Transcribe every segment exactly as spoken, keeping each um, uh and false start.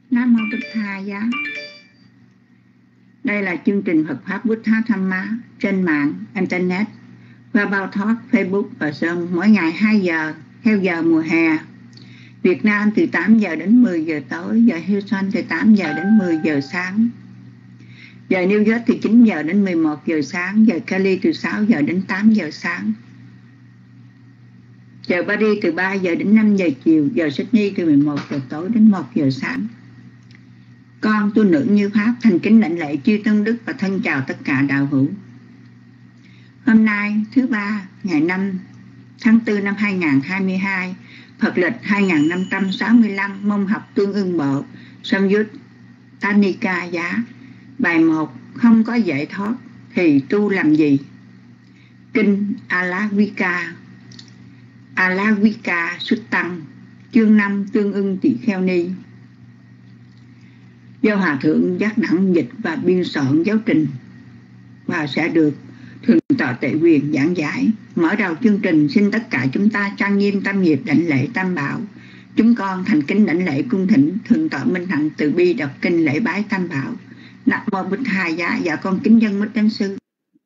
Nam Mô Bụt Thầy Giá. Đây là chương trình Phật Pháp Buddha Dhamma trên mạng Internet qua Bao Thoát, Facebook và Zoom mỗi ngày hai giờ theo giờ mùa hè. Việt Nam từ tám giờ đến mười giờ tối, giờ Houston từ tám giờ đến mười giờ sáng. Giờ New York từ chín giờ đến mười một giờ sáng, giờ Cali từ sáu giờ đến tám giờ sáng. Giờ Paris từ ba giờ đến năm giờ chiều, giờ Sydney từ mười một giờ tối đến một giờ sáng. Con tu nữ Như Pháp thành kính lãnh lễ chư Tôn Đức và thân chào tất cả đạo hữu. Hôm nay thứ ba ngày năm tháng tư năm hai nghìn không trăm hai mươi hai, Phật lịch hai nghìn năm trăm sáu mươi lăm, môn học Tương Ưng Bộ, Samyutta Nikaya, bài một, không có giải thoát thì tu làm gì? Kinh Alavika, Alavika Suttăng, chương năm, Tương Ưng Tỳ Kheo Ni. Do Hòa Thượng Giác Đẳng dịch và biên soạn giáo trình và sẽ được Thượng tọa Tệ Quyền giảng giải. Mở đầu chương trình, xin tất cả chúng ta trang nghiêm tam nghiệp đảnh lễ Tam Bảo. Chúng con thành kính đảnh lễ cung thỉnh Thượng tọa Minh Hạnh từ bi đọc kinh lễ bái Tam Bảo. Nam Mô Bụt Thầy Giá. Dạ con kính dân Mít Đến Sư.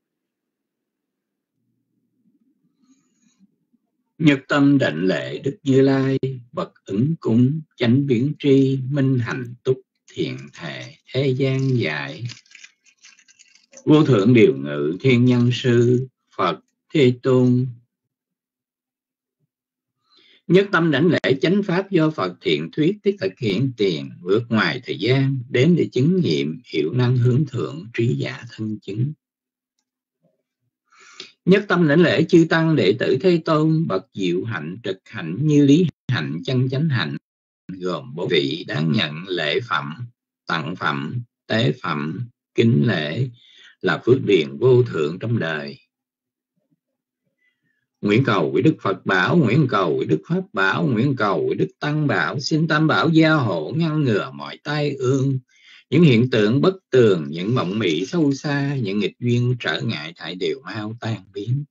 Nhất tâm đảnh lễ Đức Như Lai, bậc ứng cúng chánh biến tri, minh hành túc thiện thệ thế gian giải. Vô thượng điều ngự thiên nhân sư, Phật Thế Tôn. Nhất tâm đảnh lễ chánh pháp do Phật thiện thuyết tích thực hiện tiền, vượt ngoài thời gian đến để chứng nghiệm hiệu năng hướng thượng trí giả thân chứng. Nhất tâm đảnh lễ chư tăng đệ tử Thế Tôn, bậc diệu hạnh trực hạnh như lý hạnh chân chánh hạnh, gồm bốn vị đáng nhận lễ phẩm, tặng phẩm, tế phẩm, kính lễ là phước điền vô thượng trong đời. Nguyện cầu với Đức Phật bảo, nguyện cầu với Đức Pháp bảo, nguyện cầu với Đức Tăng bảo, xin Tam bảo gia hộ ngăn ngừa mọi tai ương, những hiện tượng bất tường, những mộng mị sâu xa, những nghịch duyên trở ngại thải đều mau tan biến.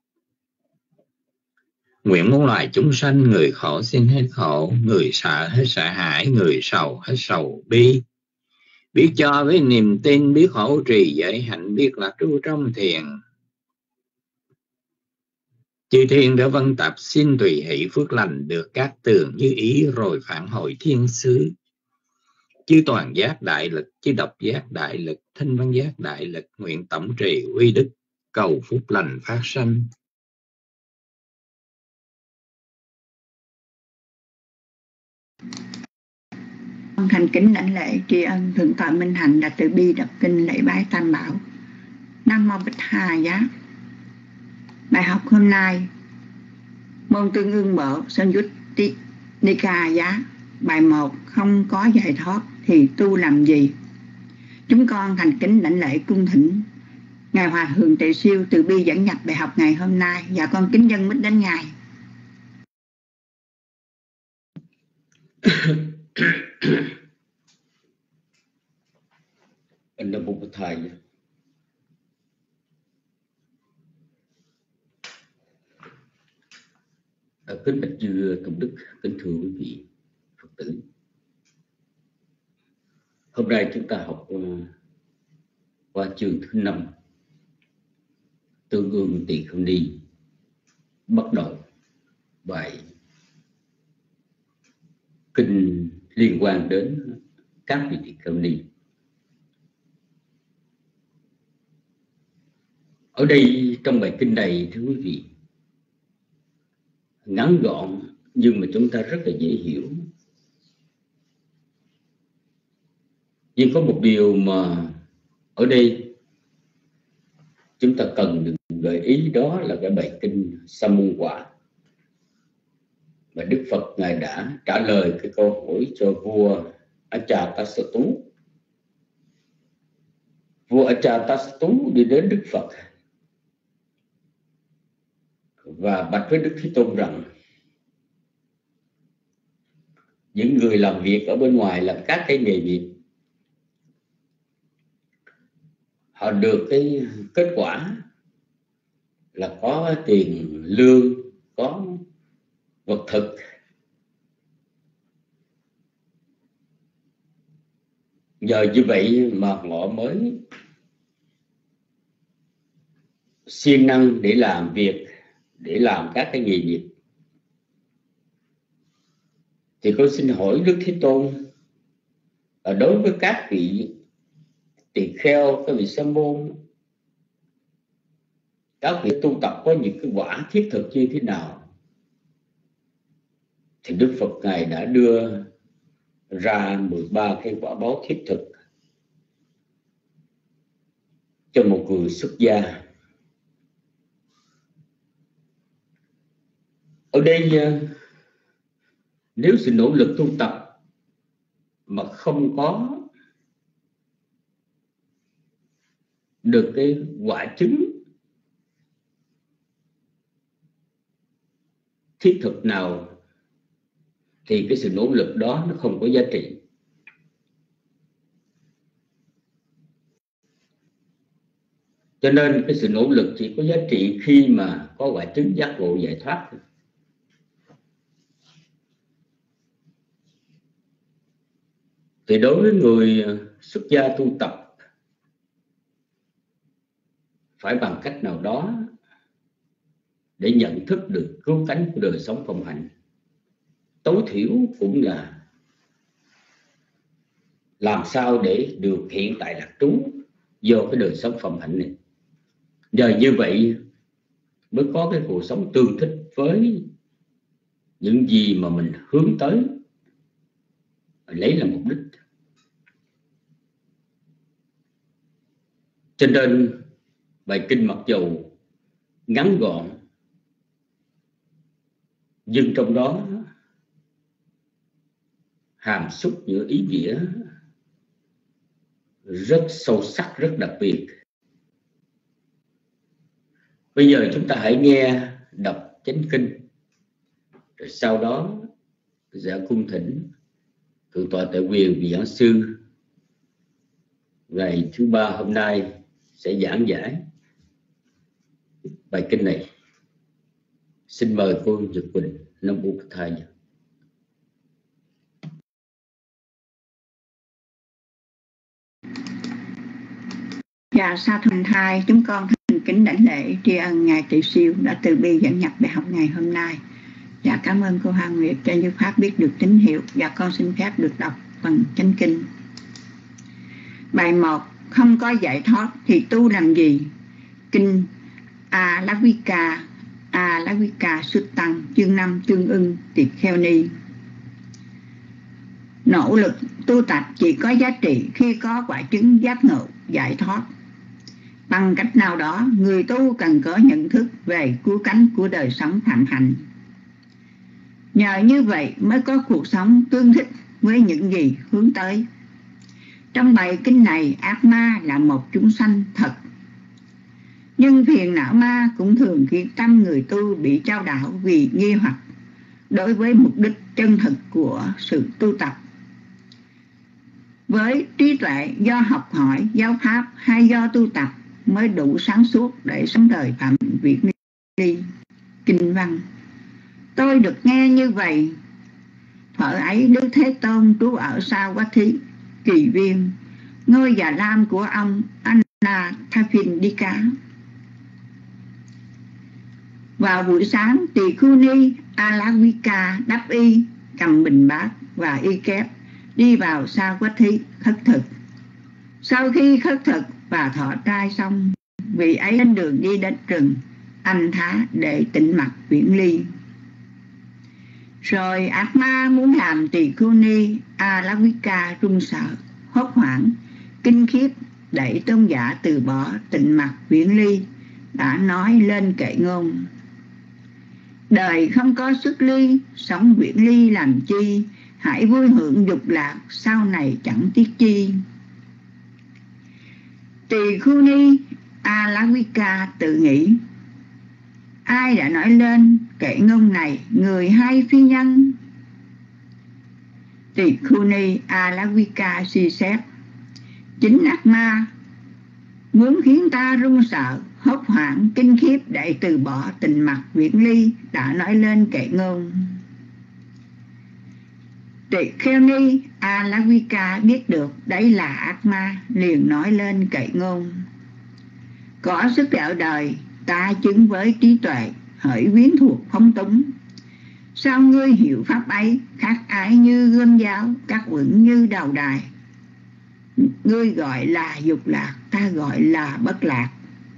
Nguyện muôn loài chúng sanh, người khổ xin hết khổ, người sợ hết sợ hãi, người sầu hết sầu bi. Biết cho với niềm tin, biết hỗ trì giới hạnh, biết lạc trú trong thiền. Chư thiên đã vân tập xin tùy hỷ phước lành, được các tường như ý rồi phản hồi thiên sứ. Chư toàn giác đại lực, chư độc giác đại lực, thanh văn giác đại lực, nguyện tổng trì uy đức, cầu phúc lành phát sanh. Thành kính lãnh lễ tri ân Thượng tọa Minh Hạnh đã từ bi đọc kinh lễ bái Tam Bảo. Nam Mô Bụt Thầy Giá. Bài học hôm nay, môn Tương Ưng Bộ, Samyutta Nikaya, bài một, không có giải thoát thì tu làm gì? Chúng con thành kính lãnh lễ cung thỉnh Ngài Hòa Thượng Tệ Siêu từ bi dẫn nhập bài học ngày hôm nay, và con kính dân mít đến Ngài. Nam Mô Bụt Thầy. Kính bạch chư Tôn Đức, kính thưa quý vị Phật tử. Hôm nay chúng ta học uh, qua chương thứ năm, Tương Ưng Tỳ Kheo Ni, bắt đầu bài kinh liên quan đến các vị Tỳ Kheo Ni. Ở đây trong bài kinh này, thưa quý vị, ngắn gọn nhưng mà chúng ta rất là dễ hiểu. Nhưng có một điều mà ở đây chúng ta cần được gợi ý, đó là cái bài kinh Sa Môn Quả mà Đức Phật Ngài đã trả lời cái câu hỏi cho vua Ajatasattu. Vua Ajatasattu đi đến Đức Phật và bạch với Đức Thế Tôn rằng những người làm việc ở bên ngoài, làm các cái nghề nghiệp, họ được cái kết quả là có tiền lương, có vật thực, Nhờ như vậy mà họ mới siêng năng để làm việc, để làm các cái nghề nghiệp. Thì con xin hỏi Đức Thế Tôn, đối với các vị tỳ kheo, các vị sa môn, các vị tu tập có những cái quả thiết thực như thế nào? Thì Đức Phật Ngài đã đưa ra mười ba cái quả báo thiết thực cho một người xuất gia. Ở đây nếu sự nỗ lực tu tập mà không có được cái quả chứng thiết thực nào thì cái sự nỗ lực đó nó không có giá trị. Cho nên cái sự nỗ lực chỉ có giá trị khi mà có quả chứng giác ngộ giải thoát. Thì đối với người xuất gia tu tập, phải bằng cách nào đó để nhận thức được cứu cánh của đời sống phàm hạnh. Tối thiểu cũng là làm sao để được hiện tại lạc trú do cái đời sống phàm hạnh này. Nhờ như vậy mới có cái cuộc sống tương thích với những gì mà mình hướng tới, lấy làm mục đích. Cho nên bài kinh mặc dù ngắn gọn, nhưng trong đó hàm xúc những ý nghĩa rất sâu sắc, rất đặc biệt. Bây giờ chúng ta hãy nghe đọc chánh kinh, rồi sau đó sẽ cung thỉnh Thượng tọa Tại Quyền vị giảng sư ngày thứ ba hôm nay sẽ giảng giải bài kinh này. Xin mời cô Nhật Quỳnh. Nam Mô Bổn Thầy. Dạ, sa thuần thai, chúng con thành kính đảnh lễ tri ân Ngài Tỳ Siêu đã từ bi dẫn nhập bài học ngày hôm nay. Dạ, cảm ơn cô Hoa Nguyệt cho như pháp biết được tín hiệu. Dạ, con xin phép được đọc phần chánh kinh. Bài một. Không có giải thoát thì tu làm gì? Kinh A Lá Quy Ca A Lá Quy Ca Xuất Tăng chương năm Tương ưng Tỳ Kheo Ni. Nỗ lực tu tập chỉ có giá trị khi có quả chứng giác ngộ giải thoát. Bằng cách nào đó, người tu cần có nhận thức về cứu cánh của đời sống phạm hạnh. Nhờ như vậy mới có cuộc sống tương thích với những gì hướng tới. Trong bài kinh này, ác ma là một chúng sanh thật. Nhưng phiền não ma cũng thường khiến tâm người tu bị trao đảo vì nghi hoặc đối với mục đích chân thực của sự tu tập. Với trí tuệ do học hỏi, giáo pháp hay do tu tập mới đủ sáng suốt để sống đời phạm việc ly. Kinh văn. Tôi được nghe như vậy. Thuở ấy Đức Thế Tôn trú ở Sa Quá Thí, Kỳ Viên, ngôi Già Lam của ông Anathapindika. Vào buổi sáng, Tỳ Khưu Ni Alawika đắp y, cầm bình bát và y kép đi vào Sa Quá Thí khất thực. Sau khi khất thực và thọ trai xong, vị ấy lên đường đi đến rừng Anh Thá để tịnh mặc viễn ly. Rồi ác ma muốn làm Tỳ Khưu Ni Alawika run sợ, hốt hoảng, kinh khiếp, đẩy tôn giả từ bỏ tịnh mặc viễn ly, đã nói lên kệ ngôn: đời không có xuất ly, sống viễn ly làm chi, hãy vui hưởng dục lạc, sau này chẳng tiếc chi. Tỳ Khưu Ni Alawika tự nghĩ: ai đã nói lên kệ ngôn này, người hay phi nhân? Tỳ Khưu Ni Alawika suy xét: chính ác ma muốn khiến ta run sợ, hốt hoảng, kinh khiếp để từ bỏ tịnh mặc viễn ly đã nói lên kệ ngôn. Tỳ Kheo Ni Alawika biết được đấy là ác ma, liền nói lên cậy ngôn: có sức ở đời, ta chứng với trí tuệ, hỡi quyến thuộc phóng túng. Sao ngươi hiểu pháp ấy, khắc ái như gươm giáo, cắt vững như đầu đài. Ngươi gọi là dục lạc, ta gọi là bất lạc.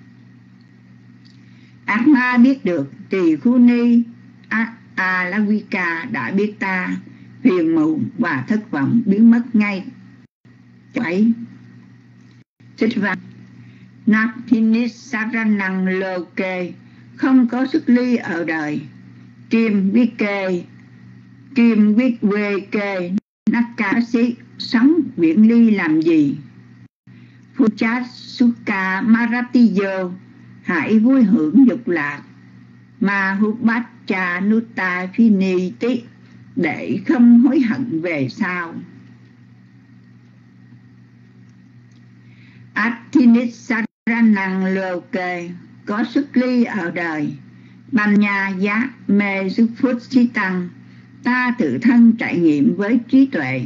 Ác ma biết được, Tỳ Khưu Ni Alawika đã biết ta, phiền muộn và thất vọng biến mất ngay chỗ ấy. Thích văn: Napinisaranang Loke, không có sức ly ở đời. Kim viết kê, Kim viết quê kê, Nakasi, sống viễn ly làm gì? Puchat Sukha Maratiyo, hãy vui hưởng dục lạc. Mahubacha Nutta Phiniti, để không hối hận về sau. Atinisaranang Loke, có sức ly ở đời. Banya giá mê sức phút trí tăng, ta tự thân trải nghiệm với trí tuệ.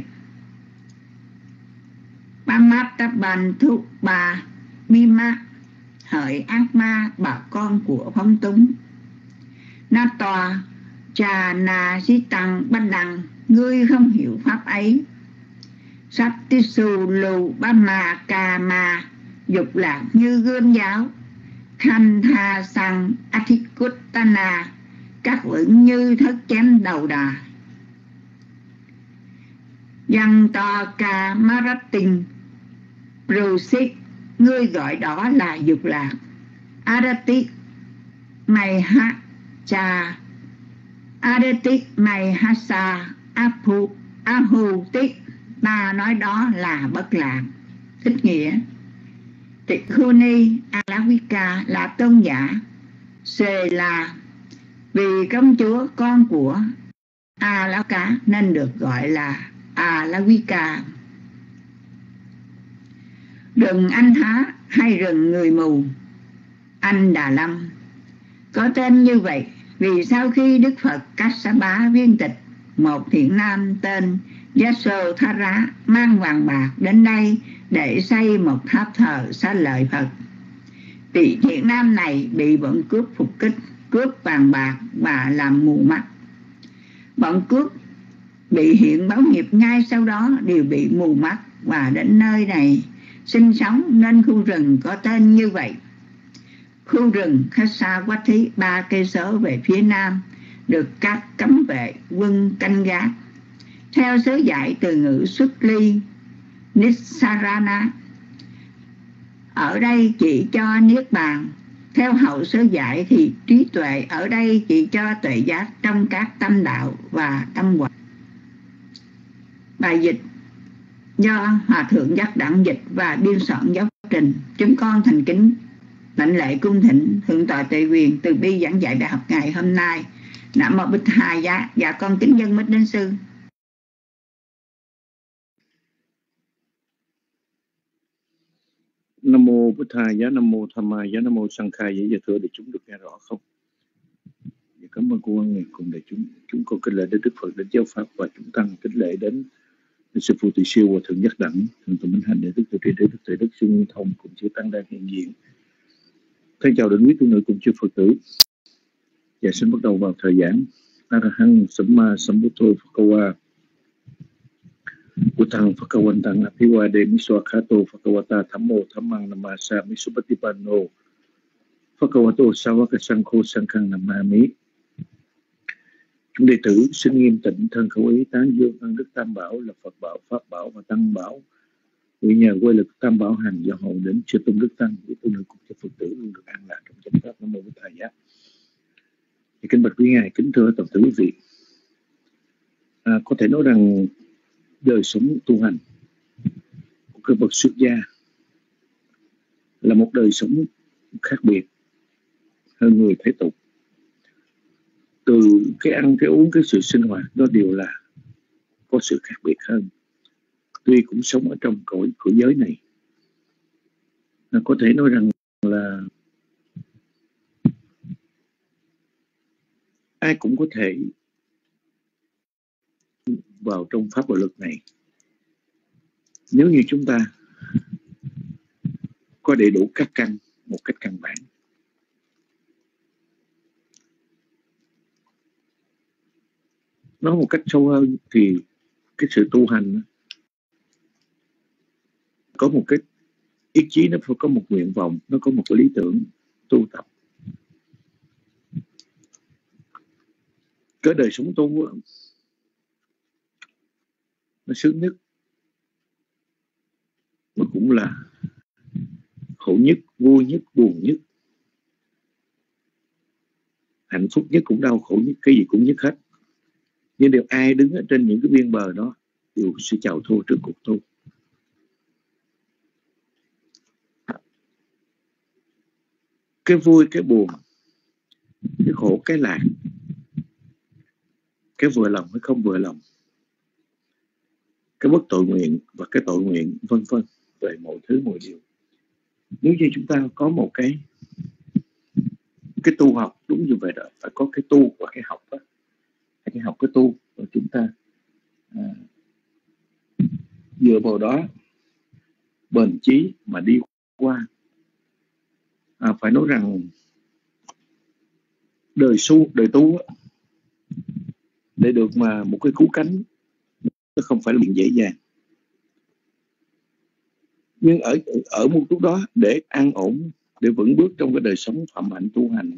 Pamataban thu bà Mima, hỡi ác ma, bà con của phóng túng. Na tòa trà na sĩ tăng banh đăng, ngươi không hiểu pháp ấy. Sattisu lù ba ma ca ma, dục lạc như gươm giáo. Khanh tha sang athikuttana, các vững như thất chém đầu đà. Văn to ca maratin prusik, ngươi gọi đó là dục lạc. Adati mày ha cha, Adati mày ha sa apu ahu tích, ta nói đó là bất lạc. Thích nghĩa: Tỳ Khưu Ni Alawika là tôn giả. C là vì công chúa con của Alawika nên được gọi là Alawika. Rừng Anh Há hay rừng người mù? Anh Đà Lâm. Có tên như vậy vì sau khi Đức Phật Kassapa viên tịch, một thiện nam tên Yasodhara mang vàng bạc đến đây để xây một tháp thờ xá lợi Phật. Vị thiện nam này bị bọn cướp phục kích, cướp vàng bạc và làm mù mắt. Bọn cướp bị hiện báo nghiệp ngay sau đó đều bị mù mắt và đến nơi này sinh sống, nên khu rừng có tên như vậy. Khu rừng Khasawathi ba cây số về phía nam được các cấm vệ quân canh gác. Theo sớ giải từ ngữ xuất ly Nissarana, ở đây chỉ cho niết bàn. Theo hậu sớ giải thì trí tuệ ở đây chỉ cho tuệ giác trong các tâm đạo và tâm hoạt. Bài dịch do Hòa Thượng Giác Đẳng dịch và biên soạn giáo trình. Chúng con thành kính lãnh lễ cung thỉnh Thượng tọa Tuệ Quyền từ bi giảng dạy bài học ngày hôm nay. Nam mô Bích Hà Giá. Dạ con kính dân Bích Đến Sư. Nam mô Bích Hà Giá, Nam mô Tham Ma Giá, Nam mô Sang Khai Giá. Dạ thưa để chúng được nghe rõ không? Dạ, cảm ơn cô An Nguyệt cùng đại chúng. Chúng con kính lễ đến Đức Phật, đến giáo pháp và chúng tăng kính lễ đến Sư Phụ Tỳ Siêu và Thượng Giác Đẳng, Thượng Tọa Minh Hạnh, Đệ Đức Từ Tri, Đệ Đức Tuệ Đức Sư Nguyên Thông cùng chư tăng đang hiện diện. Thân chào đến quý tu nữ cùng chư Phật tử. Dạ xin bắt đầu vào thời giảng. Arahang Samma Sambuddho Phakawa Utang Phakawantang Apiwade Miswakato Phakawata Thammo Thammang Namasa Misupatipano Phakawato Sawaka Sankho Sankhang Namami. Chúng đệ tử xin nghiêm tịnh thân khẩu ý tán dương ân đức Tam Bảo là Phật Bảo, Pháp Bảo và Tăng Bảo. Vì nhờ quay lực Tam Bảo hành do hộ đến chư tôn đức tăng, quý tu nữ cùng chư Phật tử luôn được an lạc trong chánh pháp. Nam mô Bích Thầy Giác. Thì kính bạch quý ngài, kính thưa toàn thể quý vị, à, có thể nói rằng đời sống tu hành của các bậc xuất gia là một đời sống khác biệt hơn người thế tục. Từ cái ăn, cái uống, cái sự sinh hoạt đó đều là có sự khác biệt hơn. Tuy cũng sống ở trong cõi của giới này, à, có thể nói rằng là ai cũng có thể vào trong pháp và luật này. Nếu như chúng ta có đầy đủ các căn một cách căn bản, nói một cách sâu hơn thì cái sự tu hành có một cái ý chí, nó phải có một nguyện vọng, nó có một cái lý tưởng tu tập. Cái đời sống tu nó sướng nhất, nó cũng là khổ nhất, vui nhất, buồn nhất, hạnh phúc nhất cũng đau khổ nhất, cái gì cũng nhất hết. Nhưng đều ai đứng ở trên những cái biên bờ đó đều sẽ chào thua trước cuộc tu. Cái vui, cái buồn, cái khổ, cái lạc, cái vừa lòng, cái không vừa lòng, cái bất tội nguyện và cái tội nguyện, vân vân, về mọi thứ mọi điều. Nếu như chúng ta có một cái cái tu học đúng như vậy đó, phải có cái tu và cái học đó. Cái học, cái tu, và chúng ta à, dựa vào đó bền chí mà đi qua. À, phải nói rằng đời su, đời tu để được mà một cái cứu cánh nó không phải là chuyện dễ dàng. Nhưng ở ở một lúc đó để an ổn, để vững bước trong cái đời sống phạm hạnh tu hành,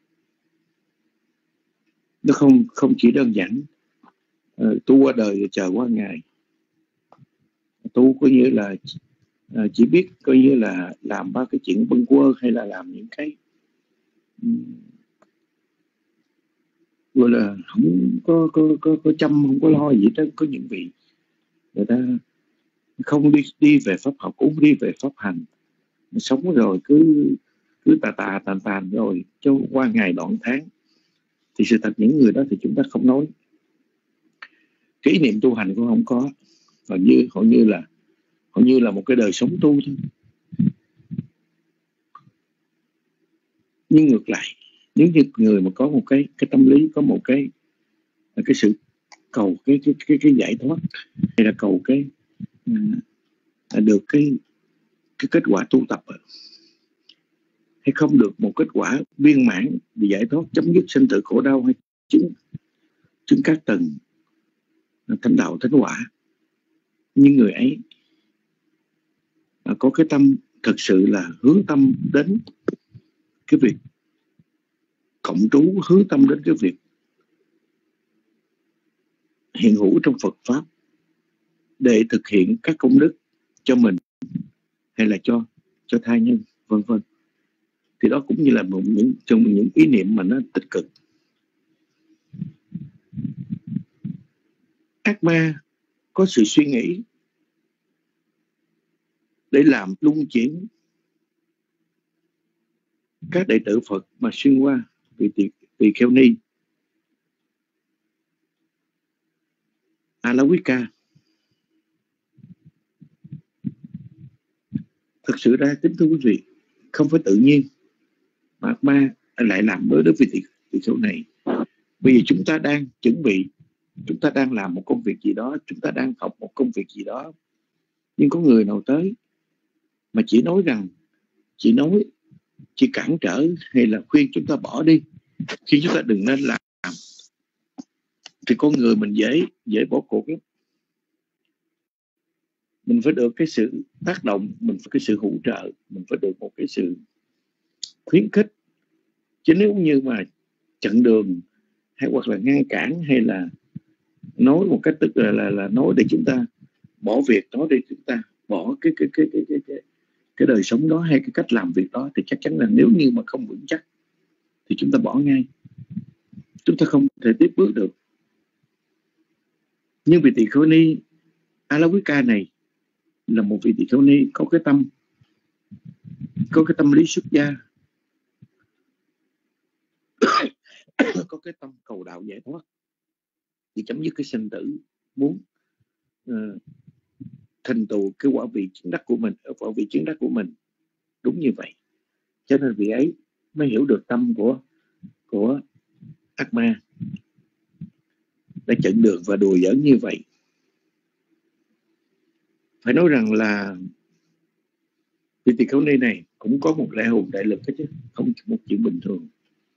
nó không không chỉ đơn giản uh, tu qua đời rồi chờ qua ngày. Tu coi như là uh, chỉ biết coi như là làm ba cái chuyện bâng quơ, hay là làm những cái um, gọi là không có có có có chăm, không có lo gì đó. Có những vị người ta không đi đi về pháp học, cũng đi về pháp hành, sống rồi cứ cứ tà tà tàn tàn rồi cho qua ngày đoạn tháng. Thì sự thật những người đó thì chúng ta không nói, cái ý niệm tu hành cũng không có, hầu như hầu như là hầu như là một cái đời sống tu thôi. Nhưng ngược lại, nếu như người mà có một cái cái tâm lý, có một cái cái sự cầu cái cái cái, cái giải thoát, hay là cầu cái à, được cái cái kết quả tu tập, hay không được một kết quả viên mãn để giải thoát, chấm dứt sinh tử khổ đau, hay chứng chứng các tầng thánh đạo thánh quả, nhưng người ấy có cái tâm thực sự là hướng tâm đến cái việc cộng trú, hướng tâm đến cái việc hiện hữu trong Phật pháp để thực hiện các công đức cho mình hay là cho cho tha nhân, vân vân. Thì đó cũng như là một những trong những ý niệm mà nó tích cực. Ác ma có sự suy nghĩ để làm luân chuyển các đệ tử Phật mà xuyên qua vì tỳ, tỳ kheo ni, Alawika. Thực sự ra, kính thưa quý vị, không phải tự nhiên mà ác ma lại làm đối với vị tỳ kheo này. Bởi vì chúng ta đang chuẩn bị, chúng ta đang làm một công việc gì đó, chúng ta đang học một công việc gì đó, nhưng có người nào tới mà chỉ nói rằng, chỉ nói, chỉ cản trở hay là khuyên chúng ta bỏ đi, khi chúng ta đừng nên làm, thì con người mình dễ dễ bỏ cuộc lắm. Mình phải được cái sự tác động, mình phải cái sự hỗ trợ, mình phải được một cái sự khuyến khích. Chứ nếu như mà chặn đường hay hoặc là ngăn cản, hay là nói một cách tức là là, là nói để chúng ta bỏ việc đó, để chúng ta bỏ cái cái cái cái cái cái, cái đời sống đó hay cái cách làm việc đó, thì chắc chắn là nếu như mà không vững chắc thì chúng ta bỏ ngay, chúng ta không thể tiếp bước được. Nhưng vị tỳ kheo ni Alawika này là một vị tỳ kheo ni có cái tâm, có cái tâm lý xuất gia, có cái tâm cầu đạo giải thoát, thì chấm dứt cái sinh tử, muốn uh, thành tựu cái quả vị chứng đắc của mình, ở quả vị chứng đắc của mình đúng như vậy. Cho nên vị ấy mới hiểu được tâm của của ác ma đã chặn đường và đùa giỡn như vậy. phải nói rằng là vị tỳ kheo ni này cũng có một đại hồn đại lực đó chứ, không một chuyện bình thường.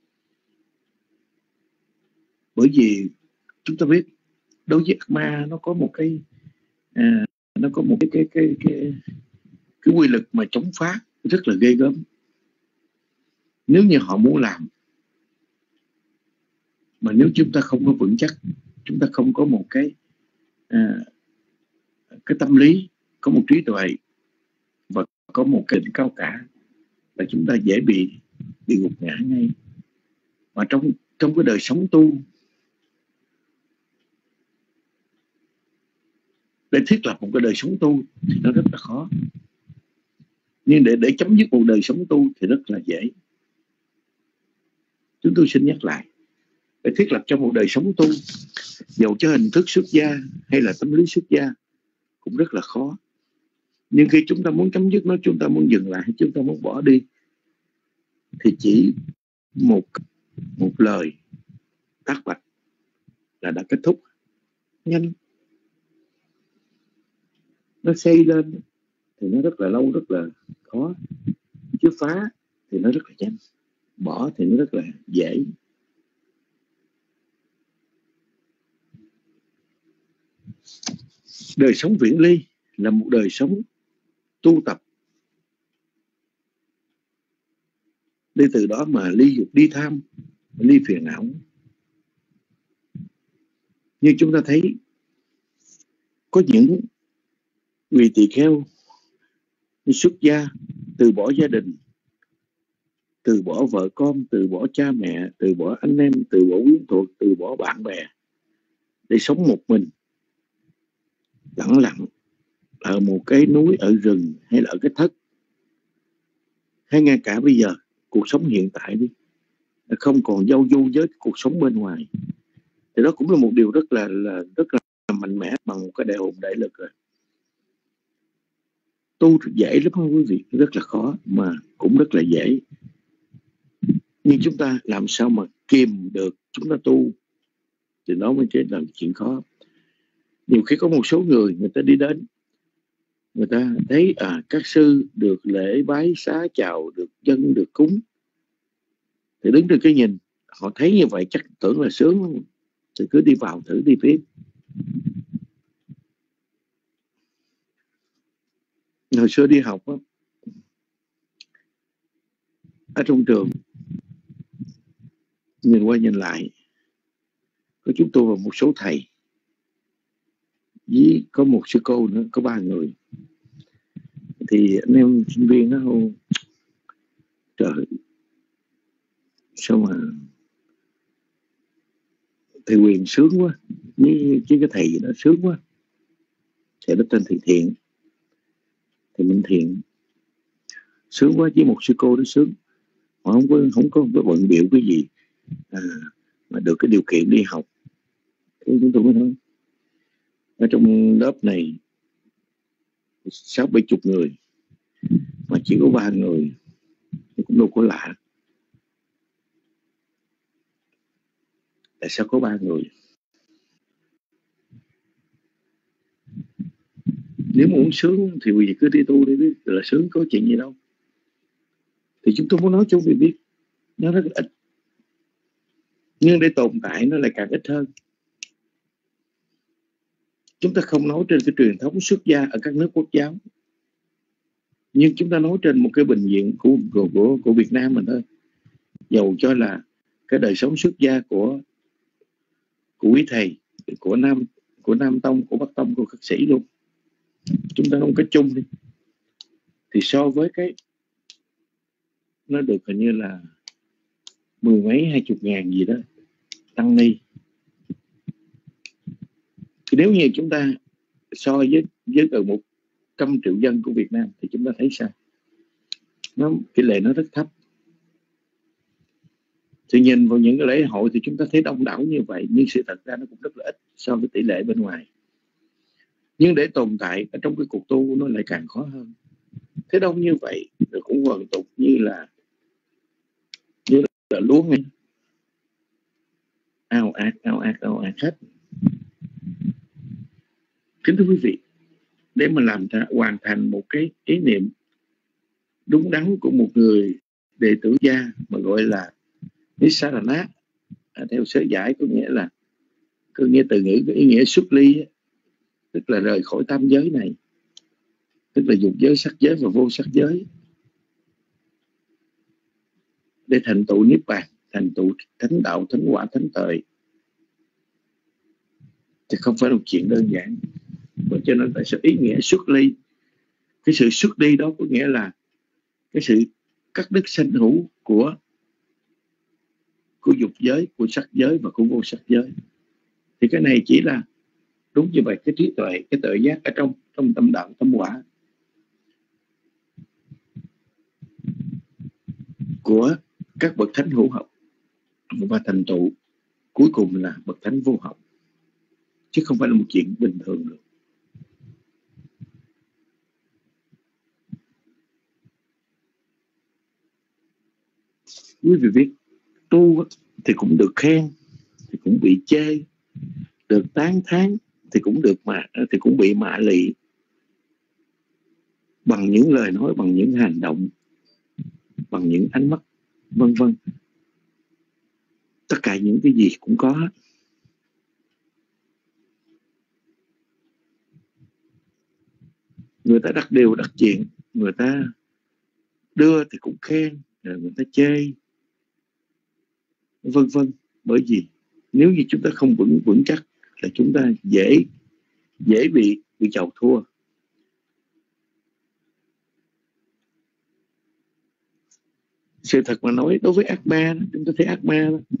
Bởi vì chúng ta biết đối với ác ma nó có một cái à, nó có một cái cái cái cái cái quy lực mà chống phá rất là ghê gớm. Nếu như họ muốn làm, mà nếu chúng ta không có vững chắc, chúng ta không có một cái à, cái tâm lý, có một trí tuệ và có một cái định cao cả, là chúng ta dễ bị bị gục ngã ngay. Mà trong trong cái đời sống tu, để thiết lập một cái đời sống tu thì nó rất là khó, nhưng để để chấm dứt một đời sống tu thì rất là dễ. Chúng tôi xin nhắc lại, để thiết lập cho một đời sống tu, dầu cho hình thức xuất gia hay là tâm lý xuất gia, cũng rất là khó. Nhưng khi chúng ta muốn chấm dứt nó, chúng ta muốn dừng lại, chúng ta muốn bỏ đi, thì chỉ một một lời tác bạch là đã kết thúc nhanh. Nó xây lên thì nó rất là lâu, rất là khó, chứ phá thì nó rất là nhanh, bỏ thì nó rất là dễ. Đời sống viễn ly là một đời sống tu tập, đi từ đó mà ly dục, ly tham, ly phiền não. Nhưng chúng ta thấy có những vị tỳ kheo xuất gia, từ bỏ gia đình, từ bỏ vợ con, từ bỏ cha mẹ, từ bỏ anh em, từ bỏ quyến thuộc, từ bỏ bạn bè, để sống một mình lặng lặng ở một cái núi, ở rừng, hay là ở cái thất, hay ngay cả bây giờ cuộc sống hiện tại đi, không còn giao du với cuộc sống bên ngoài, thì đó cũng là một điều rất là, là rất là mạnh mẽ, bằng một cái đại hồn đại lực rồi. Tu dễ lắm quý vị, rất là khó mà cũng rất là dễ. Nhưng chúng ta làm sao mà kìm được chúng ta tu, thì đó mới chỉ là chuyện khó. Nhiều khi có một số người, người ta đi đến, người ta thấy à, các sư được lễ bái xá chào, được dân, được cúng, thì đứng trên cái nhìn, họ thấy như vậy chắc tưởng là sướng lắm, thì cứ đi vào thử đi biết. Hồi xưa đi học á, ở trong trường, nhìn qua nhìn lại, có chúng tôi và một số thầy, với có một sư cô nữa, có ba người. Thì anh em sinh viên nó hô, trời, sao mà thầy Quyền sướng quá, với, với cái thầy gì đó sướng quá. Thầy đó tên thầy Thiện, thầy Minh Thiện, sướng quá, với một sư cô đó sướng. Họ không có, không có bận biểu cái gì, à, mà được cái điều kiện đi học. Thế chúng tôi mới nói, ở trong lớp này sáu bảy chục người mà chỉ có ba người thì cũng đâu có lạ. Tại sao có ba người? Nếu muốn sướng thì bây giờ cứ đi tu đi, biết là sướng có chuyện gì đâu. Thì chúng tôi muốn nói cho quý vị biết, nó rất là ít, nhưng để tồn tại nó lại càng ít hơn. Chúng ta không nói trên cái truyền thống xuất gia ở các nước quốc giáo, nhưng chúng ta nói trên một cái bình diện của, của, của, của Việt Nam mình thôi. Dầu cho là cái đời sống xuất gia của của quý thầy, của Nam của Nam Tông, của Bắc Tông, của khất sĩ luôn, chúng ta nói cái chung đi, thì so với cái nó được hình như là mười mấy hai chục ngàn gì đó tăng ni. Thì nếu như chúng ta so với với gần một trăm triệu dân của Việt Nam thì chúng ta thấy sao? Nó tỷ lệ nó rất thấp. Thì nhìn vào những cái lễ hội thì chúng ta thấy đông đảo như vậy, nhưng sự thật ra nó cũng rất là ít so với tỷ lệ bên ngoài. Nhưng để tồn tại ở trong cái cuộc tu nó lại càng khó hơn. Thế đông như vậy rồi cũng hoàn tục như là như là lúa ngay, ao ạt ao ạt ao ạt hết. Kính thưa quý vị, để mà làm ra, hoàn thành một cái ý niệm đúng đắn của một người đệ tử gia mà gọi là Nisarana. À, theo sơ giải có nghĩa là có nghĩa từ ngữ có ý nghĩa xuất ly, tức là rời khỏi tam giới này, tức là dục giới, sắc giới và vô sắc giới, để thành tựu niết bàn, thành tựu thánh đạo, thánh quả, thánh tuệ, thì không phải là một chuyện đơn giản. Và cho nên tại sao ý nghĩa xuất ly, cái sự xuất ly đó có nghĩa là cái sự cắt đứt sanh hữu của của dục giới, của sắc giới và của vô sắc giới. Thì cái này chỉ là đúng như vậy, cái trí tuệ, cái tuệ giác ở trong trong tâm đạo, tâm quả của các bậc thánh hữu học, và thành tựu cuối cùng là bậc thánh vô học, chứ không phải là một chuyện bình thường được. Quý vị biết, tu thì cũng được khen, thì cũng bị chê, được tán thán thì cũng được mà thì cũng bị mạ lị bằng những lời nói, bằng những hành động, bằng những ánh mắt, vân vân. Tất cả những cái gì cũng có. Người ta đặt điều đặt chuyện, người ta đưa thì cũng khen, rồi người ta chê, vân vân. Bởi vì nếu như chúng ta không vững vững chắc là chúng ta dễ dễ bị bị chầu thua. Sự thật mà nói, đối với ác ma, chúng ta thấy ác ma đó,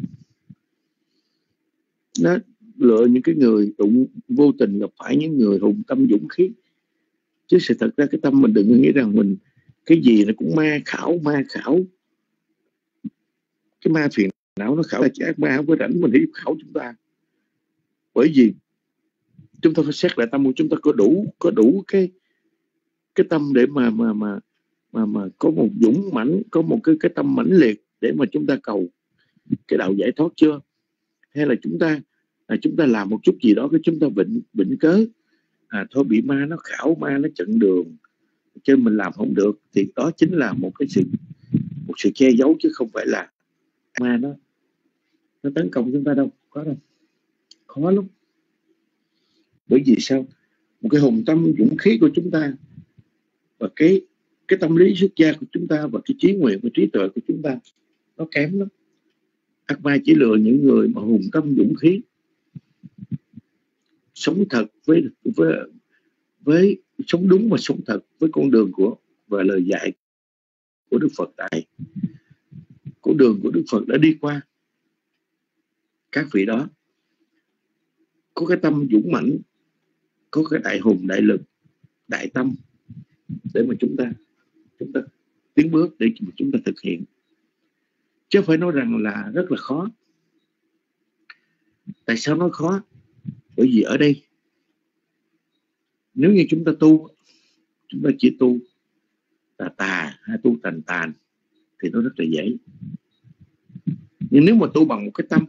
nó lựa những cái người đụng vô tình gặp phải những người hùng tâm dũng khí. Chứ sự thật ra cái tâm mình đừng nghĩ rằng mình cái gì nó cũng ma khảo, ma khảo. Cái ma phiền não nó khảo là chứ ác ma không có rảnh mình đi khảo chúng ta. Bởi vì chúng ta phải xét lại tâm của chúng ta có đủ có đủ cái cái tâm để mà mà mà mà mà có một dũng mãnh, có một cái cái tâm mãnh liệt để mà chúng ta cầu cái đạo giải thoát chưa? Hay là chúng ta là chúng ta làm một chút gì đó cái chúng ta bệnh bệnh cớ, à thôi bị ma nó khảo, ma nó chặn đường, chứ mình làm không được, thì đó chính là một cái sự một sự che giấu, chứ không phải là ma nó nó tấn công chúng ta đâu, có đâu, khó lắm. Bởi vì sao? Một cái hùng tâm dũng khí của chúng ta và cái cái tâm lý xuất gia của chúng ta và cái trí nguyện và trí tuệ của chúng ta nó kém lắm. Ác ma chỉ lừa những người mà hùng tâm dũng khí, sống thật với với với sống đúng và sống thật với con đường của và lời dạy của Đức Phật tại của đường của Đức Phật đã đi qua. Các vị đó có cái tâm dũng mãnh, có cái đại hùng, đại lực, đại tâm để mà chúng ta chúng ta tiến bước, để chúng ta thực hiện, chứ không phải nói rằng là rất là khó. Tại sao nói khó? Bởi vì ở đây nếu như chúng ta tu, chúng ta chỉ tu tà tà hay tu tàn tàn thì nó rất là dễ. Nhưng nếu mà tu bằng một cái tâm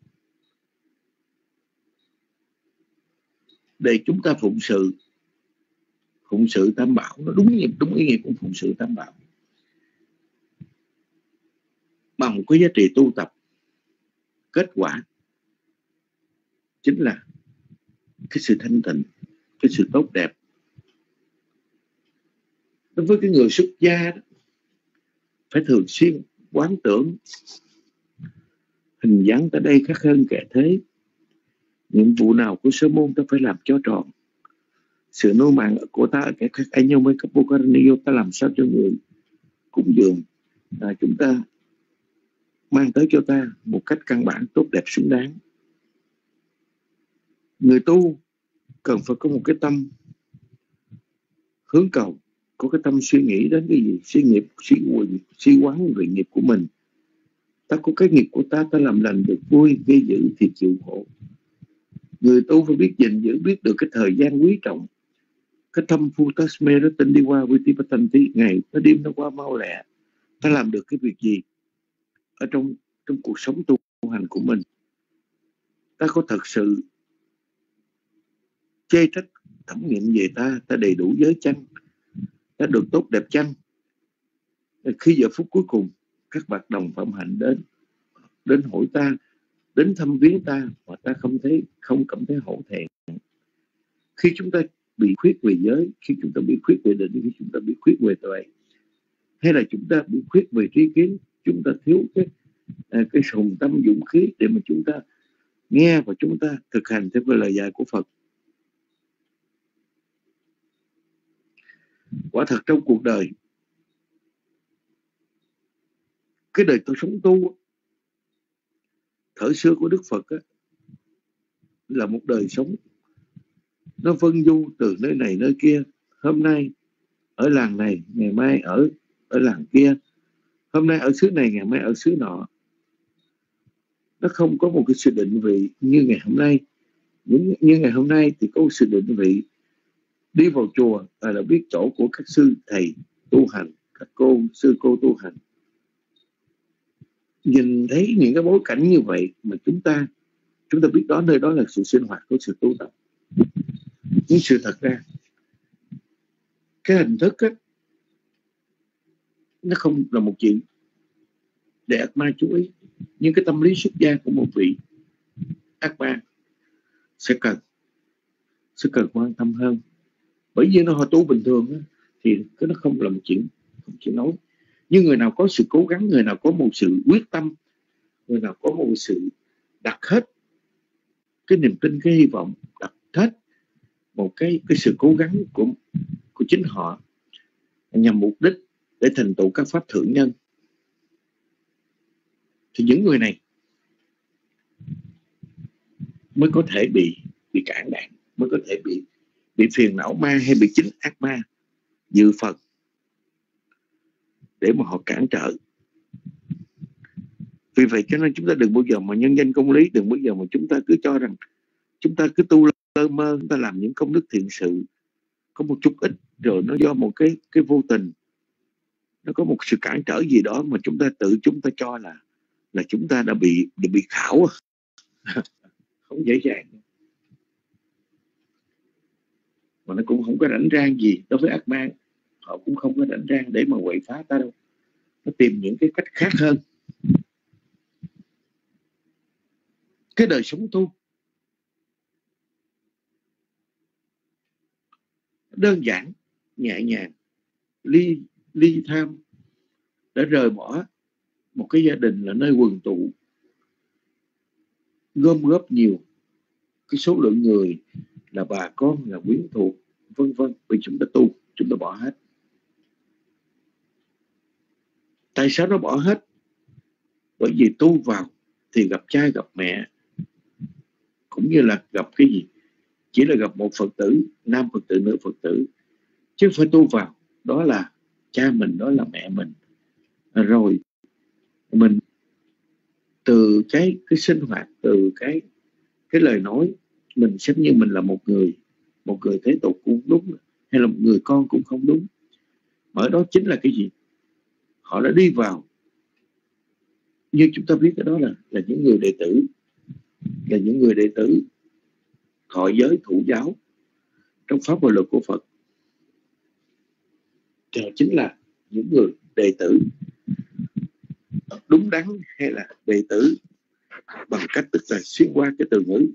để chúng ta phụng sự phụng sự tam bảo, nó đúng đúng ý nghĩa của phụng sự tam bảo, bằng một cái giá trị tu tập, kết quả chính là cái sự thanh tịnh, cái sự tốt đẹp. Đối với cái người xuất gia đó, phải thường xuyên quán tưởng hình dáng tới đây khác hơn kẻ thế. Nhiệm vụ nào của sơ môn ta phải làm cho tròn. Sự nô mạng của ta ở kẻ khác ai nhau mới cấp vô karaniyo, ta làm sao cho người cúng dường là chúng ta mang tới cho ta một cách căn bản, tốt đẹp, xứng đáng. Người tu cần phải có một cái tâm hướng cầu, có cái tâm suy nghĩ đến cái gì, suy nghiệp, suy quần, suy quán về nghiệp của mình. Ta có cái nghiệp của ta, ta làm lành được vui, gây dữ thì chịu khổ. Người tu phải biết gìn giữ, biết được cái thời gian quý trọng. Cái tâm phu tasme đó tinh đi qua vitipatanti, ngày nó đêm nó qua mau lẹ. Ta làm được cái việc gì ở trong trong cuộc sống tu hành của mình? Ta có thật sự chê trách thẩm nghiệm về ta, ta đầy đủ giới chăng, ta được tốt đẹp chăng? Khi giờ phút cuối cùng các bậc đồng phạm hạnh đến đến hỏi ta, đến thăm viếng ta, mà ta không thấy không cảm thấy hổ thẹn. Khi chúng ta bị khuyết về giới, khi chúng ta bị khuyết về định, khi chúng ta bị khuyết về tuệ, hay là chúng ta bị khuyết về tri kiến, chúng ta thiếu cái cái sùng tâm dũng khí để mà chúng ta nghe và chúng ta thực hành theo cái lời dạy của Phật. Quả thật trong cuộc đời, cái đời tôi sống tu thời xưa của Đức Phật á, là một đời sống nó vân du từ nơi này nơi kia. Hôm nay ở làng này, ngày mai ở ở làng kia, hôm nay ở xứ này, ngày mai ở xứ nọ. Nó không có một cái sự định vị như ngày hôm nay. Như, như ngày hôm nay thì có một sự định vị. Đi vào chùa là, là biết chỗ của các sư thầy tu hành, các cô sư cô tu hành. Nhìn thấy những cái bối cảnh như vậy mà chúng ta chúng ta biết đó, nơi đó là sự sinh hoạt của sự tu tập. Nhưng sự thật ra cái hình thức á, nó không là một chuyện để ác ma chú ý. Nhưng cái tâm lý xuất gia của một vị ác ma sẽ cần sẽ cần quan tâm hơn. Bởi vì nó họ tu bình thường á, thì cái nó không là một chuyện không chỉ nói. Nhưng người nào có sự cố gắng, người nào có một sự quyết tâm, người nào có một sự đặt hết cái niềm tin, cái hy vọng, đặt hết một cái cái sự cố gắng của của chính họ nhằm mục đích để thành tựu các pháp thượng nhân, thì những người này mới có thể bị bị cản đạn, mới có thể bị bị phiền não ma hay bị chính ác ma dự phần để mà họ cản trở. Vì vậy cho nên chúng ta đừng bao giờ mà nhân danh công lý, đừng bao giờ mà chúng ta cứ cho rằng chúng ta cứ tu lơ mơ, chúng ta làm những công đức thiện sự có một chút ít, rồi nó do một cái cái vô tình, nó có một sự cản trở gì đó mà chúng ta tự chúng ta cho là là chúng ta đã bị đã bị khảo. Không dễ dàng, mà nó cũng không có rảnh rang gì. Đối với ác ma, họ cũng không có rảnh rang để mà quậy phá ta đâu. Nó tìm những cái cách khác hơn. Cái đời sống tu đơn giản, nhẹ nhàng, ly ly tham, đã rời bỏ một cái gia đình là nơi quần tụ, gom góp nhiều cái số lượng người là bà con, là quyến thuộc, vân vân. Vì chúng ta tu, chúng ta bỏ hết. Tại sao nó bỏ hết? Bởi vì tu vào thì gặp cha gặp mẹ, cũng như là gặp cái gì, chỉ là gặp một Phật tử, nam Phật tử, nữ Phật tử, chứ phải tu vào đó là cha mình, đó là mẹ mình. Rồi mình từ cái cái sinh hoạt, từ cái cái lời nói, mình xem như mình là một người một người thế tục cũng đúng, hay là một người con cũng không đúng. Mà ở đó chính là cái gì? Họ đã đi vào, như chúng ta biết cái đó là là những người đệ tử, là những người đệ tử thọ giới thụ giáo trong pháp và luật của Phật. Thì chính là những người đệ tử đúng đắn, hay là đệ tử bằng cách tức là xuyên qua cái từ ngữ.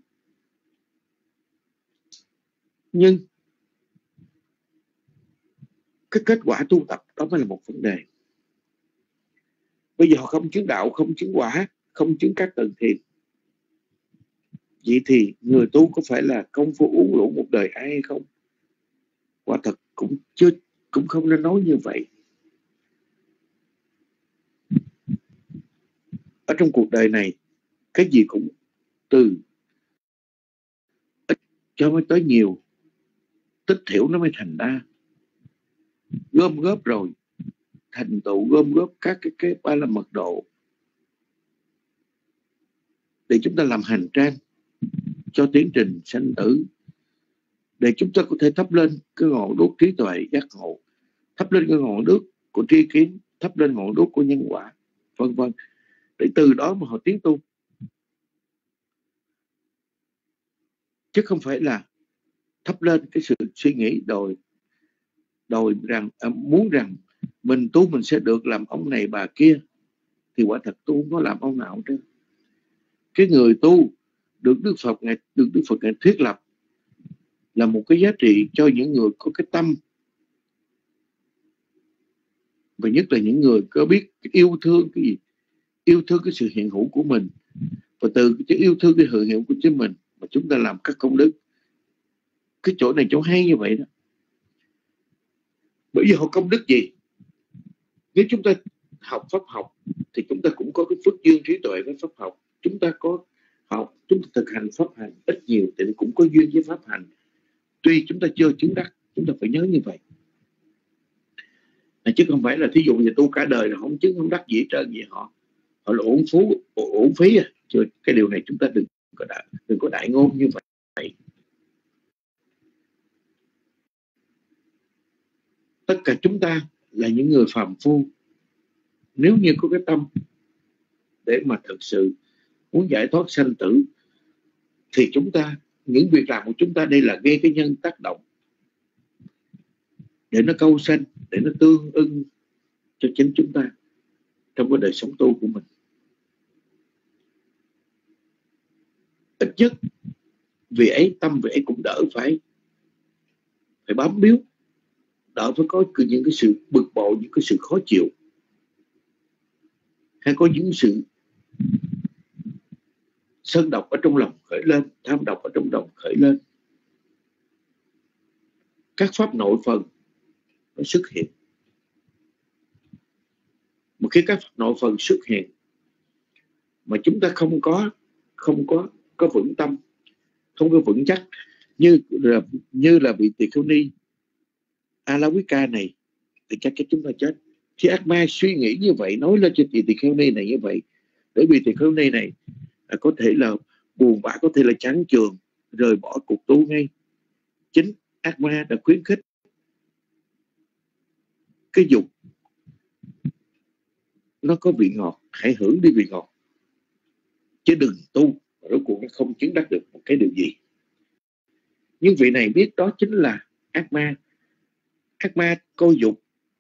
Nhưng cái kết quả tu tập đó mới là một vấn đề. Bây giờ họ không chứng đạo, không chứng quả, không chứng các tầng thiền, vậy thì người tu có phải là công phu uống lũ một đời ai hay không? Quả thật cũng chưa, cũng không nên nói như vậy. Ở trong cuộc đời này, cái gì cũng từ ít cho mới tới nhiều, tích thiểu nó mới thành đa. Gom góp rồi thành tựu, gom góp các cái cái ba la mật độ để chúng ta làm hành trang cho tiến trình sanh tử, để chúng ta có thể thắp lên cái ngọn đuốc trí tuệ giác ngộ, thắp lên cái ngọn đuốc của tri kiến, thắp lên ngọn đuốc của nhân quả, vân vân, để từ đó mà họ tiến tu. Chứ không phải là thắp lên cái sự suy nghĩ đòi đòi rằng à, muốn rằng mình tu mình sẽ được làm ông này bà kia, thì quả thật tu không có làm ông nào chứ. Cái người tu được Đức Phật ngài được Đức Phật ngài thiết lập là một cái giá trị cho những người có cái tâm, và nhất là những người có biết yêu thương cái gì, yêu thương cái sự hiện hữu của mình, và từ cái yêu thương cái hiện hữu của chính mình mà chúng ta làm các công đức. Cái chỗ này chỗ hay như vậy đó. Bởi vì họ công đức gì? Nếu chúng ta học pháp học thì chúng ta cũng có cái phước duyên trí tuệ với pháp học. Chúng ta có học, chúng ta thực hành pháp hành ít nhiều thì cũng có duyên với pháp hành. Tuy chúng ta chưa chứng đắc, chúng ta phải nhớ như vậy. À, chứ không phải là thí dụ như tu cả đời là không chứng không đắc gì hết trơn vậy, họ họ là uổng phú uổng phí à. Chứ cái điều này chúng ta đừng có đại, đừng có đại ngôn như vậy. Tất cả chúng ta là những người phàm phu, nếu như có cái tâm để mà thực sự muốn giải thoát sanh tử, thì chúng ta, những việc làm của chúng ta đây là gây cái nhân tác động để nó câu sanh, để nó tương ưng cho chính chúng ta trong cái đời sống tu của mình. Ít nhất vì ấy tâm vì ấy cũng đỡ phải phải bám víu, đỡ phải có những cái sự bực bội, những cái sự khó chịu, hay có những sự sân độc ở trong lòng khởi lên, tham độc ở trong lòng khởi lên. Các pháp nội phần nó xuất hiện. Một khi các pháp nội phần xuất hiện mà chúng ta không có không có có vững tâm, không có vững chắc, như là như là vị tỳ kheo ni Alawika này, thì chắc chắn chúng ta chết. Khi ác ma suy nghĩ như vậy, nói lên cho vị tỳ kheo ni này như vậy, để vị tỳ kheo ni này là có thể là buồn bã, có thể là chán chường, rời bỏ cuộc tu ngay. Chính ác ma đã khuyến khích cái dục nó có vị ngọt, hãy hưởng đi vị ngọt, chứ đừng tu rốt cuộc nó không chứng đắc được một cái điều gì. Nhưng vị này biết đó chính là ác ma. Ác ma coi dục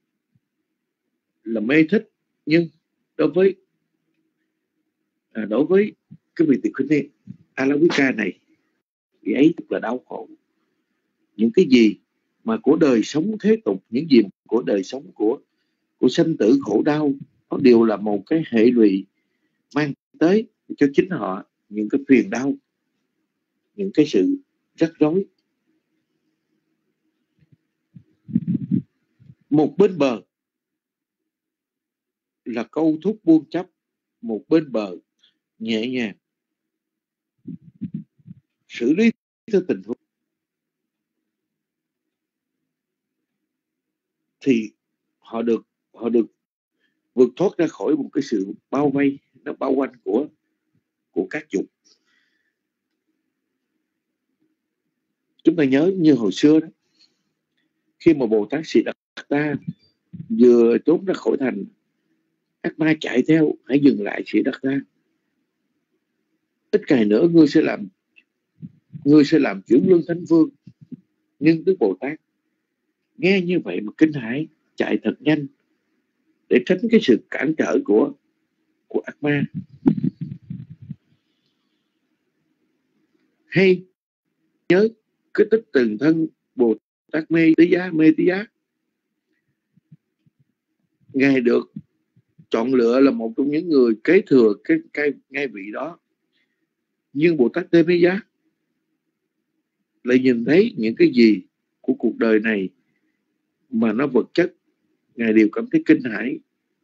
là mê thích, nhưng đối với à, đối với cái vị tỳ kheo ni Alawika này, thì ấy tức là đau khổ. Những cái gì mà của đời sống thế tục, những gì của đời sống của của sanh tử khổ đau, nó đều là một cái hệ lụy mang tới cho chính họ những cái phiền đau, những cái sự rắc rối. Một bên bờ là câu thúc buông chấp, một bên bờ nhẹ nhàng xử lý theo tình huống, thì họ được họ được vượt thoát ra khỏi một cái sự bao vây nó bao quanh của của các dục. Chúng ta nhớ như hồi xưa đó, khi mà Bồ Tát Siddhartha vừa trốn ra khỏi thành, ác ma chạy theo, hãy dừng lại Siddhartha, ít ngày nữa ngươi sẽ làm ngươi sẽ làm chuyển luân thánh vương. Nhưng Đức Bồ Tát nghe như vậy mà kinh hãi, chạy thật nhanh để tránh cái sự cản trở của của ác ma. Hay nhớ cái tích từng thân Bồ Tát Mê Tí Giá, Mê Tí Giá, ngài được chọn lựa là một trong những người kế thừa cái, cái ngai vị đó. Nhưng Bồ Tát Tê Mê Giá lại nhìn thấy những cái gì của cuộc đời này mà nó vật chất, ngài đều cảm thấy kinh hãi.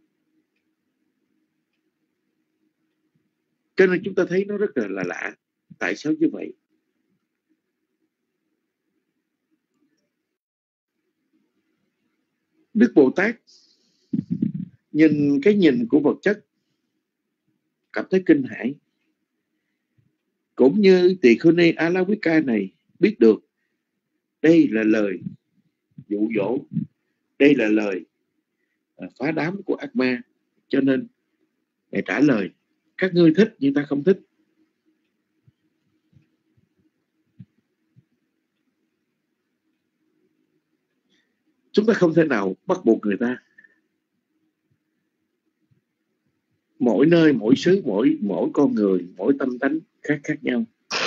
Cho nên chúng ta thấy nó rất là, là lạ. Tại sao như vậy? Đức Bồ Tát nhìn cái nhìn của vật chất cảm thấy kinh hãi, cũng như tỳ kheo ni Alawika này biết được đây là lời dụ dỗ, đây là lời phá đám của ác ma, cho nên ngài trả lời: các ngươi thích nhưng ta không thích. Chúng ta không thể nào bắt buộc người ta. Mỗi nơi, mỗi xứ, mỗi mỗi con người, mỗi tâm tánh khác khác nhau.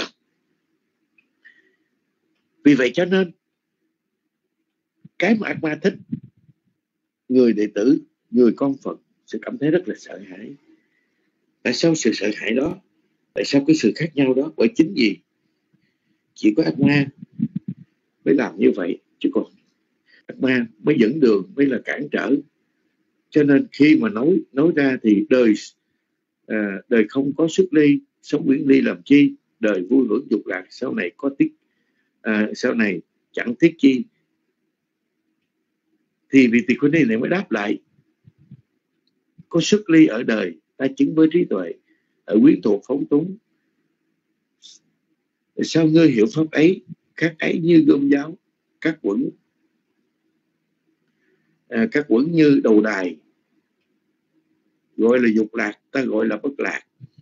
Vì vậy cho nên cái mà Atma thích, người đệ tử, người con Phật sẽ cảm thấy rất là sợ hãi. Tại sao sự sợ hãi đó? Tại sao cái sự khác nhau đó? Bởi chính vì chỉ có Atma mới làm như vậy, chứ còn Atma mới dẫn đường, mới là cản trở. Cho nên khi mà nói nói ra thì đời à, đời không có xuất ly, sống uyển ly làm chi, đời vui hưởng dục lạc, sau này có tiếc à, sau này chẳng tiếc chi. Thì vị tỳ kheo ni này mới đáp lại: có xuất ly ở đời, ta chứng với trí tuệ, ở quyến thuộc phóng túng. Sao ngươi hiểu pháp ấy? Các ấy như gươm giáo, các quẩn à, các quẩn như đầu đài, gọi là dục lạc, ta gọi là bất lạc.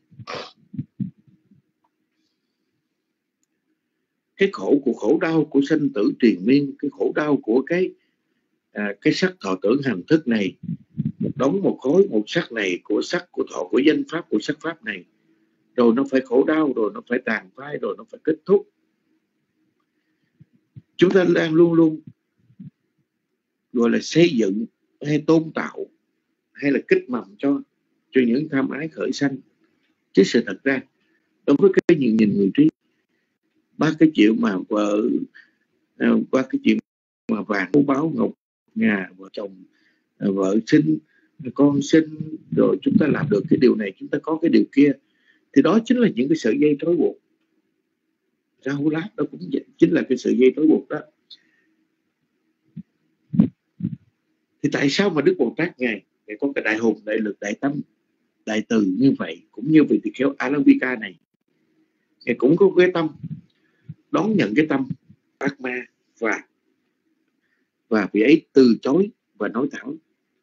Cái khổ của khổ đau của sanh tử triền miên, cái khổ đau của cái à, cái sắc thọ tưởng hành thức này, một đống một khối một sắc này, của sắc, của thọ, của danh pháp, của sắc pháp này, rồi nó phải khổ đau, rồi nó phải tàn phai, rồi nó phải kết thúc. Chúng ta đang luôn luôn gọi là xây dựng hay tôn tạo hay là kích mầm cho cho những tham ái khởi sanh. Chứ sự thật ra đối với cái nhìn nhìn người trí, ba cái chuyện mà vợ qua cái chuyện mà vàng phú báo ngọc ngà, vợ chồng vợ sinh con sinh, rồi chúng ta làm được cái điều này, chúng ta có cái điều kia, thì đó chính là những cái sợi dây trói buộc. Rau lá đó cũng chính là cái sợi dây trói buộc đó. Thì tại sao mà Đức Bồ Tát ngài ngài có cái đại hùng, đại lực, đại tâm, đại từ như vậy, cũng như vị tỳ kheo Alavika này, ngài cũng có cái tâm đón nhận cái tâm Atma, và và vị ấy từ chối và nói thẳng: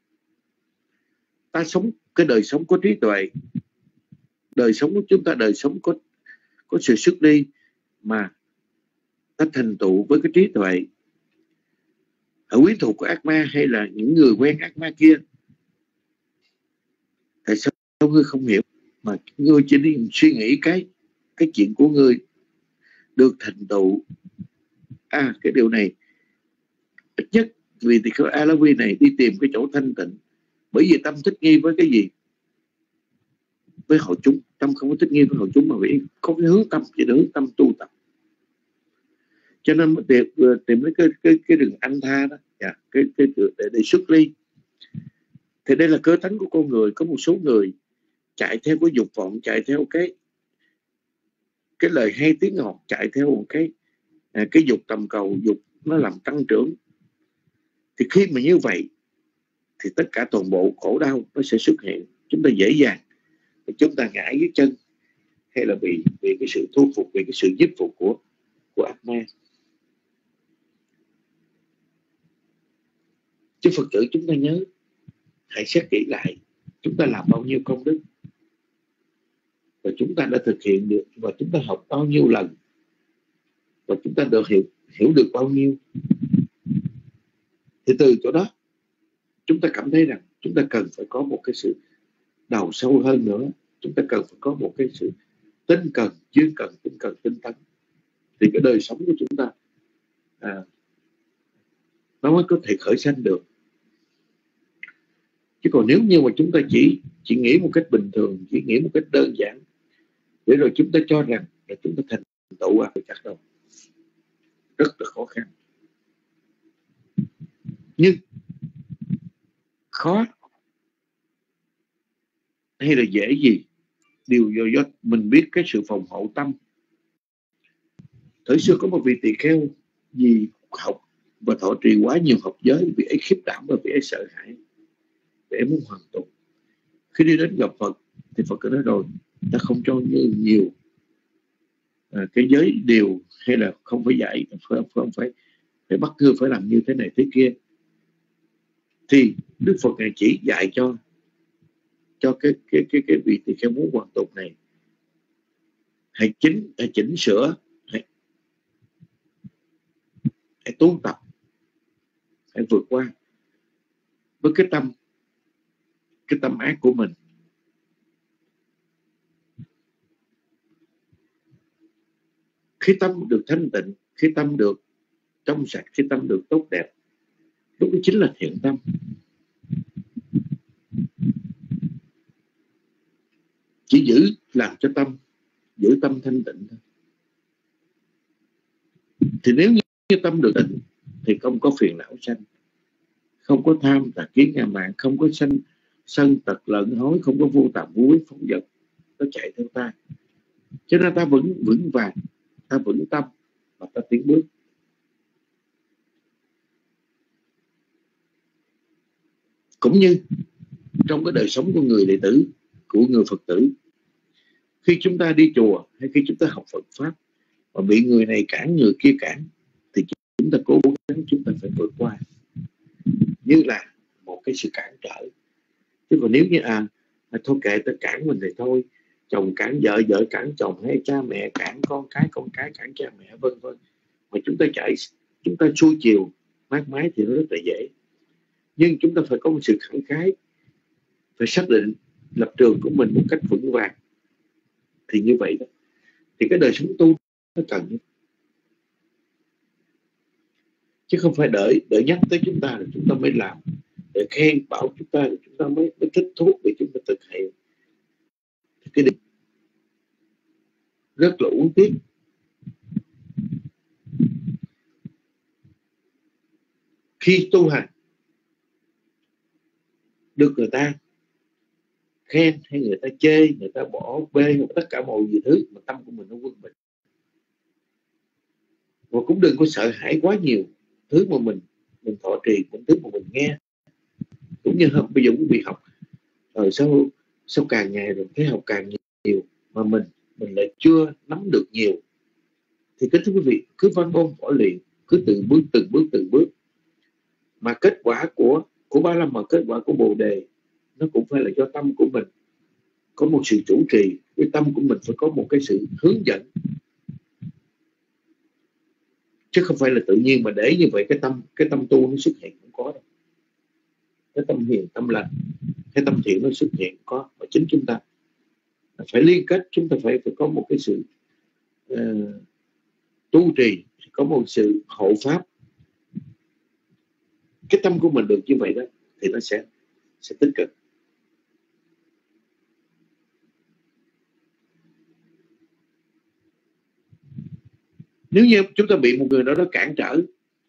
ta sống cái đời sống có trí tuệ, đời sống của chúng ta đời sống có có sự xuất ly, mà ta thành tựu với cái trí tuệ. Ở quyến thuộc của Atma hay là những người quen Atma kia, tại sao ngươi không hiểu, mà ngươi chỉ đi suy nghĩ cái cái chuyện của ngươi được thành tựu? À, cái điều này ít nhất vì thì cái Alavi này đi tìm cái chỗ thanh tịnh, bởi vì tâm thích nghi với cái gì? Với hội chúng. Tâm không có thích nghi với hội chúng, mà vì có cái hướng tâm, chỉ hướng tâm tu tập. Cho nên mới tìm, tìm lấy cái, cái, cái đường anh tha đó, yeah, cái, cái, để, để xuất ly. Thì đây là cơ tánh của con người. Có một số người chạy theo cái dục vọng, chạy theo cái cái lời hay tiếng ngọt, chạy theo một cái cái dục tầm cầu, dục nó làm tăng trưởng. Thì khi mà như vậy thì tất cả toàn bộ khổ đau nó sẽ xuất hiện. Chúng ta dễ dàng, chúng ta ngã dưới chân, hay là vì vì cái sự thu phục, vì cái sự nhiếp phục của của Atma. Chứ Phật tử chúng ta nhớ, hãy xét kỹ lại chúng ta làm bao nhiêu công đức, và chúng ta đã thực hiện được, và chúng ta học bao nhiêu lần, và chúng ta được hiểu hiểu được bao nhiêu. Thì từ chỗ đó chúng ta cảm thấy rằng chúng ta cần phải có một cái sự đào sâu hơn nữa. Chúng ta cần phải có một cái sự tinh cần, chuyên cần, tinh cần, tinh tấn, thì cái đời sống của chúng ta à, nó mới có thể khởi sanh được. Chứ còn nếu như mà chúng ta chỉ chỉ nghĩ một cách bình thường, chỉ nghĩ một cách đơn giản, để rồi chúng ta cho rằng là chúng ta thành tựu à, chắc đâu, rất là khó khăn. Nhưng khó hay là dễ gì, điều do, do mình biết cái sự phòng hộ tâm. Thời xưa có một vị tỳ kheo vì học và thọ trì quá nhiều học giới, vị ấy khiếp đảm và vị ấy sợ hãi, vị ấy muốn hoàn tục. Khi đi đến gặp Phật thì Phật cứ nói rồi, ta không cho như nhiều à, cái giới điều, hay là không phải dạy, không phải, phải, phải bắt ngươi phải làm như thế này thế kia. Thì Đức Phật này chỉ dạy cho cho cái cái cái cái vị tỳ kheo muốn hoàn tục này, hãy chỉnh hãy chỉnh sửa, hãy, hãy tu tập, hãy vượt qua với cái tâm cái tâm ác của mình. Khi tâm được thanh tịnh, khi tâm được trong sạch, khi tâm được tốt đẹp, lúc đó chính là thiện tâm. Chỉ giữ làm cho tâm, giữ tâm thanh tịnh thôi. Thì nếu như tâm được tịnh thì không có phiền não sanh, không có tham tà kiến ngạ mạn, không có sanh sân tật lợn hối, không có vô tàm vô quý phóng dật nó chạy theo ta. Cho nên ta vững vững vàng, ta vững tâm và ta tiến bước. Cũng như trong cái đời sống của người đệ tử, của người Phật tử, khi chúng ta đi chùa hay khi chúng ta học Phật Pháp mà bị người này cản, người kia cản, thì chúng ta cố gắng, chúng ta phải vượt qua như là một cái sự cản trở. Chứ còn nếu như à, à thôi kệ, ta cản mình thì thôi, chồng cản vợ, vợ cản chồng, hay cha mẹ cản con cái, con cái cản cha mẹ, vân vân, mà chúng ta chạy, chúng ta xuôi chiều mát mái thì nó rất là dễ. Nhưng chúng ta phải có một sự khẳng khái, phải xác định lập trường của mình một cách vững vàng. Thì như vậy đó, thì cái đời sống tu nó cần, chứ không phải đợi đợi nhắc tới chúng ta là chúng ta mới làm, để khen bảo chúng ta là chúng ta mới, mới thích thú để chúng ta thực hiện. Thì cái điều rất là uổng tiếc. Khi tu hành được người ta khen hay người ta chê, người ta bỏ bê, tất cả mọi gì thứ mà tâm của mình nó quân bình. Và cũng đừng có sợ hãi quá nhiều thứ mà mình mình thọ trì, những thứ mà mình nghe. Cũng như hôm bây giờ quý vị học rồi sau sau càng ngày rồi thấy học càng nhiều mà mình mình lại chưa nắm được nhiều, thì kính thưa quý vị, cứ văn ôn võ luyện, cứ từng bước từng bước từng bước, mà kết quả của của ba la mật, kết quả của bồ đề nó cũng phải là do tâm của mình có một sự chủ trì, cái tâm của mình phải có một cái sự hướng dẫn, chứ không phải là tự nhiên mà để như vậy cái tâm cái tâm tu nó xuất hiện. Không có đâu. Cái tâm hiền, tâm lành, cái tâm thiện nó xuất hiện có, mà chính chúng ta phải liên kết, chúng ta phải phải có một cái sự uh, tu trì, có một sự hộ pháp. Cái tâm của mình được như vậy đó thì nó sẽ sẽ tích cực. Nếu như chúng ta bị một người đó đó cản trở,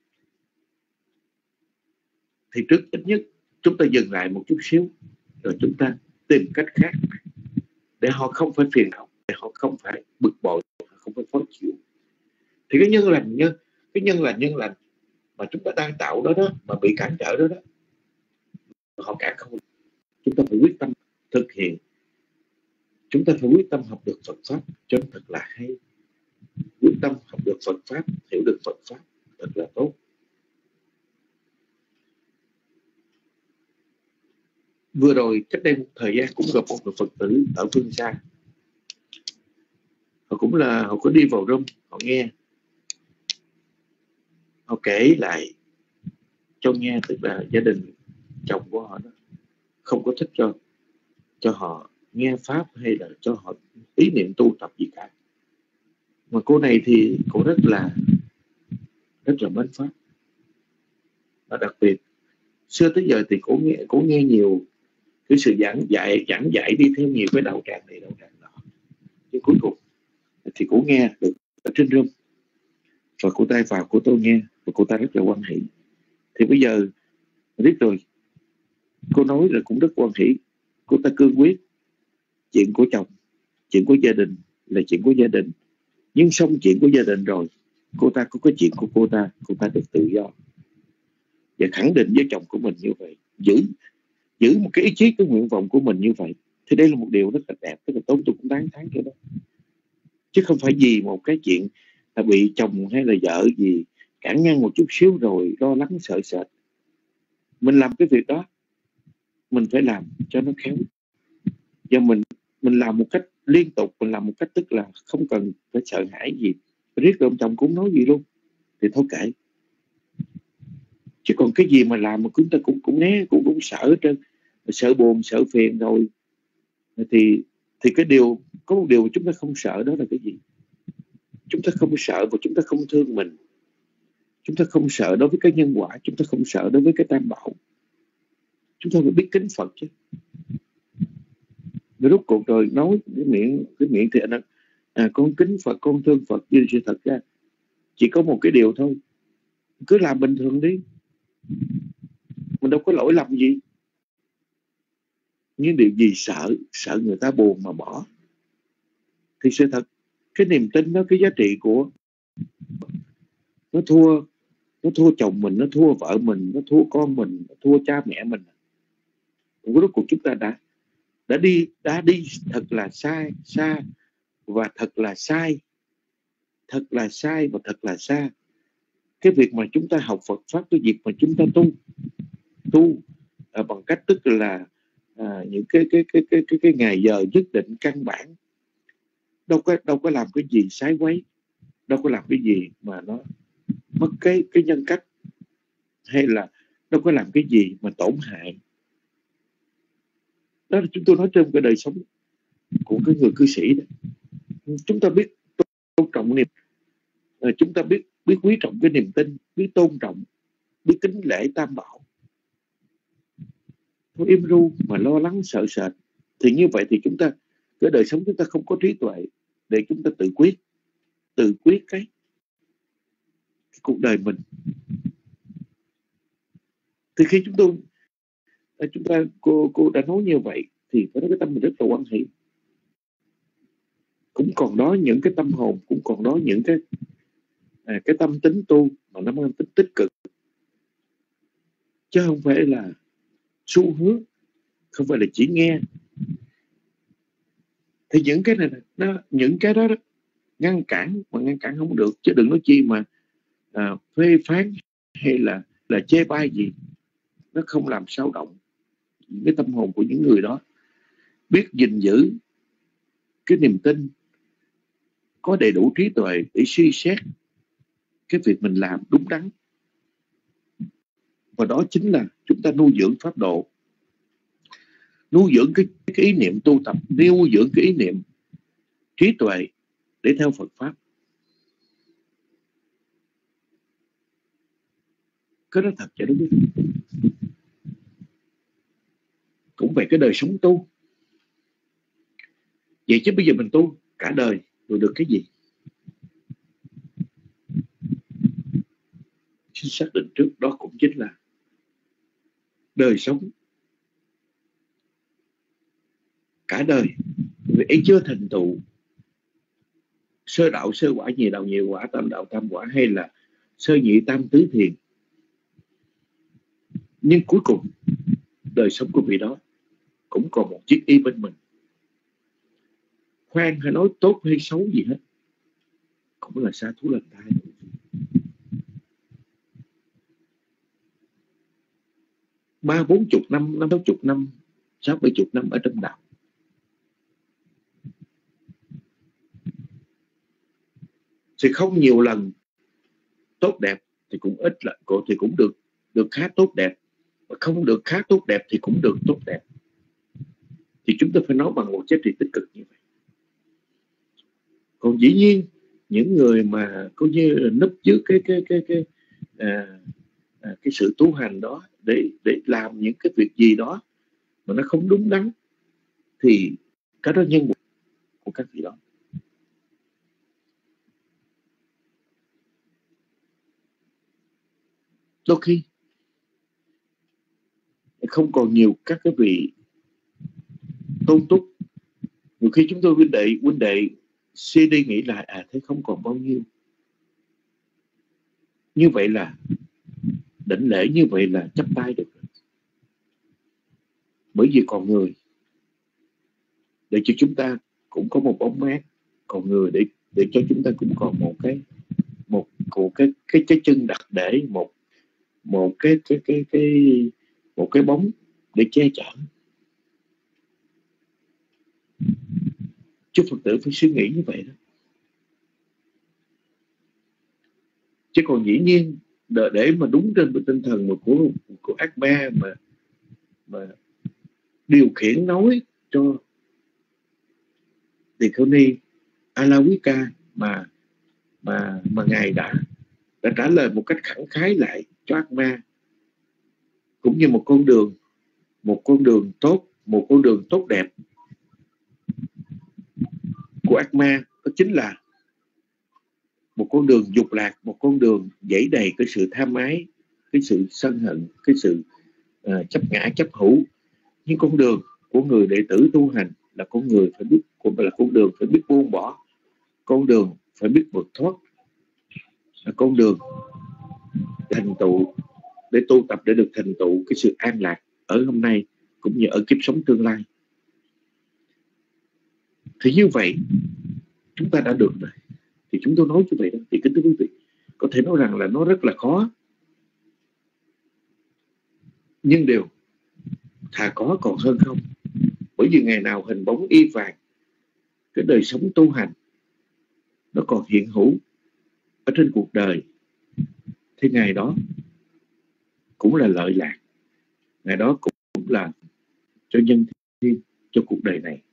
thì trước ít nhất chúng ta dừng lại một chút xíu, rồi chúng ta tìm cách khác để họ không phải phiền não, để họ không phải bực bội, không phải khó chịu. Thì cái nhân lành nhân cái nhân lành nhân lành mà chúng ta đang tạo đó đó, mà bị cản trở đó đó, họ cản không. Chúng ta phải quyết tâm thực hiện, chúng ta phải quyết tâm học được Phật Pháp cho nó thật là hay, quyết tâm học được Phật Pháp, hiểu được Phật Pháp thật là tốt. Vừa rồi cách đây một thời gian cũng gặp một người Phật tử ở phương xa. Họ cũng là họ có đi vào room, họ nghe, họ kể lại cho nghe, tức là gia đình chồng của họ đó không có thích cho cho họ nghe Pháp hay là cho họ ý niệm tu tập gì cả. Mà cô này thì cô rất là rất là mến Pháp. Và đặc biệt xưa tới giờ thì cô nghe cô nghe nhiều cái sự giảng dạy giảng dạy đi theo nhiều cái đạo tràng này đạo tràng đó. Chứ cuối cùng thì cô nghe được ở trên room, và cô ta vào của tôi nghe, và cô ta rất là hoan hỷ. Thì bây giờ biết rồi, cô nói là cũng rất hoan hỷ. Cô ta cương quyết chuyện của chồng, chuyện của gia đình là chuyện của gia đình, nhưng xong chuyện của gia đình rồi, cô ta có cái chuyện của cô ta, cô ta được tự do. Và khẳng định với chồng của mình như vậy, giữ giữ một cái ý chí, cái nguyện vọng của mình như vậy, thì đây là một điều rất là đẹp, rất là tốt. Tôi cũng đáng thán cái đó, chứ không phải vì một cái chuyện là bị chồng hay là vợ gì cản ngăn một chút xíu rồi lo lắng sợ sệt. Mình làm cái việc đó, mình phải làm cho nó khéo, và mình mình làm một cách liên tục, mình làm một cách tức là không cần phải sợ hãi gì. Riết rồi ông chồng cũng nói gì luôn thì thôi kệ. Chứ còn cái gì mà làm mà chúng ta cũng cũng né, cũng cũng sợ hết trơn, sợ buồn, sợ phiền rồi thì thì cái điều có một điều mà chúng ta không sợ, đó là cái gì? Chúng ta không sợ và chúng ta không thương mình. Chúng ta không sợ đối với cái nhân quả, chúng ta không sợ đối với cái tam bảo. Chúng ta phải biết kính Phật chứ. Rồi rốt cuộc rồi nói cái miệng cái miệng thì anh à, con kính Phật, con thương Phật, nhưng sự thật ra chỉ có một cái điều thôi, cứ làm bình thường đi, mình đâu có lỗi lầm gì. Nhưng điều gì sợ sợ người ta buồn mà bỏ. Thì sự thật cái niềm tin đó, cái giá trị của nó thua nó thua chồng mình, nó thua vợ mình, nó thua con mình, nó thua cha mẹ mình. Rốt cuộc chúng ta đã đã đi đã đi thật là sai xa và thật là sai thật là sai và thật là xa. Cái việc mà chúng ta học Phật pháp, cái việc mà chúng ta tu tu à, bằng cách tức là à, những cái cái cái cái cái cái ngày giờ nhất định căn bản, đâu có đâu có làm cái gì sái quấy, đâu có làm cái gì mà nó mất cái cái nhân cách, hay là đâu có làm cái gì mà tổn hại. Đó là chúng tôi nói trên cái đời sống của cái người cư sĩ đó. Chúng ta biết tôn trọng niềm, chúng ta biết biết quý trọng cái niềm tin, biết tôn trọng, biết kính lễ tam bảo. Thôi im ru mà lo lắng sợ sệt thì như vậy thì chúng ta, cái đời sống chúng ta không có trí tuệ để chúng ta tự quyết tự quyết cái, cái cuộc đời mình. Thì khi chúng tôi chúng ta cô cô đã nói như vậy thì phải nói cái tâm mình rất là quan hệ. Cũng còn đó những cái tâm hồn, cũng còn đó những cái à, cái tâm tính tu mà nó mang tính tích cực, chứ không phải là xu hướng, không phải là chỉ nghe. Thì những cái này nó những cái đó, đó ngăn cản mà ngăn cản không được, chứ đừng nói chi mà à, phê phán hay là là chê bai gì, nó không làm sao động cái tâm hồn của những người đó. Biết gìn giữ cái niềm tin, có đầy đủ trí tuệ để suy xét cái việc mình làm đúng đắn. Và đó chính là chúng ta nuôi dưỡng pháp độ, nuôi dưỡng cái, cái ý niệm tu tập, nuôi dưỡng cái ý niệm trí tuệ để theo Phật pháp. Cái đó thật vậy đó. Cũng về cái đời sống tu. Vậy chứ bây giờ mình tu cả đời rồi được cái gì? Xin xác định trước, đó cũng chính là đời sống cả đời vì ấy chưa thành tựu sơ đạo sơ quả, nhị đạo nhị quả, tam đạo tam quả, hay là sơ nhị tam tứ thiền. Nhưng cuối cùng đời sống của vị đó cũng còn một chiếc y bên mình. Khoan hay nói tốt hay xấu gì hết, cũng là sa thú lần thai. Ba bốn chục năm, năm sáu chục năm, sáu bảy chục năm ở trong đạo, thì không nhiều lần tốt đẹp thì cũng ít là cổ thì cũng được được khá tốt đẹp, và không được khá tốt đẹp thì cũng được tốt đẹp. Thì chúng ta phải nói bằng một giá trị tích cực như vậy. Còn dĩ nhiên những người mà có như núp dưới cái cái cái cái à, à, cái sự tu hành đó để để làm những cái việc gì đó mà nó không đúng đắn, thì cái đó nhân quả của các vị đó. Đôi khi không còn nhiều các cái vị tôn túc. Nhiều khi chúng tôi huynh đệ huynh đệ suy đi nghĩ lại, à thế không còn bao nhiêu. Như vậy là đảnh lễ, như vậy là chắp tay được. Bởi vì còn người để cho chúng ta cũng có một bóng mát, còn người để để cho chúng ta cũng còn một cái một một cái cái cái chân đặt để một một cái cái cái cái một cái bóng để che chở. Chúc Phật tử phải suy nghĩ như vậy đó. Chứ còn dĩ nhiên để, để mà đúng trên tinh thần mà của của ác ma mà mà điều khiển nói cho Tỳ Kheo Ni Alawika mà mà mà ngài đã đã trả lời một cách khẳng khái lại cho ác ma, cũng như một con đường một con đường tốt một con đường tốt đẹp của ác ma, đó chính là một con đường dục lạc, một con đường dẫy đầy cái sự tham ái, cái sự sân hận, cái sự uh, chấp ngã chấp hữu. Nhưng con đường của người đệ tử tu hành là con người phải biết là con đường phải biết buông bỏ, con đường phải biết vượt thoát, là con đường thành tựu để tu tập để được thành tựu cái sự an lạc ở hôm nay cũng như ở kiếp sống tương lai. Thì như vậy chúng ta đã được rồi. Thì chúng tôi nói như vậy đó. Thì kính thưa quý vị, có thể nói rằng là nó rất là khó, nhưng điều thà có còn hơn không. Bởi vì ngày nào hình bóng y vàng, cái đời sống tu hành nó còn hiện hữu ở trên cuộc đời, thì ngày đó cũng là lợi lạc, ngày đó cũng, cũng là cho nhân thiên, cho cuộc đời này.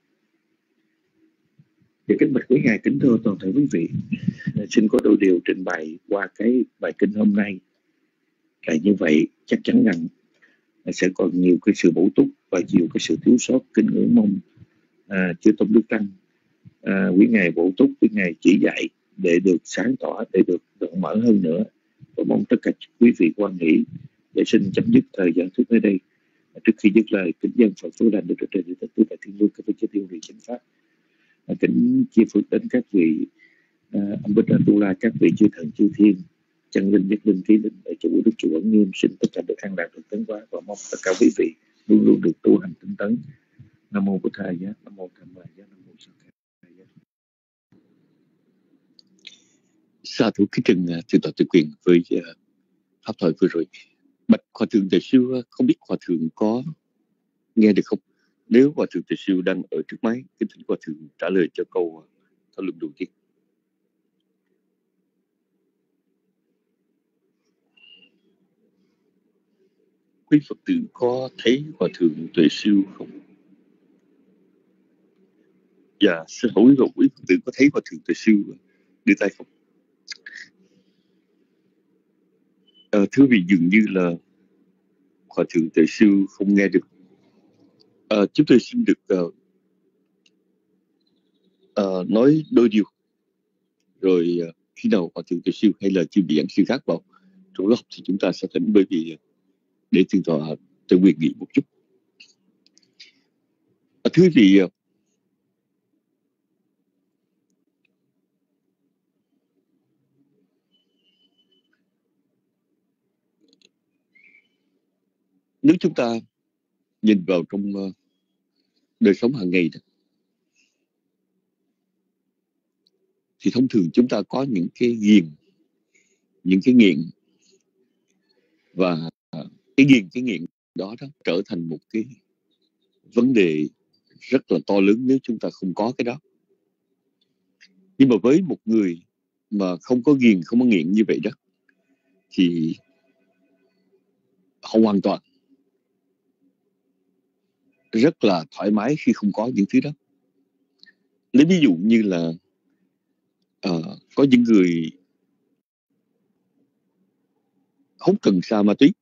Thì kính bạch quý ngài, kính thưa toàn thể quý vị, xin có đôi điều trình bày qua cái bài kinh hôm nay là như vậy. Chắc chắn rằng sẽ còn nhiều cái sự bổ túc và nhiều cái sự thiếu sót. Kính ngưỡng mong à, chư Tôn Đức Tăng, à, quý ngài bổ túc, quý ngài chỉ dạy để được sáng tỏ, để được rộng mở hơn nữa. Và mong tất cả quý vị quan nghĩ để xin chấm dứt thời gian thuyết nơi đây. Trước khi dứt lời, kính dân Phật phước lành được trở trên đất tứ đại thiên vương các vị chư thiên vị chánh pháp, à, kính chia phước đến các vị à, ông Bích Tu La, các vị chư thần chư thiên, chân linh nhất linh ký linh ở chỗ Đức Chủ Ấn Nghiêm, xin tất cả được an lạc, được tấn hóa, và mong tất cả quý vị luôn luôn được tu hành tinh tấn. Nam mô Bổn Thầy Giá, Nam mô Tham Ma Giá, Nam mô Sa Thầy Giá. Sa thủ kính trân thượng tọa Tự Quyền với uh, pháp thoại vừa rồi. Bạch Hòa thượng Tề Siêu, không biết Hòa thượng có nghe được không? Nếu Hòa thượng Tề Siêu đang ở trước máy, kính thỉnh Hòa thượng trả lời cho câu thảo luận đầu tiên. Quý Phật tử có thấy Hòa thượng Tề Siêu không? Dạ, xin hỏi quý Phật tử có thấy Hòa thượng Tề Siêu đưa tay không? À, thưa vị, dường như là Hòa thượng Tề Siêu không nghe được. À, chúng tôi xin được uh, uh, nói đôi điều. Rồi uh, khi nào Hòa thượng Tề Siêu hay là chư vị giảng sư khác vào trong lớp thì chúng ta sẽ thỉnh, bởi vì uh, để thượng tọa cho quyền nghị một chút. À, thưa vị, uh, nếu chúng ta nhìn vào trong uh, đời sống hàng ngày đó, thì thông thường chúng ta có những cái ghiền, những cái nghiện, và uh, cái ghiền, cái nghiện đó, đó trở thành một cái vấn đề rất là to lớn nếu chúng ta không có cái đó. Nhưng mà với một người mà không có ghiền, không có nghiện như vậy đó, thì họ hoàn toàn rất là thoải mái khi không có những thứ đó. Lấy ví dụ như là uh, có những người hút cần sa ma túy.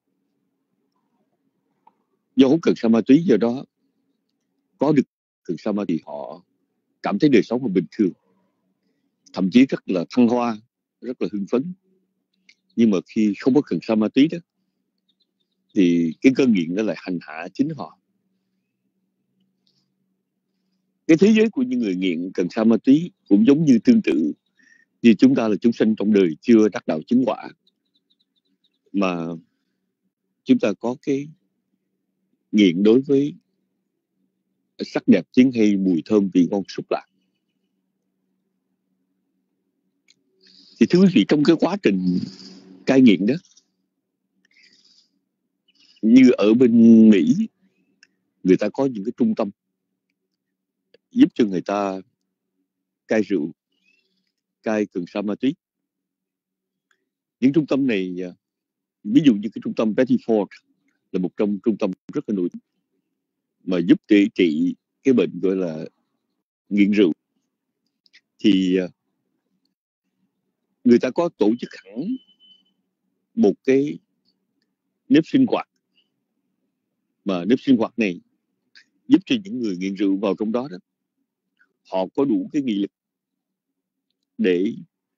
Do hút cần sa ma túy, do đó có được cần sa ma thì họ cảm thấy đời sống là bình thường, thậm chí rất là thăng hoa, rất là hưng phấn. Nhưng mà khi không có cần sa ma túy đó, thì cái cơn nghiện nó lại hành hạ chính họ. Cái thế giới của những người nghiện cần sa ma túy cũng giống như tương tự như chúng ta là chúng sanh trong đời chưa đắc đạo chứng quả, mà chúng ta có cái nghiện đối với sắc đẹp, tiếng hay, mùi thơm, vị ngon, xúc lạc. Thì thưa quý vị, trong cái quá trình cai nghiện đó, như ở bên Mỹ, người ta có những cái trung tâm giúp cho người ta cai rượu, cai cần sa ma túy. Những trung tâm này ví dụ như cái trung tâm Betty Ford là một trong trung tâm rất là nổi tiếng mà giúp trị trị cái bệnh gọi là nghiện rượu, thì người ta có tổ chức hẳn một cái nếp sinh hoạt, mà nếp sinh hoạt này giúp cho những người nghiện rượu vào trong đó đó, họ có đủ cái nghị lực để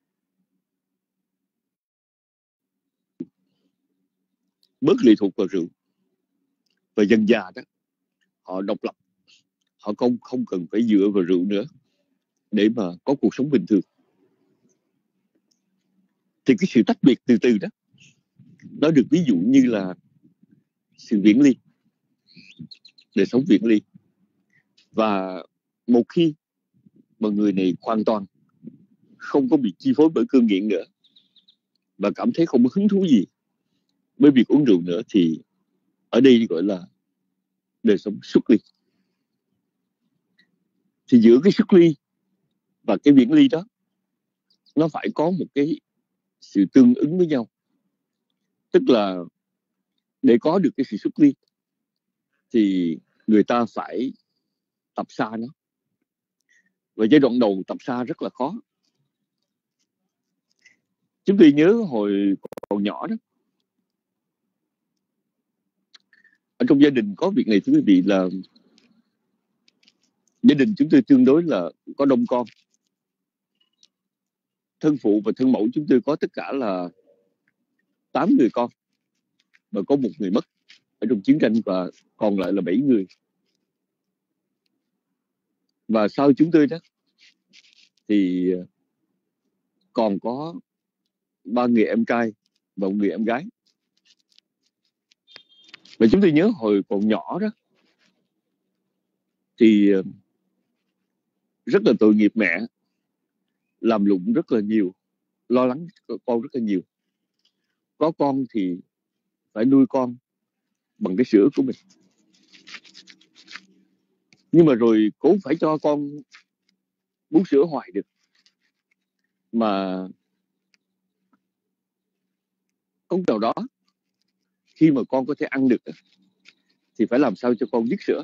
bớt lệ thuộc vào rượu, và dần dà đó họ độc lập, họ không không cần phải dựa vào rượu nữa để mà có cuộc sống bình thường. Thì cái sự tách biệt từ từ đó, nó được ví dụ như là sự viễn ly, đời sống viễn ly. Và một khi mà người này hoàn toàn không có bị chi phối bởi cơn nghiện nữa và cảm thấy không có hứng thú gì với việc uống rượu nữa, thì ở đây gọi là đời sống xuất ly. Thì giữa cái xuất ly và cái viễn ly đó, nó phải có một cái sự tương ứng với nhau. Tức là để có được cái sự xuất ly thì người ta phải tập xa nó. Và giai đoạn đầu tập xa rất là khó. Chúng tôi nhớ hồi còn nhỏ đó, ở trong gia đình có việc này thưa quý vị, là gia đình chúng tôi tương đối là có đông con. Thân phụ và thân mẫu chúng tôi có tất cả là tám người con, và có một người mất ở trong chiến tranh, và còn lại là bảy người. Và sau chúng tôi đó thì còn có ba người em trai và một người em gái. Và chúng tôi nhớ hồi còn nhỏ đó thì rất là tội nghiệp mẹ, làm lụng rất là nhiều, lo lắng con rất là nhiều. Có con thì phải nuôi con bằng cái sữa của mình, nhưng mà rồi cũng phải cho con bú sữa hoài được. Mà con nào đó khi mà con có thể ăn được thì phải làm sao cho con dứt sữa.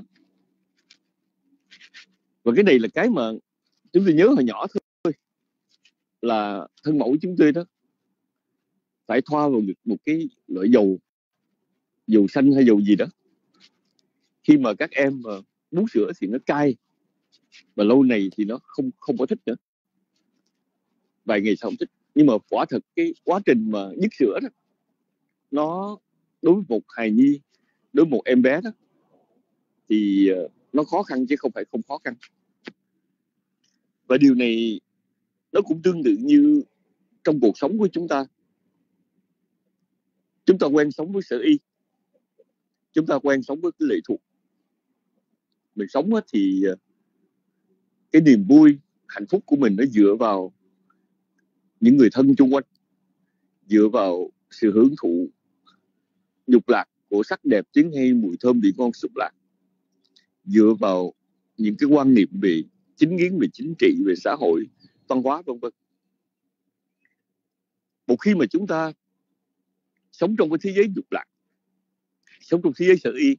Và cái này là cái mà chúng tôi nhớ hồi nhỏ thôi, là thân mẫu chúng tôi đó phải thoa vào một cái loại dầu, dầu xanh hay dầu gì đó. Khi mà các em mà bú sữa thì nó cay, và lâu này thì nó không không có thích nữa. Vài ngày sau không thích. Nhưng mà quả thật cái quá trình mà dứt sữa đó, nó đối với một hài nhi, đối với một em bé đó, thì nó khó khăn chứ không phải không khó khăn. Và điều này nó cũng tương tự như trong cuộc sống của chúng ta. Chúng ta quen sống với sở y, chúng ta quen sống với cái lệ thuộc. Mình sống thì cái niềm vui, hạnh phúc của mình nó dựa vào những người thân chung quanh, dựa vào sự hưởng thụ dục lạc của sắc đẹp, tiếng hay, mùi thơm, vị ngon, xúc lạc, dựa vào những cái quan niệm về chính kiến, về chính trị, về xã hội, văn hóa, vân vân. Một khi mà chúng ta sống trong cái thế giới dục lạc, sống trong thế giới sở y,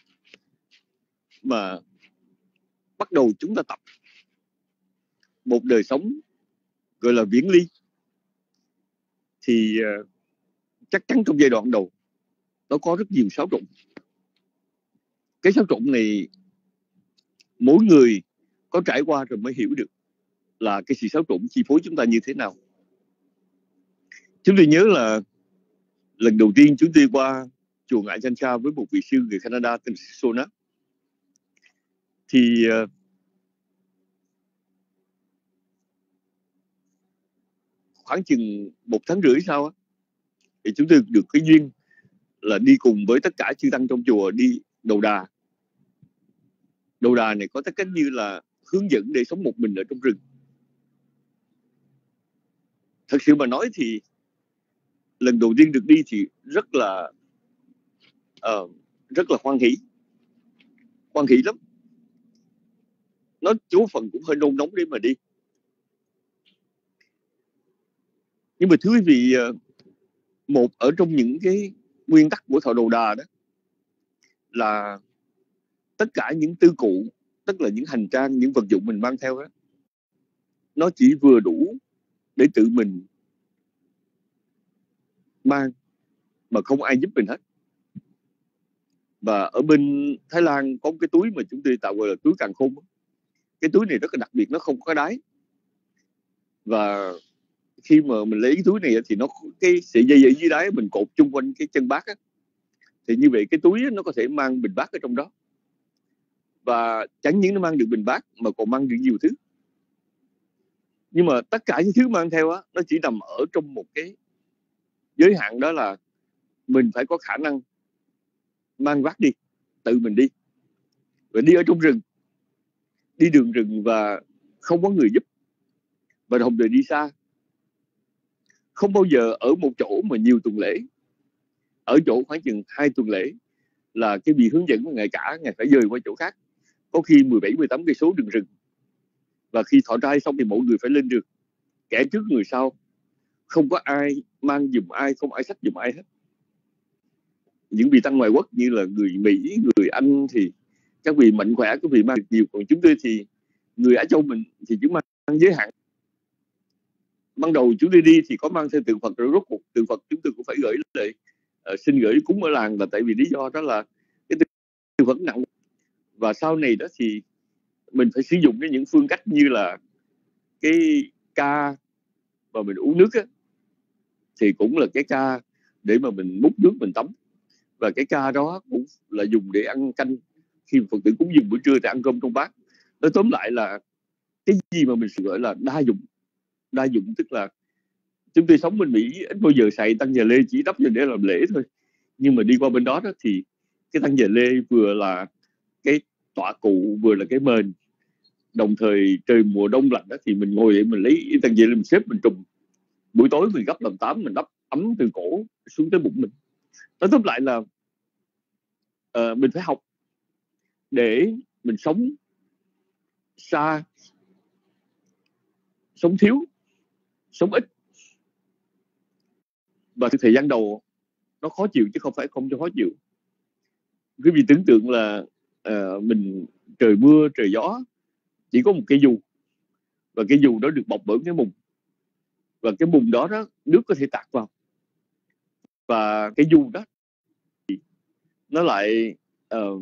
mà bắt đầu chúng ta tập một đời sống gọi là viễn ly, thì chắc chắn trong giai đoạn đầu nó có rất nhiều xáo trộn. Cái xáo trộn này mỗi người có trải qua rồi mới hiểu được là cái sự xáo trộn chi phối chúng ta như thế nào. Chúng tôi nhớ là lần đầu tiên chúng tôi qua chùa Ngài Danh Sa với một vị sư người Canada tên Sona, thì uh, khoảng chừng một tháng rưỡi sau á, thì chúng tôi được cái duyên là đi cùng với tất cả chư tăng trong chùa đi đầu đà. Đầu đà này có tất cả như là hướng dẫn để sống một mình ở trong rừng. Thật sự mà nói thì lần đầu tiên được đi thì rất là uh, rất là hoan hỷ, hoan hỷ lắm. Nó chú phần cũng hơi nôn nóng để mà đi. Nhưng mà thưa quý vị, một ở trong những cái nguyên tắc của Thọ Đồ Đà đó là tất cả những tư cụ, tức là những hành trang, những vật dụng mình mang theo đó, nó chỉ vừa đủ để tự mình mang mà không ai giúp mình hết. Và ở bên Thái Lan có một cái túi mà chúng tôi tạo gọi là túi càn khôn. Cái túi này rất là đặc biệt, nó không có đáy. Và khi mà mình lấy cái túi này thì nó cái sợi dây ở dưới đáy mình cột chung quanh cái chân bát á, thì như vậy cái túi nó có thể mang bình bát ở trong đó. Và chẳng những nó mang được bình bát mà còn mang được nhiều thứ. Nhưng mà tất cả những thứ mang theo á, nó chỉ nằm ở trong một cái giới hạn, đó là mình phải có khả năng mang vác đi, tự mình đi. Và đi ở trong rừng, đi đường rừng và không có người giúp. Và đồng thời đi xa, không bao giờ ở một chỗ mà nhiều tuần lễ. Ở chỗ khoảng chừng hai tuần lễ là cái vị hướng dẫn của Ngài cả, Ngài phải dời qua chỗ khác. Có khi mười bảy, mười tám cây số đường rừng. Và khi thọ trai xong thì mọi người phải lên đường, kẻ trước người sau. Không có ai mang giùm ai, không ai xách giùm ai hết. Những vị tăng ngoại quốc như là người Mỹ, người Anh thì các vị mạnh khỏe, các vị mang được nhiều. Còn chúng tôi thì người Á Châu mình thì chúng mang giới hạn. Ban đầu chúng tôi đi thì có mang theo tượng Phật, rồi rốt cuộc tượng Phật chúng tôi cũng phải gửi lại, uh, xin gửi cúng ở làng, là tại vì lý do đó là cái tượng Phật nặng. Và sau này đó thì mình phải sử dụng cái những phương cách như là cái ca mà mình uống nước á, thì cũng là cái ca để mà mình múc nước mình tắm. Và cái ca đó cũng là dùng để ăn canh. Khi Phật tử cúng dường buổi trưa thì ăn cơm trong bát. Nói tóm lại là cái gì mà mình gọi là đa dụng. Đa dụng tức là chúng tôi sống bên Mỹ ít bao giờ xài tăng già lê, chỉ đắp vào để làm lễ thôi. Nhưng mà đi qua bên đó, đó thì cái tăng già lê vừa là cái tọa cụ, vừa là cái mền. Đồng thời trời mùa đông lạnh đó thì mình ngồi để mình lấy tăng già lê mình xếp mình trùm. Buổi tối mình gấp làm tám, mình đắp ấm từ cổ xuống tới bụng mình. Nói tóm lại là uh, mình phải học để mình sống xa, sống thiếu, sống ít. Và thời gian đầu nó khó chịu chứ không phải không cho khó chịu. Quý vị tưởng tượng là uh, mình trời mưa, trời gió, chỉ có một cây dù. Và cây dù đó được bọc bởi cái mùng. Và cái mùng đó, đó nước có thể tạt vào. Và cái dù đó nó lại uh,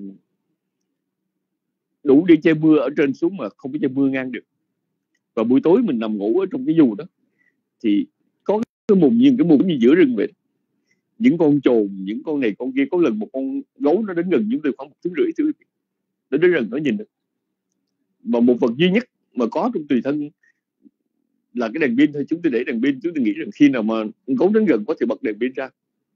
đủ để che mưa ở trên xuống mà không có che mưa ngang được. Và buổi tối mình nằm ngủ ở trong cái dù đó thì có cái mùng như cái mùng như giữa rừng vậy. Những con trồn, những con này con kia. Có lần một con gấu nó đến gần chúng tôi khoảng một tiếng rưỡi thứ nó đến gần nó nhìn được. Mà một vật duy nhất mà có trong tùy thân là cái đèn pin thôi. Chúng tôi để đèn pin, chúng tôi nghĩ rằng khi nào mà gấu đến gần có thể bật đèn pin ra.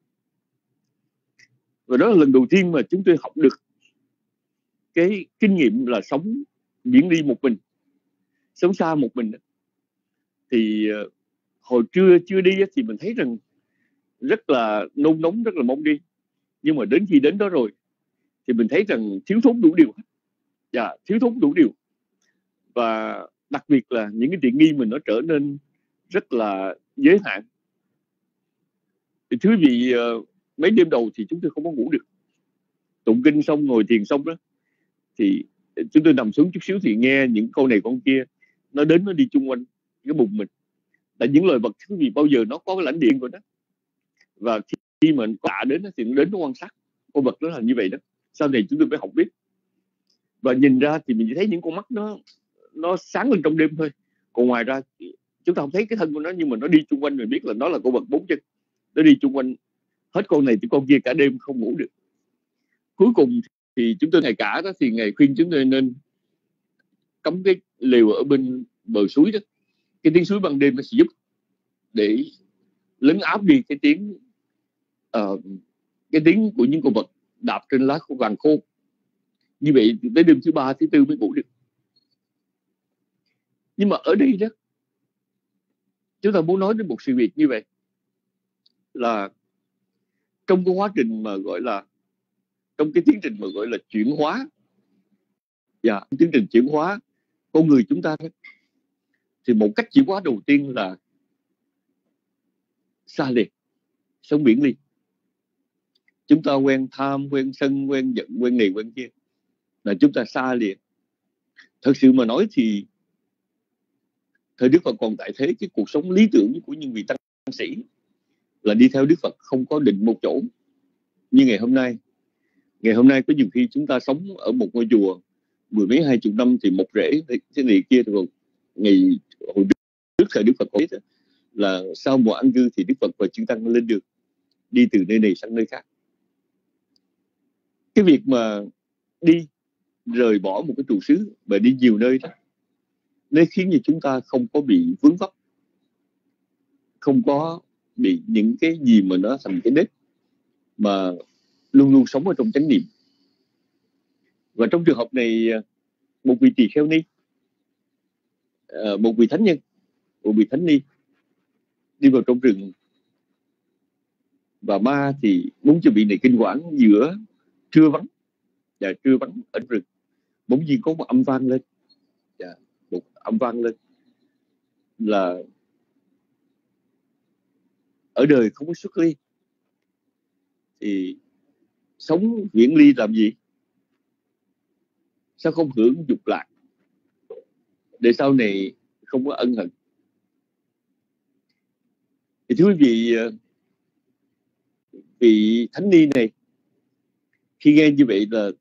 Và đó là lần đầu tiên mà chúng tôi học được cái kinh nghiệm là sống biển đi một mình, sống xa một mình. Thì uh, hồi trưa chưa đi thì mình thấy rằng rất là nôn nóng, rất là mong đi. Nhưng mà đến khi đến đó rồi thì mình thấy rằng thiếu thốn đủ điều. Dạ, thiếu thốn đủ điều. Và đặc biệt là những cái tiện nghi mình nó trở nên rất là giới hạn. Thì thưa quý vị, uh, mấy đêm đầu thì chúng tôi không có ngủ được. Tụng kinh xong, ngồi thiền xong đó, thì chúng tôi nằm xuống chút xíu thì nghe những con này con kia nó đến, nó đi chung quanh cái bụng mình. Tại những loài vật quý vị bao giờ nó có cái lãnh địa của nó. Và khi mà tạ đến thì nó đến nó quan sát con vật đó là như vậy đó. Sau này chúng tôi phải học biết. Và nhìn ra thì mình chỉ thấy những con mắt nó nó sáng lên trong đêm thôi. Còn ngoài ra chúng ta không thấy cái thân của nó, nhưng mà nó đi chung quanh, mình biết là nó là con vật bốn chân. Nó đi chung quanh hết con này tới con kia cả đêm không ngủ được. Cuối cùng thì chúng tôi thầy cả đó thì Ngài khuyên chúng tôi nên cắm cái lều ở bên bờ suối đó. Cái tiếng suối ban đêm nó sẽ giúp để lấn áp đi cái tiếng uh, cái tiếng của những con vật đạp trên lá khô vàng khô. Như vậy tới đêm thứ ba, thứ tư mới ngủ được. Nhưng mà ở đây đó, chúng ta muốn nói đến một sự việc như vậy là trong cái quá trình mà gọi là trong cái tiến trình mà gọi là chuyển hóa, và yeah, tiến trình chuyển hóa con người chúng ta đó, thì một cách chuyển hóa đầu tiên là xa lìa. sống biển ly. Chúng ta quen tham, quen sân, quen giận, quen này, quen kia, là chúng ta xa liền. Thật sự mà nói thì thời Đức Phật còn tại thế, cái cuộc sống lý tưởng của những vị tăng sĩ là đi theo Đức Phật, không có định một chỗ. Như ngày hôm nay, ngày hôm nay có nhiều khi chúng ta sống ở một ngôi chùa mười mấy hai chục năm thì một rễ thế này kia, rồi ngày hồi trước thời Đức Phật có biết là sau mùa an cư thì Đức Phật và chư tăng lên được đi từ nơi này sang nơi khác. Cái việc mà đi rời bỏ một cái trụ xứ và đi nhiều nơi đó, nó khiến cho chúng ta không có bị vướng vấp, không có bị những cái gì mà nó thành cái nếp, mà luôn luôn sống ở trong chánh niệm. Và trong trường hợp này, một vị tỳ kheo ni, một vị thánh nhân, một vị thánh ni đi vào trong rừng, và ma thì muốn cho vị này kinh quản giữa trưa vắng và trưa vắng ở rừng. Bỗng nhiên có một âm vang lên, một âm vang lên là ở đời không có xuất ly thì sống viễn ly làm gì? Sao không hưởng dục lạc để sau này không có ân hận? Thì thưa quý vị, vị thánh ni này khi nghe như vậy là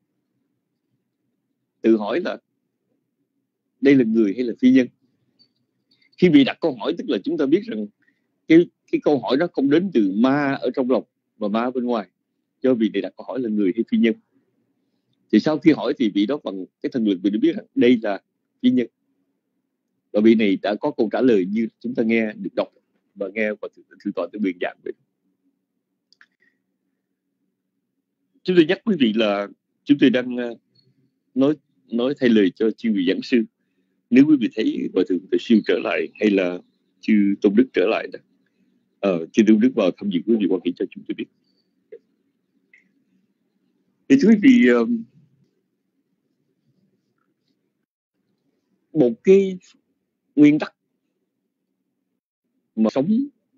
tự hỏi là đây là người hay là phi nhân? Khi vị đặt câu hỏi tức là chúng ta biết rằng cái, cái câu hỏi đó không đến từ ma ở trong lòng mà ma bên ngoài, cho vị này đặt câu hỏi là người hay phi nhân. Thì sau khi hỏi thì vị đó bằng cái thần lực vị đã biết rằng đây là phi nhân. Và vị này đã có câu trả lời như chúng ta nghe được đọc và nghe và thư tọa tự biện giảng vậy. Chúng tôi nhắc quý vị là chúng tôi đang nói nói thay lời cho chư vị giảng sư. Nếu quý vị thấy Hòa Thượng Từ Siêu trở lại hay là chư Tôn Đức trở lại đó, uh, chư Tôn Đức vào tham dự quý vị quan hệ cho chúng tôi biết. Thì thưa quý vị, uh, một cái nguyên tắc mà sống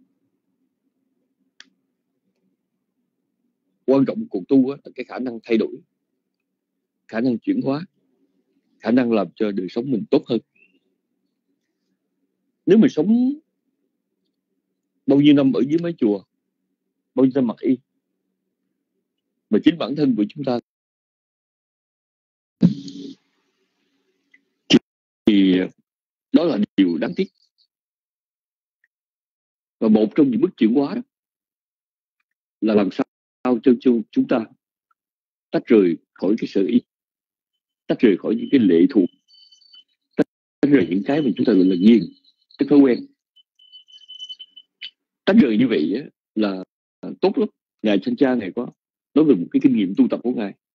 quan trọng của tu là cái khả năng thay đổi, khả năng chuyển hóa, khả năng làm cho đời sống mình tốt hơn. Nếu mình sống bao nhiêu năm ở dưới mái chùa, bao nhiêu năm mặc y, mà chính bản thân của chúng ta thì đó là điều đáng tiếc. Và một trong những bước chuyển hóa đó là làm sao cho chúng ta tách rời khỏi cái sở ý, tách rời khỏi những cái lệ thuộc, tách rời những cái mà chúng ta gọi là nghiền, cái thói quen. Tách rời như vậy á, là tốt lắm. Ngài Chanh Cha này có nói về một cái kinh nghiệm tu tập của Ngài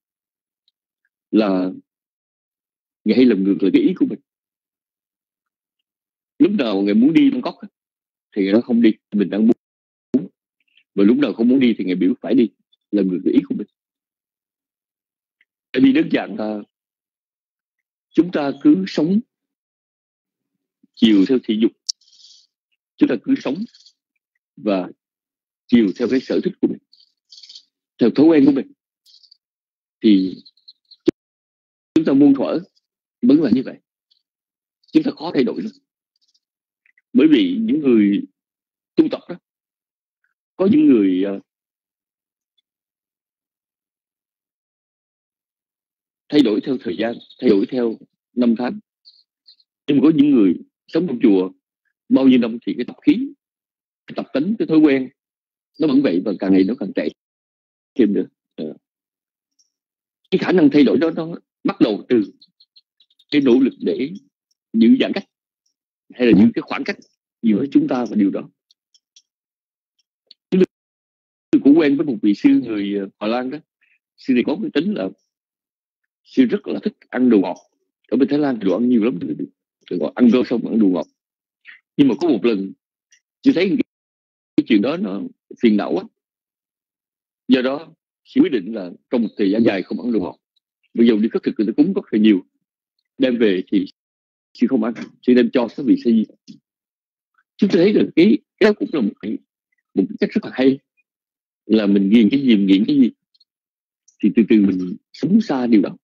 là Ngài hay làm ngược lại cái ý của mình. Lúc nào Ngài muốn đi Bangkok thì Ngài nói không đi, mình đang muốn. Và lúc nào không muốn đi thì Ngài biểu phải đi, làm ngược cái ý của mình. Tại vì đơn giản là chúng ta cứ sống chiều theo thị dục, chúng ta cứ sống và chiều theo cái sở thích của mình, theo thói quen của mình, thì chúng ta muôn thuở vẫn là như vậy. Chúng ta khó thay đổi lắm. Bởi vì những người tu tập đó, có những người uh, thay đổi theo thời gian, thay đổi theo năm tháng. Nhưng mà có những người sống trong chùa bao nhiêu năm thì cái tập khí, cái tập tính, cái thói quen nó vẫn vậy và càng ngày nó càng tệ thêm nữa. Uh, cái khả năng thay đổi đó nó bắt đầu từ cái nỗ lực để giữ giãn cách hay là những cái khoảng cách giữa chúng ta và điều đó. Tôi cũng quen với một vị sư người Hà Lan đó. Sư này có cái tính là sư rất là thích ăn đồ ngọt. Ở bên Thái Lan đồ ăn nhiều lắm, đồ ngọt, ăn rau xong ăn đồ ngọt. Nhưng mà có một lần sư thấy cái, cái chuyện đó nó phiền não quá. Do đó sư quyết định là trong một thời gian dài không ăn đồ ngọt. Bây giờ đi khất thực người ta cúng rất là nhiều, đem về thì sư không ăn, sư đem cho các vị sư. Chúng ta thấy được cái, cái đó cũng là một cái một cách rất là hay, là mình ghiền cái gì, mình nghiện cái gì, thì từ từ mình sống xa điều đó.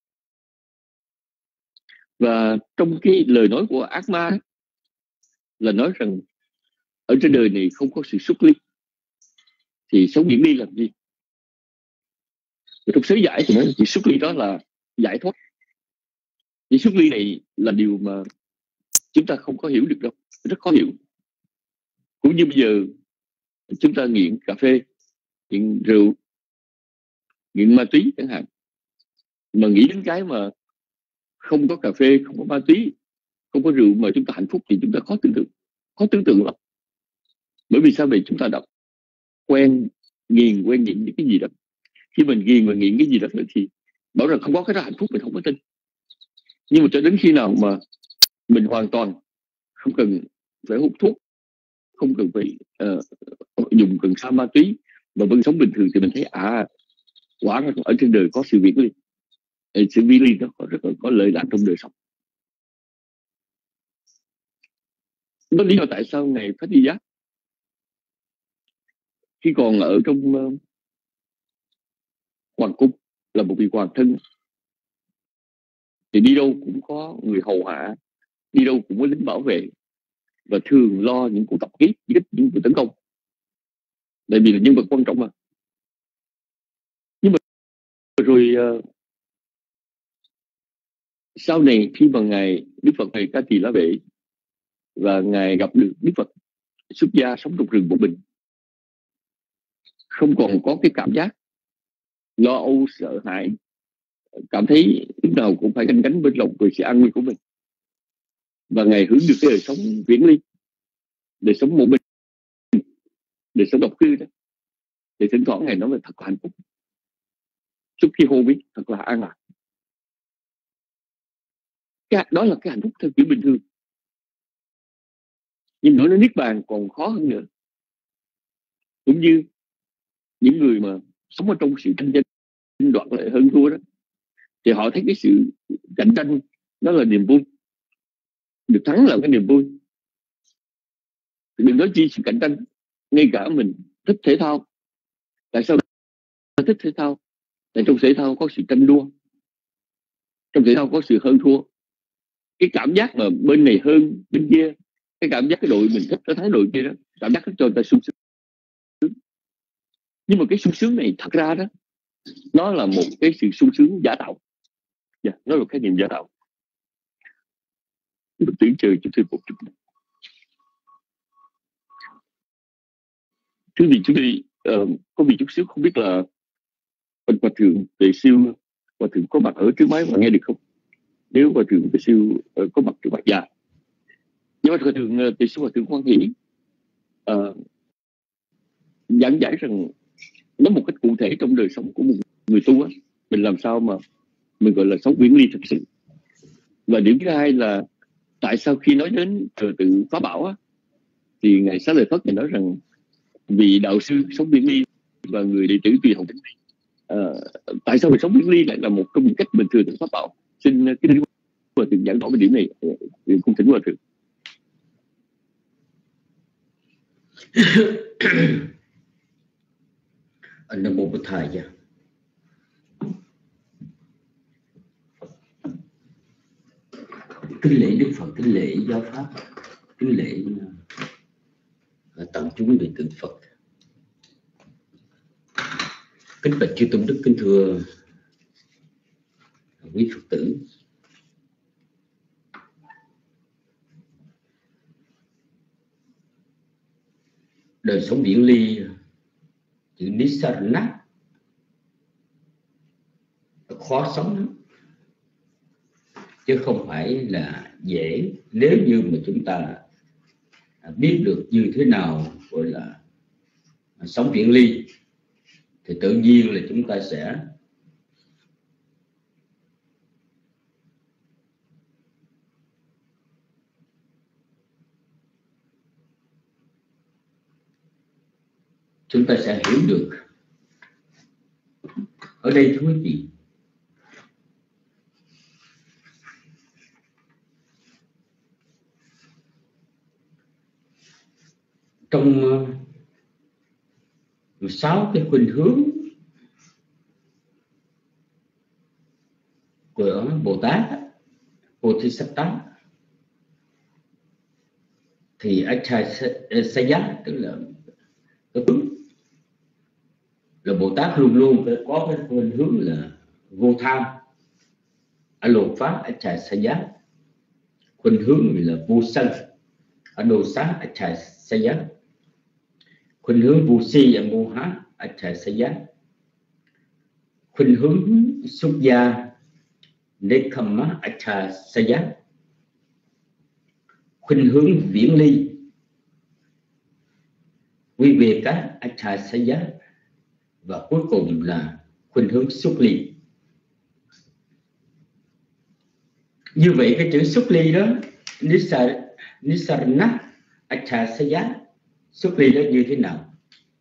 Và trong cái lời nói của ác ma ấy, là nói rằng ở trên đời này không có sự xuất ly, thì sống viễn ly làm gì? Trong sớ giải thì nói chỉ xuất ly đó là giải thoát. Chỉ xuất ly này là điều mà chúng ta không có hiểu được đâu, rất khó hiểu. Cũng như bây giờ chúng ta nghiện cà phê, nghiện rượu, nghiện ma túy chẳng hạn, mà nghĩ đến cái mà không có cà phê, không có ma túy, không có rượu mà chúng ta hạnh phúc, thì chúng ta khó tưởng tượng, khó tưởng tượng lắm. Bởi vì sao vậy? Chúng ta đã quen nghiền, quen nghiện những cái gì đó. Khi mình nghiền và nghiện cái gì đó thì bảo rằng không có cái đó hạnh phúc, mình không có tin. Nhưng mà cho đến khi nào mà mình hoàn toàn không cần phải hút thuốc, không cần phải uh, dùng cần sa ma túy, mà vẫn sống bình thường, thì mình thấy à, quả là ở trên đời có sự viễn ly. Sự viễn ly nó có rất là có lợi lạc trong đời sống. Đó lý do tại sao ngày Phát Di Giác khi còn ở trong uh, hoàng cung là một vị hoàng thân, thì đi đâu cũng có người hầu hạ, đi đâu cũng có lính bảo vệ, và thường lo những cuộc tập kích, những cuộc tấn công, tại vì là nhân vật quan trọng mà. Nhưng mà rồi uh, sau này khi mà ngài Đức Phật này Ca Tỳ La Vệ và ngài gặp được Đức Phật xuất gia sống trong rừng một mình, không còn có cái cảm giác lo âu sợ hãi, cảm thấy lúc nào cũng phải canh cánh bên lòng về sự an nguy của mình, và ngài hưởng được cái đời sống viễn ly, đời sống một mình, đời sống độc cư đó. Thì thỉnh thoảng ngài nói là thật là hạnh phúc, trước khi hô biết thật là an lạc. Cái, đó là cái hạnh phúc theo kiểu bình thường. Nhưng nữa nó niết bàn còn khó hơn nữa. Cũng như những người mà sống ở trong sự tranh tranh đoạt lại hơn thua đó, thì họ thấy cái sự cạnh tranh đó là niềm vui, được thắng là cái niềm vui. Đừng nói chi sự cạnh tranh, ngay cả mình thích thể thao. Tại sao thích thể thao? Tại trong thể thao có sự tranh đua, trong thể thao có sự hơn thua. Cái cảm giác mà bên này hơn bên kia, cái cảm giác cái đội mình thích nó thắng đội kia đó, cảm giác cho người ta sung sướng. Nhưng mà cái sung sướng này thật ra đó, nó là một cái sự sung sướng giả tạo. Yeah, nó là một khái niệm giả tạo. Mình tưởng chơi chút thêm một chút. Thứ gì chúng tôi uh, có vì chút xíu không biết là Bạch Hòa Thượng Tề Siêu Hòa Thượng có mặt ở trước máy mà nghe được không? Nếu Hòa Thượng Tề Siêu uh, có mặt trước mặt già. Nhưng mà Hòa Thượng uh, Tề Siêu Hòa Thượng Hoan Hỷ uh, giảng giải rằng nó một cách cụ thể trong đời sống của một người tu á, mình làm sao mà mình gọi là sống viễn ly thực sự. Và điểm thứ hai là tại sao khi nói đến thừa tự Pháp Bảo á, thì ngài Xá Lợi Phất thì nói rằng vì đạo sư sống viễn ly và người đệ tử tùy hồng. À, tại sao mình sống viễn ly lại là một trong những cách mình thừa tự Pháp Bảo? Xin cái điều mà từng giảng rõ cái điểm này, không thỉnh Hòa Thượng. Anh Nam Mô Bổn Thầy nha. Kính lễ Đức Phật, kính lễ giáo pháp, kính lễ tặng chúng đệ tử Phật. Kính bạch chư tôn đức, kính thưa quý Phật tử. Đời sống viễn ly, chữ Nissarana, khó sống lắm, chứ không phải là dễ. Nếu như mà chúng ta biết được như thế nào gọi là sống viễn ly, thì tự nhiên là chúng ta sẽ chúng ta sẽ hiểu được. Ở đây thưa quý vị, trong sáu cái khuynh hướng của Bồ Tát Bodhisattva thì Acharya tức là cái hướng là Bồ Tát luôn luôn có cái khuynh hướng là vô tham. Ở lột pháp Acharya khuynh hướng là vô sân. Ở đồ xá Acharya khuynh hướng vô si và mô há Acharya khuynh hướng xuất gia Nekhamma Acharya khuynh hướng viễn ly Viveka Acharya và cuối cùng là khuynh hướng xuất ly. Như vậy cái chữ xuất ly đó Nisarana Acharya xuất ly đó như thế nào?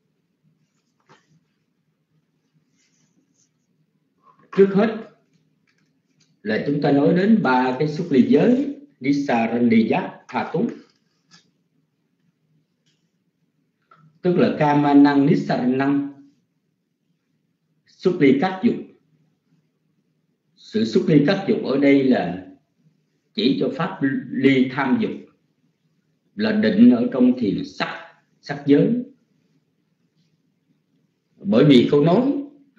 Trước hết là chúng ta nói đến ba cái xuất ly giới Nisaraniya Thatu, tức là Kamanang Nisaranang xuất ly các dục. Sự xuất ly các dục ở đây là chỉ cho pháp ly tham dục, là định ở trong thiền sắc sắc giới. Bởi vì câu nói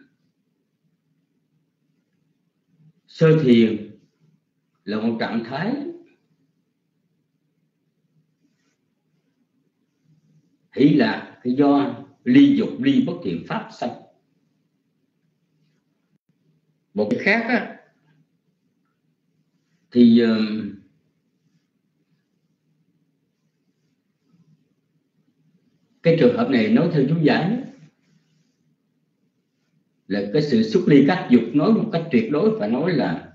sơ thiền là một trạng thái hỷ lạc cái do ly dục ly bất thiện pháp sanh. Một cái khác á, thì uh, cái trường hợp này nói theo chú giải là cái sự xuất ly các dục, nói một cách tuyệt đối phải nói là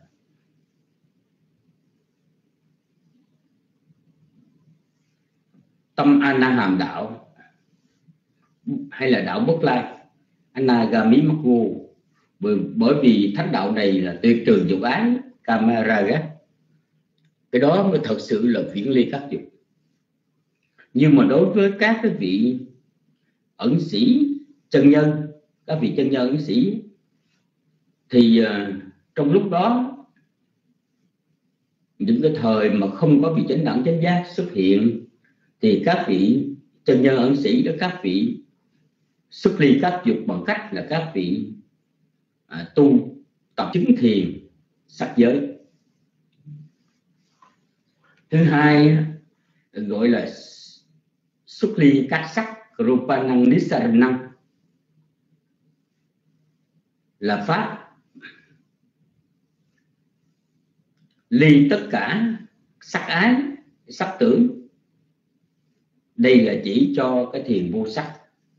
tâm Anaham đạo hay là đạo bất lai Anagami Maggo, bởi, bởi vì thánh đạo này là tuyệt trừ dục ái Kamaraga, cái đó mới thật sự là viễn ly các dục. Nhưng mà đối với các cái vị ẩn sĩ chân nhân, các vị chân nhân ẩn sĩ thì uh, trong lúc đó những cái thời mà không có vị chánh đẳng chánh giác xuất hiện thì các vị chân nhân ẩn sĩ đó, các vị xuất ly các dục bằng cách là các vị à, tu tập chứng thiền sắc giới. Thứ hai gọi là xuất ly các sắc Rupanang Nisaranang, là pháp ly tất cả sắc ái sắc tưởng. Đây là chỉ cho cái thiền vô sắc.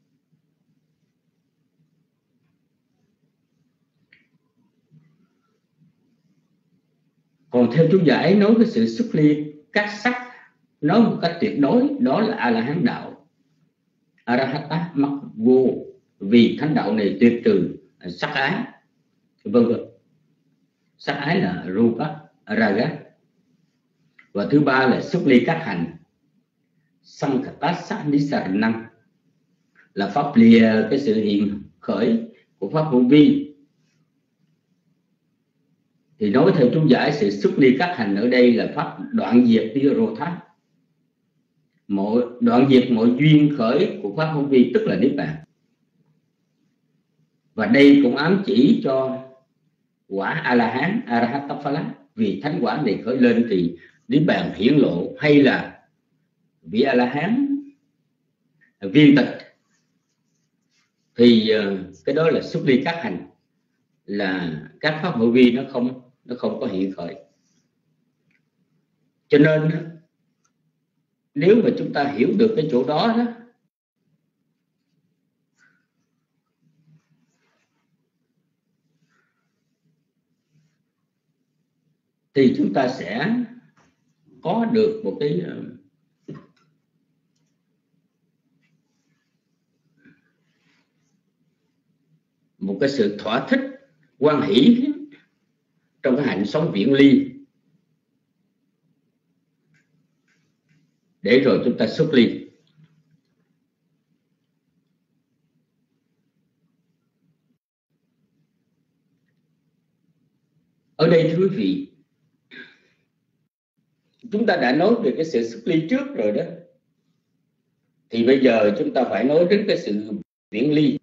Còn theo chú giải nói cái sự xuất ly các sắc nói một cách tuyệt đối, đó là A La Hán đạo Arahata Maggo, vì thánh đạo này tuyệt trừ sắc ái, vân vân. Sắc ái là Rupa Raga. Và thứ ba là xuất ly các hành Sankhata Nisaranang, là pháp lìa cái sự hiện khởi của pháp hữu vi. Thì nói theo chú giải, sự xuất ly các hành ở đây là pháp đoạn diệt Tirotha, mọi đoạn diệt mọi duyên khởi của pháp hữu vi, tức là niết bàn. Và đây cũng ám chỉ cho quả A La Hán Arahata Phala, vì thánh quả này khởi lên thì niết bàn hiển lộ, hay là vị A La Hán viên tịch thì cái đó là xuất ly các hành, là các pháp hữu vi nó không nó không có hiện khởi. Cho nên nếu mà chúng ta hiểu được cái chỗ đó đó, thì chúng ta sẽ có được một cái một cái sự thỏa thích hoan hỷ trong cái hạnh sống viễn ly, để rồi chúng ta xuất ly. Ở đây thưa quý vị, chúng ta đã nói về cái sự xuất ly trước rồi đó, thì bây giờ chúng ta phải nói đến cái sự viễn ly.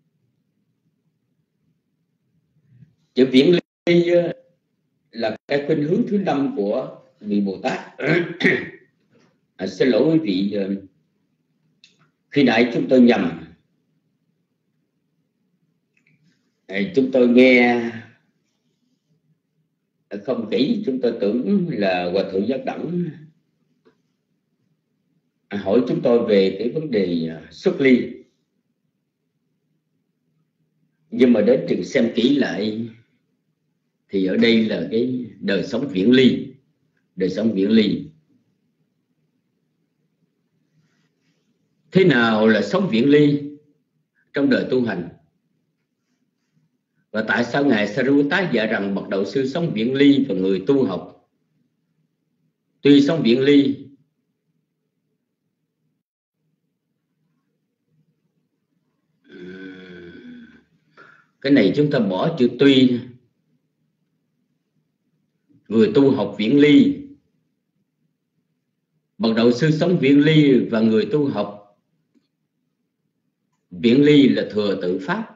Chữ viễn ly là cái khuynh hướng thứ năm của vị Bồ Tát. À, xin lỗi quý vị, khi nãy chúng tôi nhầm, chúng tôi nghe không kỹ, chúng tôi tưởng là Hòa Thượng Giác Đẳng hỏi chúng tôi về cái vấn đề xuất ly, nhưng mà đến chừng xem kỹ lại thì ở đây là cái đời sống viễn ly. Đời sống viễn ly thế nào là sống viễn ly trong đời tu hành, và tại sao ngài Sariputta dạy rằng bậc đạo sư sống viễn ly và người tu học tuy sống viễn ly cái này chúng ta bỏ chữ tuy. Người tu học viễn ly, bậc đạo sư sống viễn ly và người tu học viễn ly là thừa tự pháp.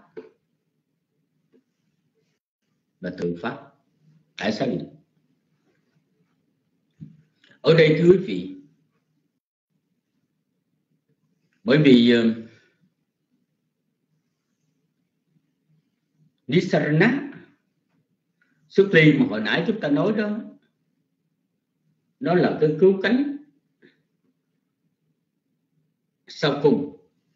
Là tự pháp. Tại sao? Ở đây thưa quý vị, bởi vì uh, Nisarana, xuất ly mà hồi nãy chúng ta nói đó, nó là cái cứu cánh sau cùng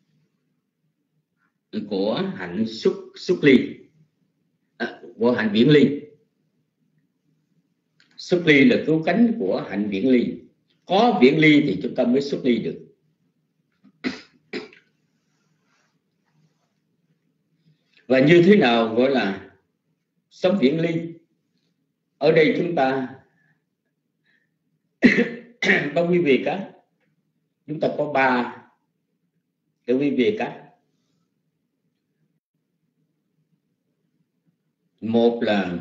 của hạnh xuất xuất ly, à, của hạnh viễn ly. Xuất ly là cứu cánh của hạnh viễn ly. Có viễn ly thì chúng ta mới xuất ly được. Và như thế nào gọi là sống viễn ly? Ở đây chúng ta có quý vị cả, chúng ta có ba cái quý vị cả. Một là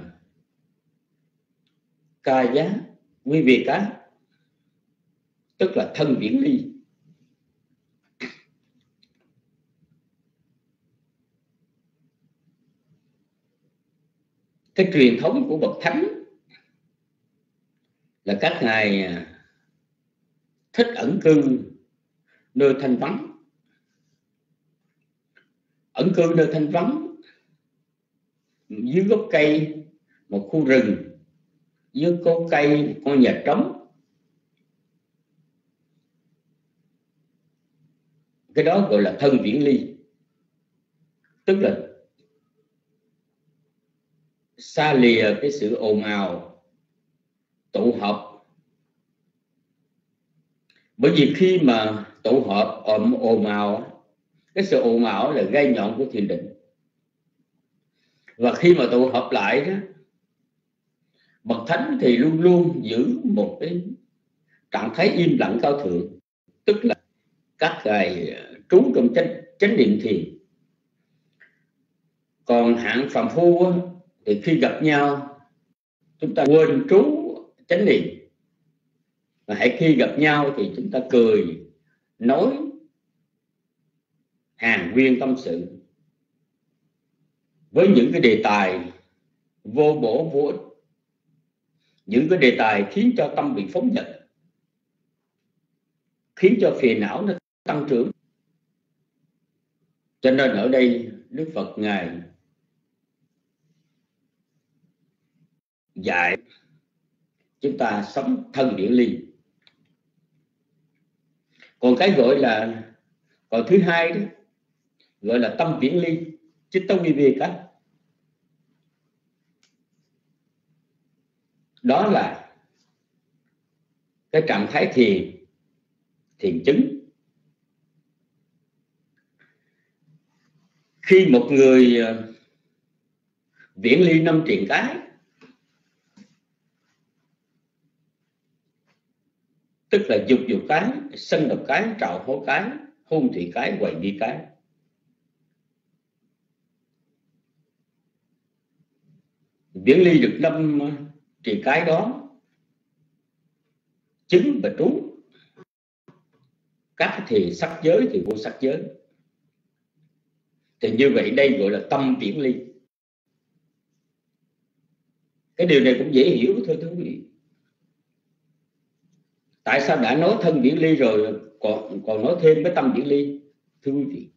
ca giá quý vị cả, tức là thân viễn ly. Cái truyền thống của bậc thánh là các ngài thích ẩn cư nơi thanh vắng. Ẩn cư nơi thanh vắng, dưới gốc cây một khu rừng, dưới gốc cây một con nhà trống. Cái đó gọi là thân viễn ly, tức là xa lìa cái sự ồn ào tụ họp. Bởi vì khi mà tụ họp ồn ồn ào, cái sự ồn ào là gai nhọn của thiền định. Và khi mà tụ họp lại đó, bậc thánh thì luôn luôn giữ một cái trạng thái im lặng cao thượng, tức là các ngài trú trong chánh, chánh niệm thiền. Còn hạng phàm phu thì khi gặp nhau chúng ta quên trú chánh niệm, và hãy khi gặp nhau thì chúng ta cười nói hàn huyên tâm sự với những cái đề tài vô bổ vô ích, những cái đề tài khiến cho tâm bị phóng dật, khiến cho phiền não nó tăng trưởng. Cho nên ở đây Đức Phật ngài dạy chúng ta sống thân viễn ly. Còn cái gọi là còn thứ hai đó gọi là tâm viễn ly, chitta viveka. Đó là cái trạng thái thiền, thiền chứng. Khi một người viễn ly năm triền cái, tức là dục dục cái, sân độc cái, trạo hố cái, hôn thủy cái, hoài nghi cái, viễn ly được năm trì cái đó, chứng và trú, các thì sắc giới thì vô sắc giới, thì như vậy đây gọi là tâm viễn ly. Cái điều này cũng dễ hiểu thôi thưa quý vị. Tại sao đã nói thân viễn ly rồi còn còn nói thêm cái tâm viễn ly? Thưa quý vị,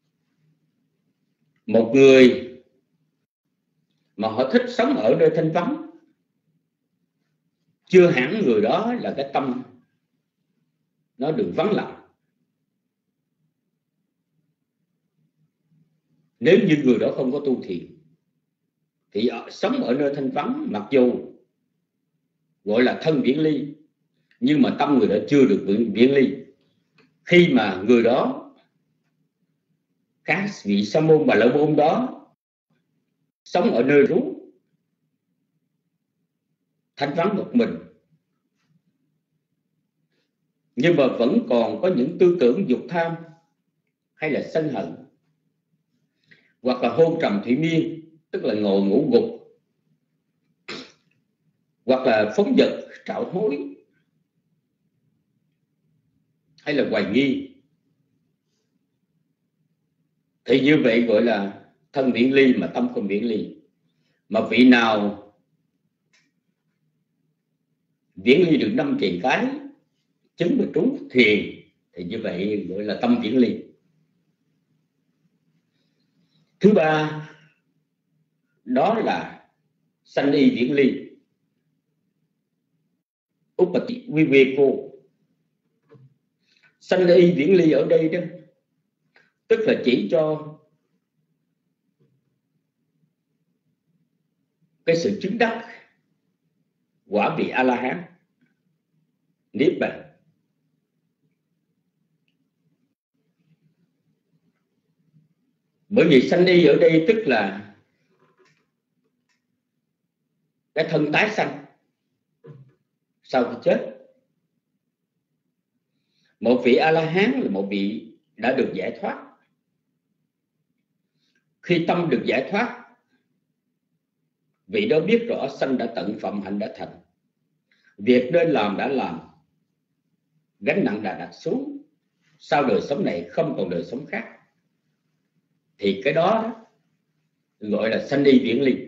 một người mà họ thích sống ở nơi thanh vắng, chưa hẳn người đó là cái tâm nó được vắng lặng. Nếu như người đó không có tu thiền thì sống ở nơi thanh vắng, mặc dù gọi là thân viễn ly, nhưng mà tâm người đó chưa được viễn ly. Khi mà người đó, các vị sa môn Bà La Môn đó sống ở nơi rú thanh vắng một mình, nhưng mà vẫn còn có những tư tưởng dục tham hay là sân hận, hoặc là hôn trầm thủy miên, tức là ngồi ngủ gục, hoặc là phóng dật trạo hối, hay là hoài nghi, thì như vậy gọi là thân viễn ly mà tâm không viễn ly. Mà vị nào viễn ly được năm trì cái, chứng và trú thiền, thì như vậy gọi là tâm viễn ly. Thứ ba đó là sanh y viễn ly, Upati Viveko. Sanh y viễn ly ở đây đó, tức là chỉ cho cái sự chứng đắc quả vị A-la-hán, Niết Bàn. Bởi vì sanh y ở đây tức là cái thân tái sanh sau khi chết. Một vị A-la-hán là một vị đã được giải thoát. Khi tâm được giải thoát, vị đó biết rõ sanh đã tận, phẩm hạnh đã thành, việc nên làm đã làm, gánh nặng đã đặt xuống, sau đời sống này không còn đời sống khác. Thì cái đó gọi là sanh y viễn ly.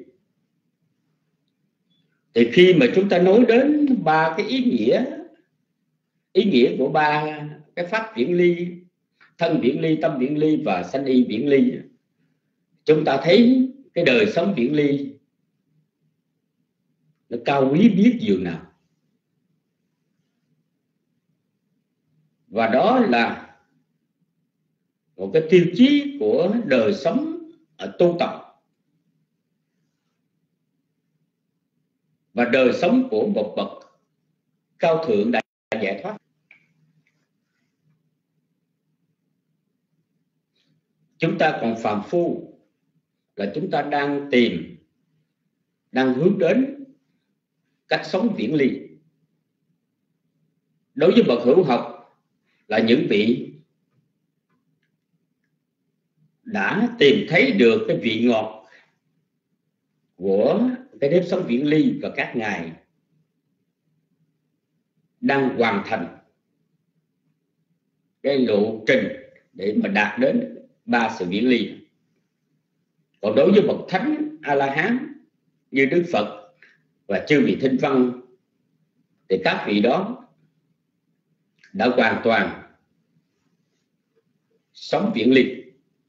Thì khi mà chúng ta nói đến ba cái ý nghĩa, ý nghĩa của ba cái pháp viễn ly, thân viễn ly, tâm viễn ly và sanh y viễn ly, chúng ta thấy cái đời sống viễn ly nó cao quý biết dường nào. Và đó là một cái tiêu chí của đời sống ở tu tập và đời sống của một bậc cao thượng đã giải thoát. Chúng ta còn phàm phu là chúng ta đang tìm, đang hướng đến cách sống viễn ly. Đối với bậc hữu học là những vị đã tìm thấy được cái vị ngọt của cái nếp sống viễn ly, và các ngài đang hoàn thành cái lộ trình để mà đạt đến ba sự viễn ly. Còn đối với bậc thánh A-la-hán như Đức Phật và chư vị Thinh Văn thì các vị đó đã hoàn toàn sống viễn ly.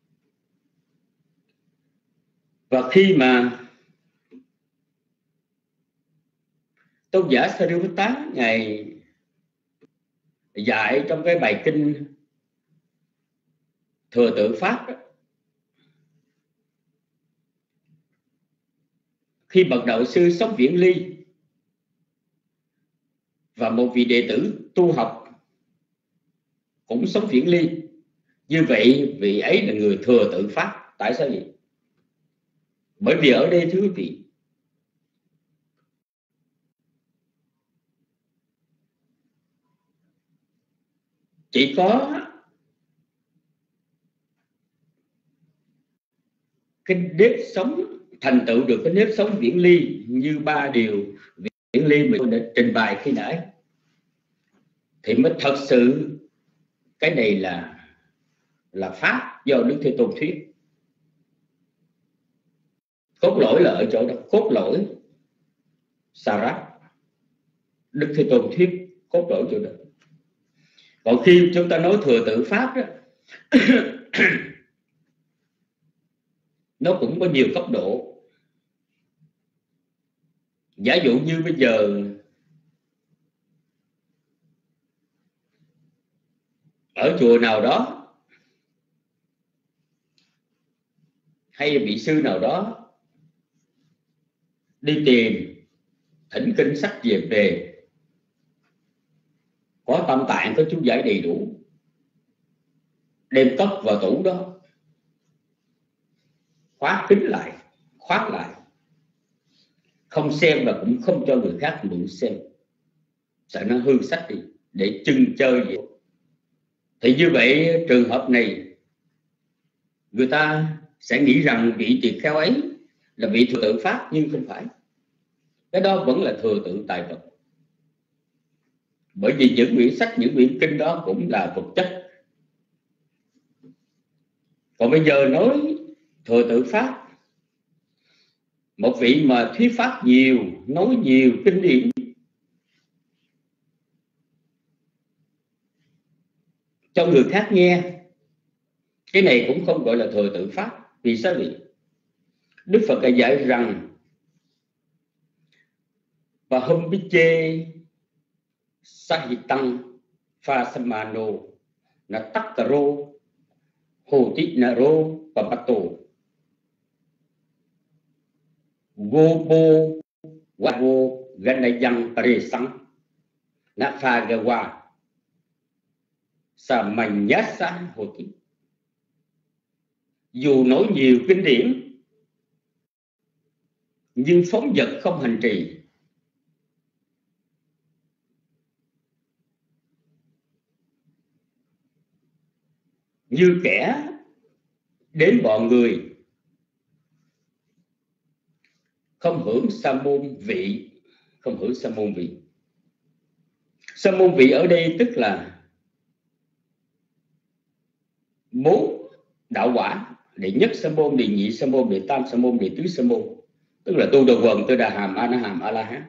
Và khi mà tôn giả Sariputta ngài dạy trong cái bài kinh Thừa Tự Pháp đó, khi bậc đạo sư sống viễn ly và một vị đệ tử tu học cũng sống viễn ly, như vậy vị ấy là người thừa tự Pháp. Tại sao vậy? Bởi vì ở đây thưa quý vị, chỉ có cái nếp sống thành tựu được cái nếp sống viễn ly như ba điều viễn ly mình đã trình bày khi nãy, thì mới thật sự cái này là là pháp do Đức Thế Tôn thuyết. Cốt lỗi là ở chỗ đó, cốt lỗi Sarat, Đức Thế Tôn thuyết cốt lỗi chỗ đó. Còn khi chúng ta nói thừa tự pháp đó nó cũng có nhiều cấp độ. Giả dụ như bây giờ ở chùa nào đó hay vị sư nào đó đi tìm thỉnh kinh sách về về, có tâm tạng, có chú giải đầy đủ, đem cất vào tủ đó, khóa kín lại, khóa lại, không xem và cũng không cho người khác mượn xem, sợ nó hư sách đi để chưng chơi vậy. Thì như vậy trường hợp này người ta sẽ nghĩ rằng vị tỳ kheo ấy là vị thừa tự pháp, nhưng không phải. Cái đó vẫn là thừa tự tài vật, bởi vì những quyển sách, những quyển kinh đó cũng là vật chất. Còn bây giờ nói thừa tự pháp, một vị mà thuyết pháp nhiều, nói nhiều kinh điển, cho người khác nghe, cái này cũng không gọi là thừa tự pháp. Vì sao vậy? Đức Phật đã dạy rằng và hum biche sahitam phasamano na takkaro hotinaro papato gobo wabo ganayang paresang na phagawa samanyasa hoti. Dù nói nhiều kinh điển nhưng phóng dật không hành trì, như kẻ đến bọn người không hưởng sa môn vị. Không hưởng sa môn vị. Sa môn vị ở đây tức là bốn đạo quả: đệ nhất sa môn, đệ nhị sa môn, đệ tam sa môn, đệ tứ sa môn, tức là tu đà quần, tu đà hàm, a na hàm, a la hán.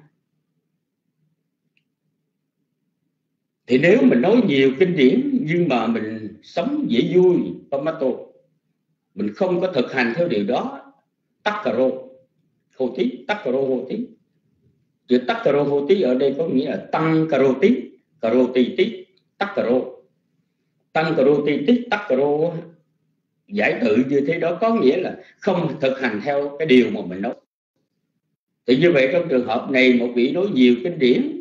Thì nếu mình nói nhiều kinh điển nhưng mà mình sống dễ vui, pamato, mình không có thực hành theo điều đó, takkaro hoti, takkaro hoti. Chữ takkaro hoti ở đây có nghĩa là tăng karoti, karoti tí, takkaro, tăng karoti tí, takkaro. Giải tự như thế đó có nghĩa là không thực hành theo cái điều mà mình nói. Thì như vậy trong trường hợp này, một vị nói nhiều kinh điển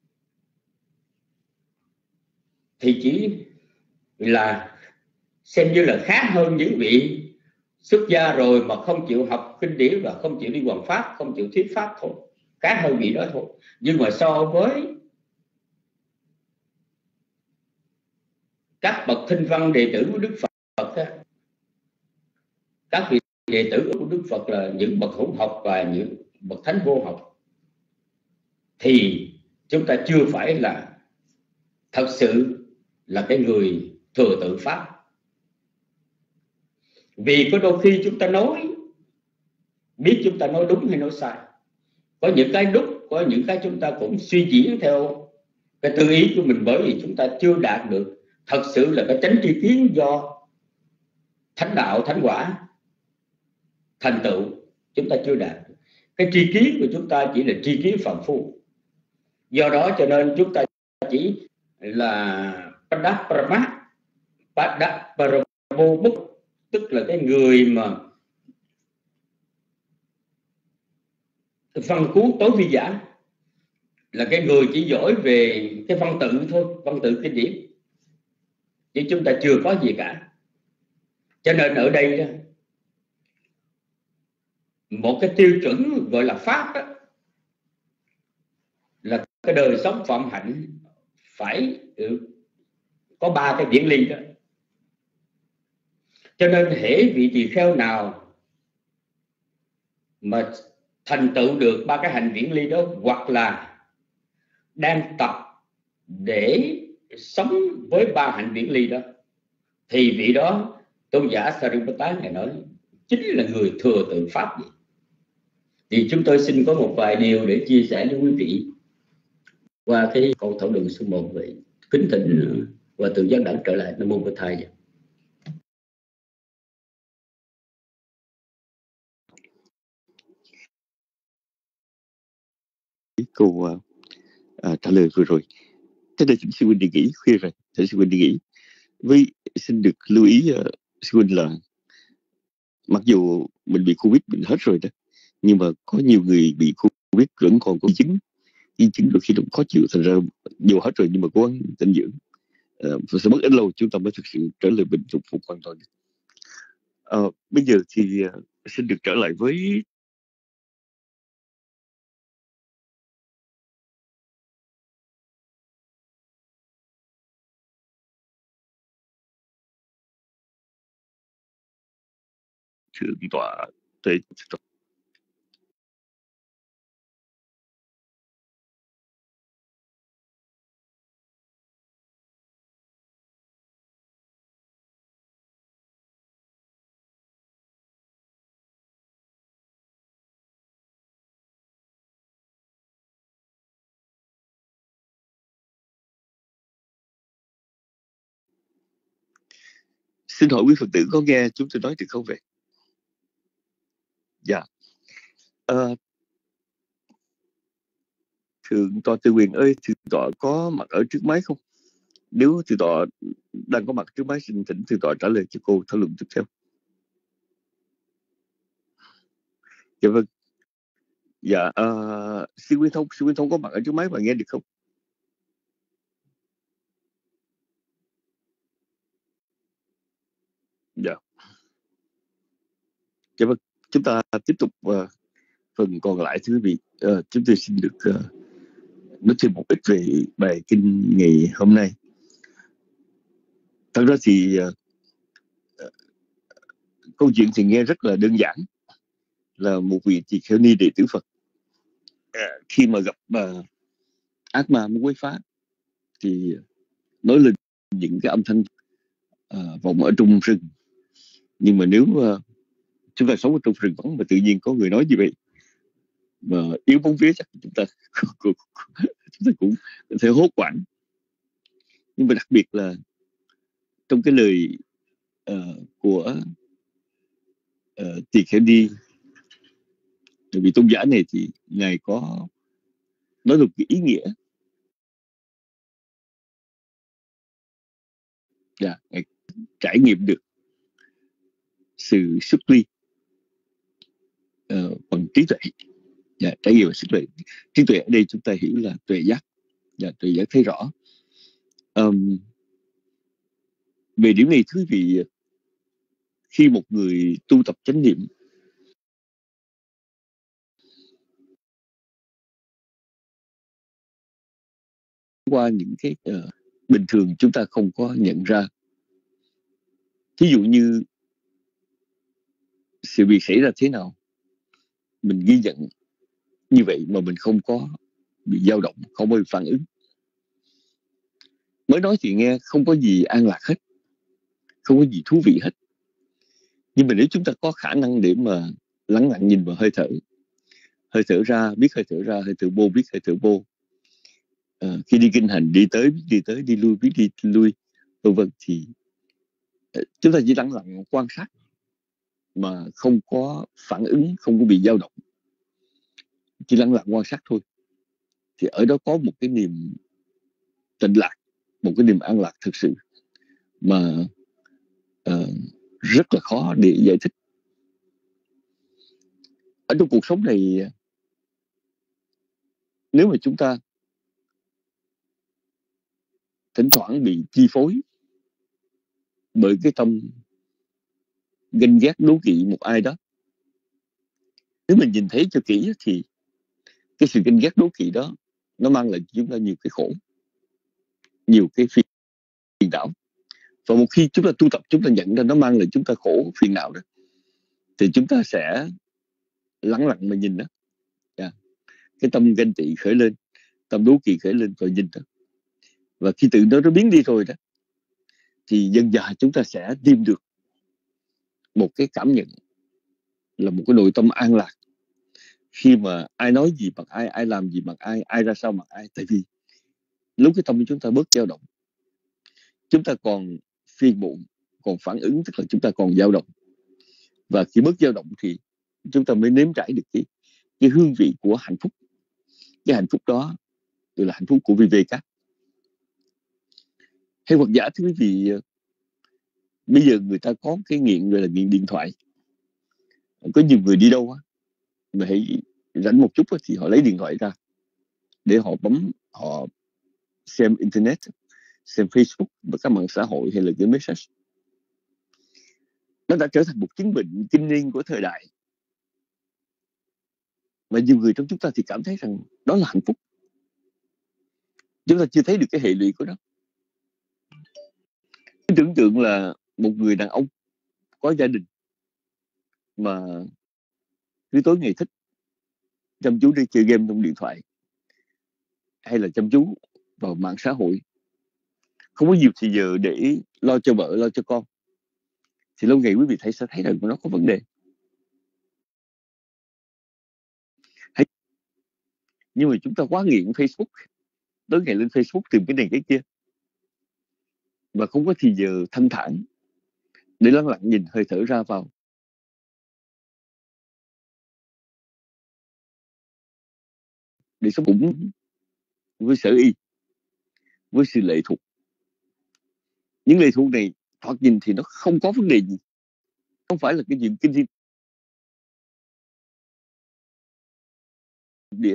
thì chỉ là xem như là khác hơn những vị xuất gia rồi mà không chịu học kinh điển và không chịu đi hoằng pháp, không chịu thuyết pháp thôi, khác hơn vị đó thôi. Nhưng mà so với các bậc thinh văn đệ tử của Đức Phật, các vị đệ tử của Đức Phật là những bậc hữu học và những bậc thánh vô học, thì chúng ta chưa phải là thật sự là cái người thừa tự pháp. Vì có đôi khi chúng ta nói, biết chúng ta nói đúng hay nói sai, có những cái đúng, có những cái chúng ta cũng suy diễn theo cái tư ý của mình, bởi vì chúng ta chưa đạt được thật sự là cái chánh tri kiến do thánh đạo, thánh quả thành tựu. Chúng ta chưa đạt. Cái tri kiến của chúng ta chỉ là tri kiến phàm phu. Do đó cho nên chúng ta chỉ là Padaprama, Padaparabhu, tức là cái người mà văn cú tối vi giả, là cái người chỉ giỏi về cái văn tự thôi, văn tự kinh điển, chứ chúng ta chưa có gì cả. Cho nên ở đây đó, một cái tiêu chuẩn gọi là pháp đó, là cái đời sống phạm hạnh phải có ba cái điển ly đó. Cho nên hễ vị tỳ kheo nào mà thành tựu được ba cái hành viễn ly đó, hoặc là đang tập để sống với ba hạnh viễn ly đó, thì vị đó tôn giả Sariputta ngài nói chính là người thừa tự pháp vậy. Thì chúng tôi xin có một vài điều để chia sẻ với quý vị qua cái câu thảo luận số một vậy. Kính thỉnh và tự giác đẳng trở lại. Nam mô Bổn Thầy. Câu uh, uh, trả lời vừa rồi. Thế đây sư huynh đi nghỉ khuya rồi, thế sư huynh đi nghỉ. Với xin được lưu ý uh, sư huynh là mặc dù mình bị Covid mình hết rồi đó, nhưng mà có nhiều người bị Covid vẫn còn có di chứng, di chứng đôi khi cũng khó chịu, thành ra dù hết rồi nhưng mà cố gắng tĩnh dưỡng. Uh, sẽ mất ít lâu chúng ta mới thực sự trở lại bình phục phục hoàn toàn. Uh, bây giờ thì uh, xin được trở lại với thượng tọa Tuệ. Xin hỏi quý Phật tử có nghe chúng tôi nói được không vậy? Dạ. Uh, Thượng tọa Tư Quyền ơi, thượng tọa có mặt ở trước máy không? Nếu thượng tọa đang có mặt trước máy, xin thỉnh thượng tọa trả lời cho cô thảo luận tiếp theo. Dạ vâng. Dạ, uh, sư Nguyên Thông, sư Nguyên Thông có mặt ở trước máy và nghe được không? Dạ. Dạ vâng, chúng ta tiếp tục uh, phần còn lại thưa quý vị. Uh, chúng tôi xin được uh, nói thêm một ít về bài kinh ngày hôm nay. Thật ra thì uh, uh, câu chuyện thì nghe rất là đơn giản, là một vị tỳ kheo ni đệ tử Phật uh, khi mà gặp uh, ác ma muốn quấy phá thì nói lên những cái âm thanh uh, vọng ở trong rừng. Nhưng mà nếu uh, chúng ta sống ở trong rừng vắng mà tự nhiên có người nói như vậy mà yếu bóng vía, chắc chúng ta chúng ta cũng có thể hốt hoảng. Nhưng mà đặc biệt là trong cái lời uh, của uh, tỳ kheo ni, vị tôn giả này, thì ngài có nói được cái ý nghĩa. Dạ, ngài trải nghiệm được sự xuất ly uh, bằng trí tuệ. Dạ, trải nghiệm sức tuệ. Trí tuệ ở đây chúng ta hiểu là tuệ giác. Dạ, tuệ giác thấy rõ. Um, về điểm này thưa quý vị, khi một người tu tập chánh niệm qua những cái uh, bình thường chúng ta không có nhận ra. Ví dụ như sự việc xảy ra thế nào, mình ghi nhận như vậy mà mình không có bị dao động, không có bị phản ứng. Mới nói thì nghe không có gì an lạc hết, không có gì thú vị hết. Nhưng mà nếu chúng ta có khả năng để mà lắng lặng nhìn vào hơi thở, hơi thở ra biết hơi thở ra, hơi thở vô biết hơi thở vô, à, khi đi kinh hành đi tới biết đi tới, đi lui biết đi lui, vân vân, thì chúng ta chỉ lắng lặng quan sát mà không có phản ứng, không có bị dao động, chỉ lắng lặng quan sát thôi, thì ở đó có một cái niềm tịnh lạc, một cái niềm an lạc thực sự mà uh, rất là khó để giải thích. Ở trong cuộc sống này, nếu mà chúng ta thỉnh thoảng bị chi phối bởi cái tâm ganh ghét đố kỵ một ai đó, nếu mình nhìn thấy cho kỹ thì cái sự ganh ghét đố kỵ đó nó mang lại chúng ta nhiều cái khổ, nhiều cái phiền não. Và một khi chúng ta tu tập, chúng ta nhận ra nó mang lại chúng ta khổ phiền não đó, thì chúng ta sẽ lắng lặng mà nhìn đó. Yeah. Cái tâm ganh tị khởi lên, tâm đố kỵ khởi lên rồi nhìn đó. Và khi tự nó nó biến đi rồi đó, thì dần dà chúng ta sẽ tìm được một cái cảm nhận là một cái nội tâm an lạc. Khi mà ai nói gì bằng ai, ai làm gì bằng ai, ai ra sao bằng ai. Tại vì lúc cái tâm của chúng ta bớt dao động, chúng ta còn phiền muộn, còn phản ứng, tức là chúng ta còn dao động. Và khi bớt dao động thì chúng ta mới nếm trải được cái, cái hương vị của hạnh phúc. Cái hạnh phúc đó gọi là hạnh phúc của Viveka. Hay hoặc giả thưa quý vị, bây giờ người ta có cái nghiện gọi là nghiện điện thoại. Có nhiều người đi đâu á, mà hãy rảnh một chút thì họ lấy điện thoại ra để họ bấm, họ xem internet, xem Facebook và các mạng xã hội hay là cái message. Nó đã trở thành một chứng bệnh kinh niên của thời đại. Mà nhiều người trong chúng ta thì cảm thấy rằng đó là hạnh phúc. Chúng ta chưa thấy được cái hệ lụy của nó. Tưởng tượng là một người đàn ông có gia đình mà cứ tối ngày thích chăm chú đi chơi game trong điện thoại, hay là chăm chú vào mạng xã hội, không có nhiều thì giờ để lo cho vợ, lo cho con, thì lâu ngày quý vị thấy sẽ thấy rằng nó có vấn đề. Hay... nhưng mà chúng ta quá nghiện Facebook, tối ngày lên Facebook tìm cái này cái kia, và không có thì giờ thanh thản để lắng lặng nhìn hơi thở ra vào. Để sống cũng với sở y, với sự lệ thuộc. Những lệ thuộc này thoạt nhìn thì nó không có vấn đề gì, không phải là cái chuyện kinh thiên địa.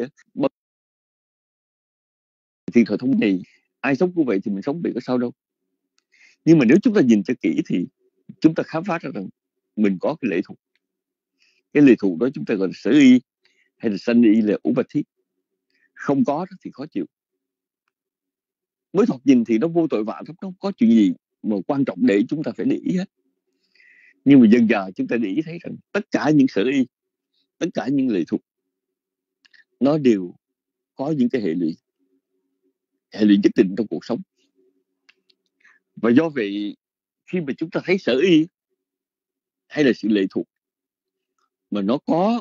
Thì thoại thống này ai sống cũng vậy thì mình sống bị có sao đâu. Nhưng mà nếu chúng ta nhìn cho kỹ thì chúng ta khám phá ra rằng mình có cái lệ thuộc. Cái lệ thuộc đó chúng ta gọi là sở y hay là sanh y, là ủ bạch thiết. Không có đó thì khó chịu. Mới thoạt nhìn thì nó vô tội vạ lắm, nó không có chuyện gì mà quan trọng để chúng ta phải để ý hết. Nhưng mà dần dà chúng ta để ý thấy rằng tất cả những sở y, tất cả những lệ thuộc, nó đều có những cái hệ lụy, hệ lụy nhất định trong cuộc sống. Và do vậy khi mà chúng ta thấy sở y hay là sự lệ thuộc mà nó có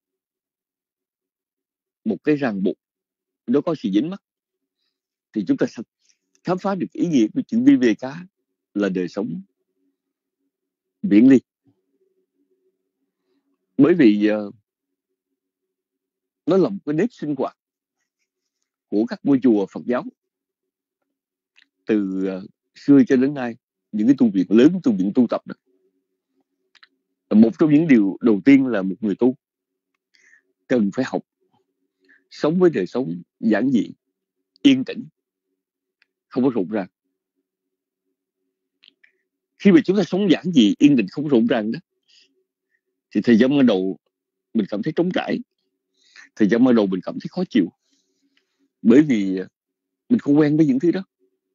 một cái ràng buộc, nó có sự dính mắc, thì chúng ta sẽ khám phá được ý nghĩa của chữ Viveka là đời sống viễn ly. Bởi vì uh, nó là một cái nếp sinh hoạt của các ngôi chùa Phật giáo từ uh, xưa cho đến nay. Những cái tu viện lớn, tu viện tu tập đó, một trong những điều đầu tiên là một người tu cần phải học sống với đời sống giản dị, yên tĩnh, không có rộn ràng. Khi mà chúng ta sống giản dị, yên tĩnh, không rộn ràng đó, thì thời gian ban đầu mình cảm thấy trống trải, thời gian ban đầu mình cảm thấy khó chịu, bởi vì mình không quen với những thứ đó.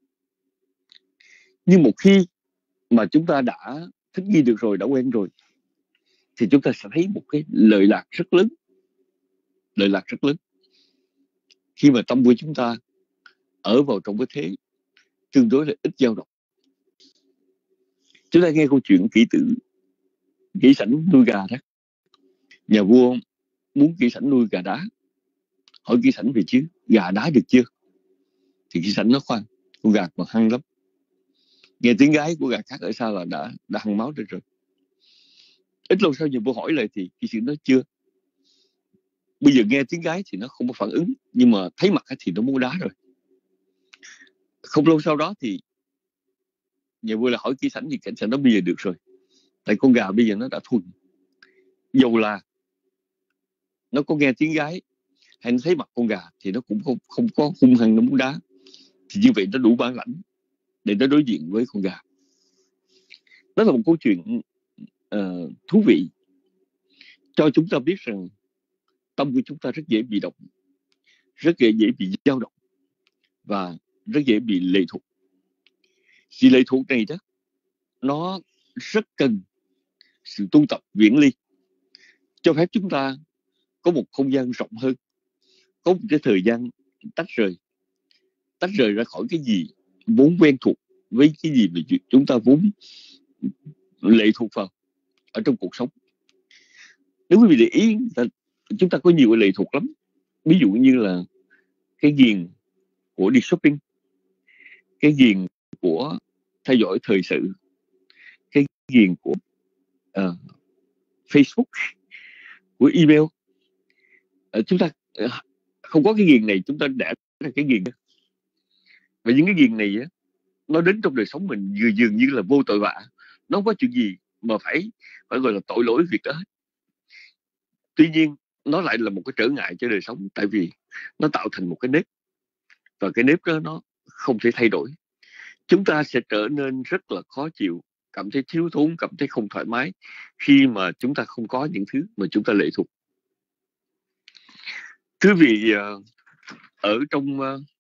Nhưng một khi mà chúng ta đã thích nghi được rồi, đã quen rồi, thì chúng ta sẽ thấy một cái lợi lạc rất lớn. Lợi lạc rất lớn khi mà tâm của chúng ta ở vào trong cái thế tương đối là ít dao động. Chúng ta nghe câu chuyện kỹ tử kỹ sảnh nuôi gà đó. Nhà vua muốn kỹ sảnh nuôi gà đá, hỏi kỹ sảnh về chứ gà đá được chưa? Thì kỹ sảnh nó khoan, con gà còn hăng lắm. Nghe tiếng gái của gà khác ở xa là đã đã hăng máu lên rồi. Ít lâu sau nhà vua hỏi lại thì kỹ sảnh nói chưa. Bây giờ nghe tiếng gái thì nó không có phản ứng, nhưng mà thấy mặt thì nó muốn đá rồi. Không lâu sau đó thì nhà vua là hỏi kỹ sảnh thì cảnh sảnh nó bây giờ được rồi. Tại con gà bây giờ nó đã thuần. Dầu là nó có nghe tiếng gái hay nó thấy mặt con gà thì nó cũng không, không có hung hăng nó muốn đá. Thì như vậy nó đủ bản lãnh để nó đối diện với con gà. Đó là một câu chuyện uh, thú vị cho chúng ta biết rằng tâm của chúng ta rất dễ bị động, rất dễ, dễ bị dao động và rất dễ bị lệ thuộc. Sự lệ thuộc này đó, nó rất cần sự tu tập viễn ly, cho phép chúng ta có một không gian rộng hơn, có một cái thời gian tách rời tách rời ra khỏi cái gì vốn quen thuộc với cái gì mà chúng ta vốn lệ thuộc vào ở trong cuộc sống. Nếu quý vị để ý, chúng ta có nhiều cái lệ thuộc lắm. Ví dụ như là cái ghiền của đi shopping, cái ghiền của theo dõi thời sự, cái ghiền của uh, Facebook, của email. Uh, chúng ta uh, không có cái ghiền này, chúng ta đã là cái ghiền đó. Và những cái ghiền này á, nó đến trong đời sống mình dường, dường như là vô tội vạ. Nó không có chuyện gì mà phải phải gọi là tội lỗi việc đó. Tuy nhiên nó lại là một cái trở ngại cho đời sống, tại vì nó tạo thành một cái nếp, và cái nếp đó nó không thể thay đổi. Chúng ta sẽ trở nên rất là khó chịu, cảm thấy thiếu thốn, cảm thấy không thoải mái khi mà chúng ta không có những thứ mà chúng ta lệ thuộc. Quý vị, ở trong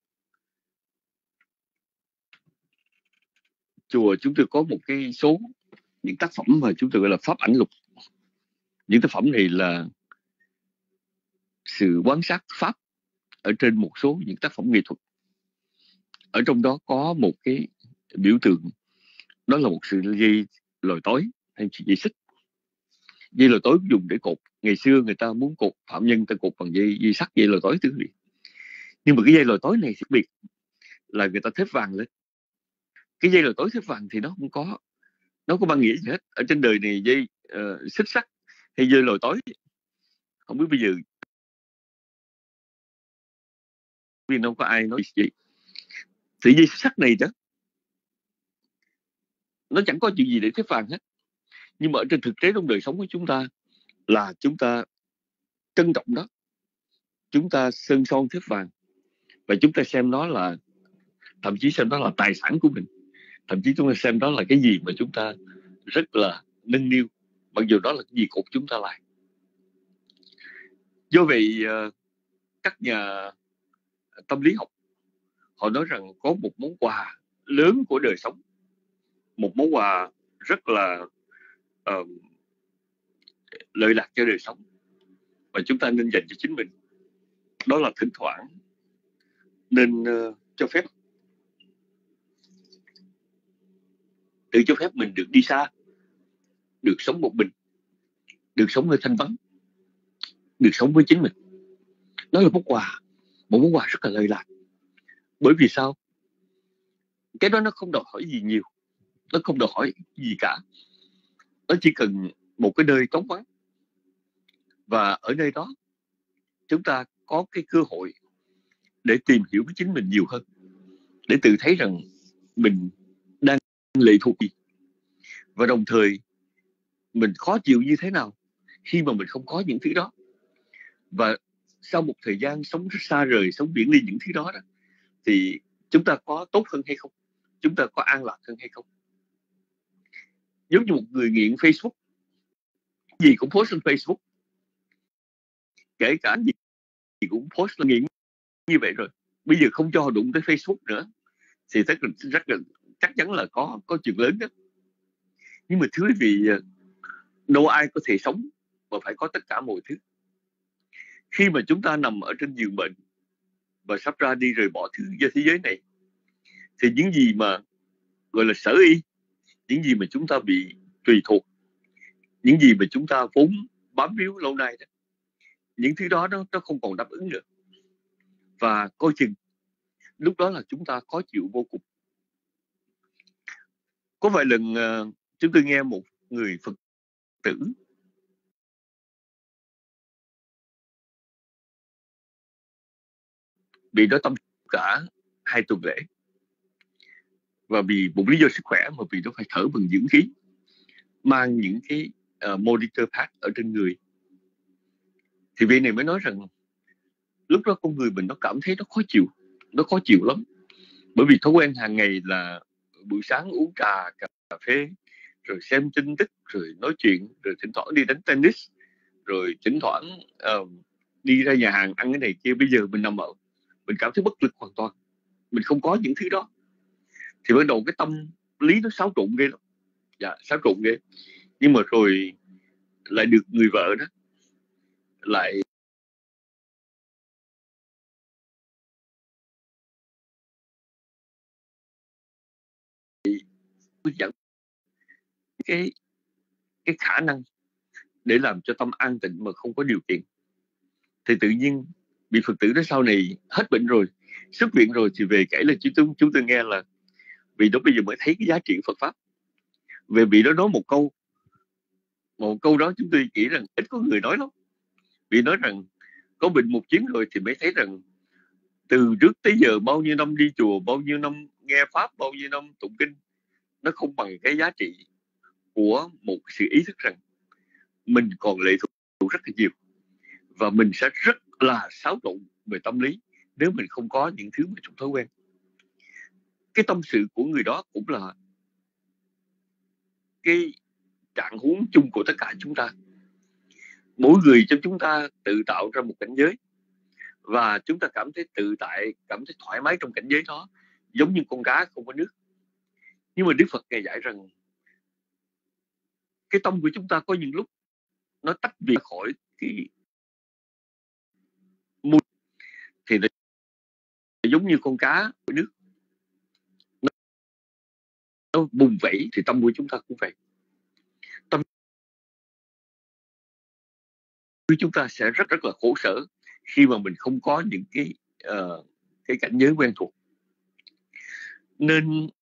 chùa chúng tôi có một cái số những tác phẩm mà chúng tôi gọi là pháp ảnh lục. Những tác phẩm này là sự quan sát pháp ở trên một số những tác phẩm nghệ thuật. Ở trong đó có một cái biểu tượng, đó là một sự dây lòi tối hay dây xích. Dây lòi tối dùng để cột. Ngày xưa người ta muốn cột phạm nhân, ta cột bằng dây dây sắt, dây lòi tối thứ gì. Nhưng mà cái dây lòi tối này đặc biệt là người ta thép vàng lên. Cái dây lòi tối thép vàng thì nó không có nó có mang nghĩa gì hết. Ở trên đời này dây uh, xích sắt hay dây lòi tối, không biết bây giờ vì đâu có ai nói gì. Thì dây sắt này đó, nó chẳng có chuyện gì để thép vàng hết. Nhưng mà ở trên thực tế trong đời sống của chúng ta là chúng ta trân trọng đó, chúng ta sơn son thép vàng, và chúng ta xem nó là, thậm chí xem đó là tài sản của mình, thậm chí chúng ta xem đó là cái gì mà chúng ta rất là nâng niu, mặc dù đó là cái gì cột chúng ta lại. Do vậy các nhà tâm lý học họ nói rằng có một món quà lớn của đời sống, một món quà rất là uh, lợi lạc cho đời sống và chúng ta nên dành cho chính mình. Đó là thỉnh thoảng nên uh, cho phép tự cho phép mình được đi xa, được sống một mình, được sống nơi thanh vắng, được sống với chính mình. Đó là món quà, một món quà rất là lợi lạc. Bởi vì sao? Cái đó nó không đòi hỏi gì nhiều, nó không đòi hỏi gì cả. Nó chỉ cần một cái nơi trống vắng, và ở nơi đó chúng ta có cái cơ hội để tìm hiểu với chính mình nhiều hơn, để tự thấy rằng mình đang lệ thuộc gì, và đồng thời mình khó chịu như thế nào khi mà mình không có những thứ đó. Và sau một thời gian sống rất xa rời, sống biển ly những thứ đó, đó thì chúng ta có tốt hơn hay không, chúng ta có an lạc hơn hay không. Giống như một người nghiện Facebook, gì cũng post lên Facebook, kể cả gì cũng post lên, nghiện như vậy rồi, bây giờ không cho họ đụng tới Facebook nữa thì rất là, rất là chắc chắn là có có chuyện lớn đó. Nhưng mà thưa quý vị, đâu ai có thể sống mà phải có tất cả mọi thứ. Khi mà chúng ta nằm ở trên giường bệnh và sắp ra đi rời bỏ thứ do thế giới này, thì những gì mà gọi là sở y, những gì mà chúng ta bị tùy thuộc, những gì mà chúng ta vốn bám víu lâu nay đó, những thứ đó nó, nó không còn đáp ứng được. Và coi chừng lúc đó là chúng ta khó chịu vô cùng. Có vài lần uh, chúng tôi nghe một người Phật tử bị đó tâm cả hai tuần lễ, và vì một lý do sức khỏe mà vì nó phải thở bằng dưỡng khí, mang những cái uh, monitor pad ở trên người. Thì vị này mới nói rằng lúc đó con người mình nó cảm thấy nó khó chịu, nó khó chịu lắm. Bởi vì thói quen hàng ngày là buổi sáng uống trà, cà phê, rồi xem tin tức, rồi nói chuyện, rồi thỉnh thoảng đi đánh tennis, rồi thỉnh thoảng uh, đi ra nhà hàng ăn cái này kia. Bây giờ mình nằm ở, mình cảm thấy bất lực hoàn toàn, mình không có những thứ đó. Thì bắt đầu cái tâm lý nó xáo trộn ghê lắm, dạ, xáo trộn ghê. Nhưng mà rồi lại được người vợ đó lại dẫn cái cái khả năng để làm cho tâm an tịnh mà không có điều kiện, thì tự nhiên vị Phật tử đó sau này hết bệnh rồi, xuất viện rồi thì về kể là chúng tôi chúng tôi nghe là vị đó bây giờ mới thấy cái giá trị Phật pháp. Về vị đó nói một câu, một câu đó chúng tôi nghĩ rằng ít có người nói lắm. Vị nói rằng có bệnh một chuyến rồi thì mới thấy rằng từ trước tới giờ bao nhiêu năm đi chùa, bao nhiêu năm nghe pháp, bao nhiêu năm tụng kinh, nó không bằng cái giá trị của một sự ý thức rằng mình còn lệ thuộc rất là nhiều, và mình sẽ rất là xáo trộn về tâm lý nếu mình không có những thứ mà trong thói quen. Cái tâm sự của người đó cũng là cái trạng huống chung của tất cả chúng ta. Mỗi người trong chúng ta tự tạo ra một cảnh giới, và chúng ta cảm thấy tự tại, cảm thấy thoải mái trong cảnh giới đó, giống như con cá không có nước. Nhưng mà Đức Phật Ngài dạy rằng cái tâm của chúng ta có những lúc nó tách biệt khỏi cái môi, thì nó giống như con cá của nước, nó, nó bùng vẫy, thì tâm của chúng ta cũng vậy. Tâm của chúng ta sẽ rất rất là khổ sở khi mà mình không có những cái uh, cái cảnh giới quen thuộc. Nên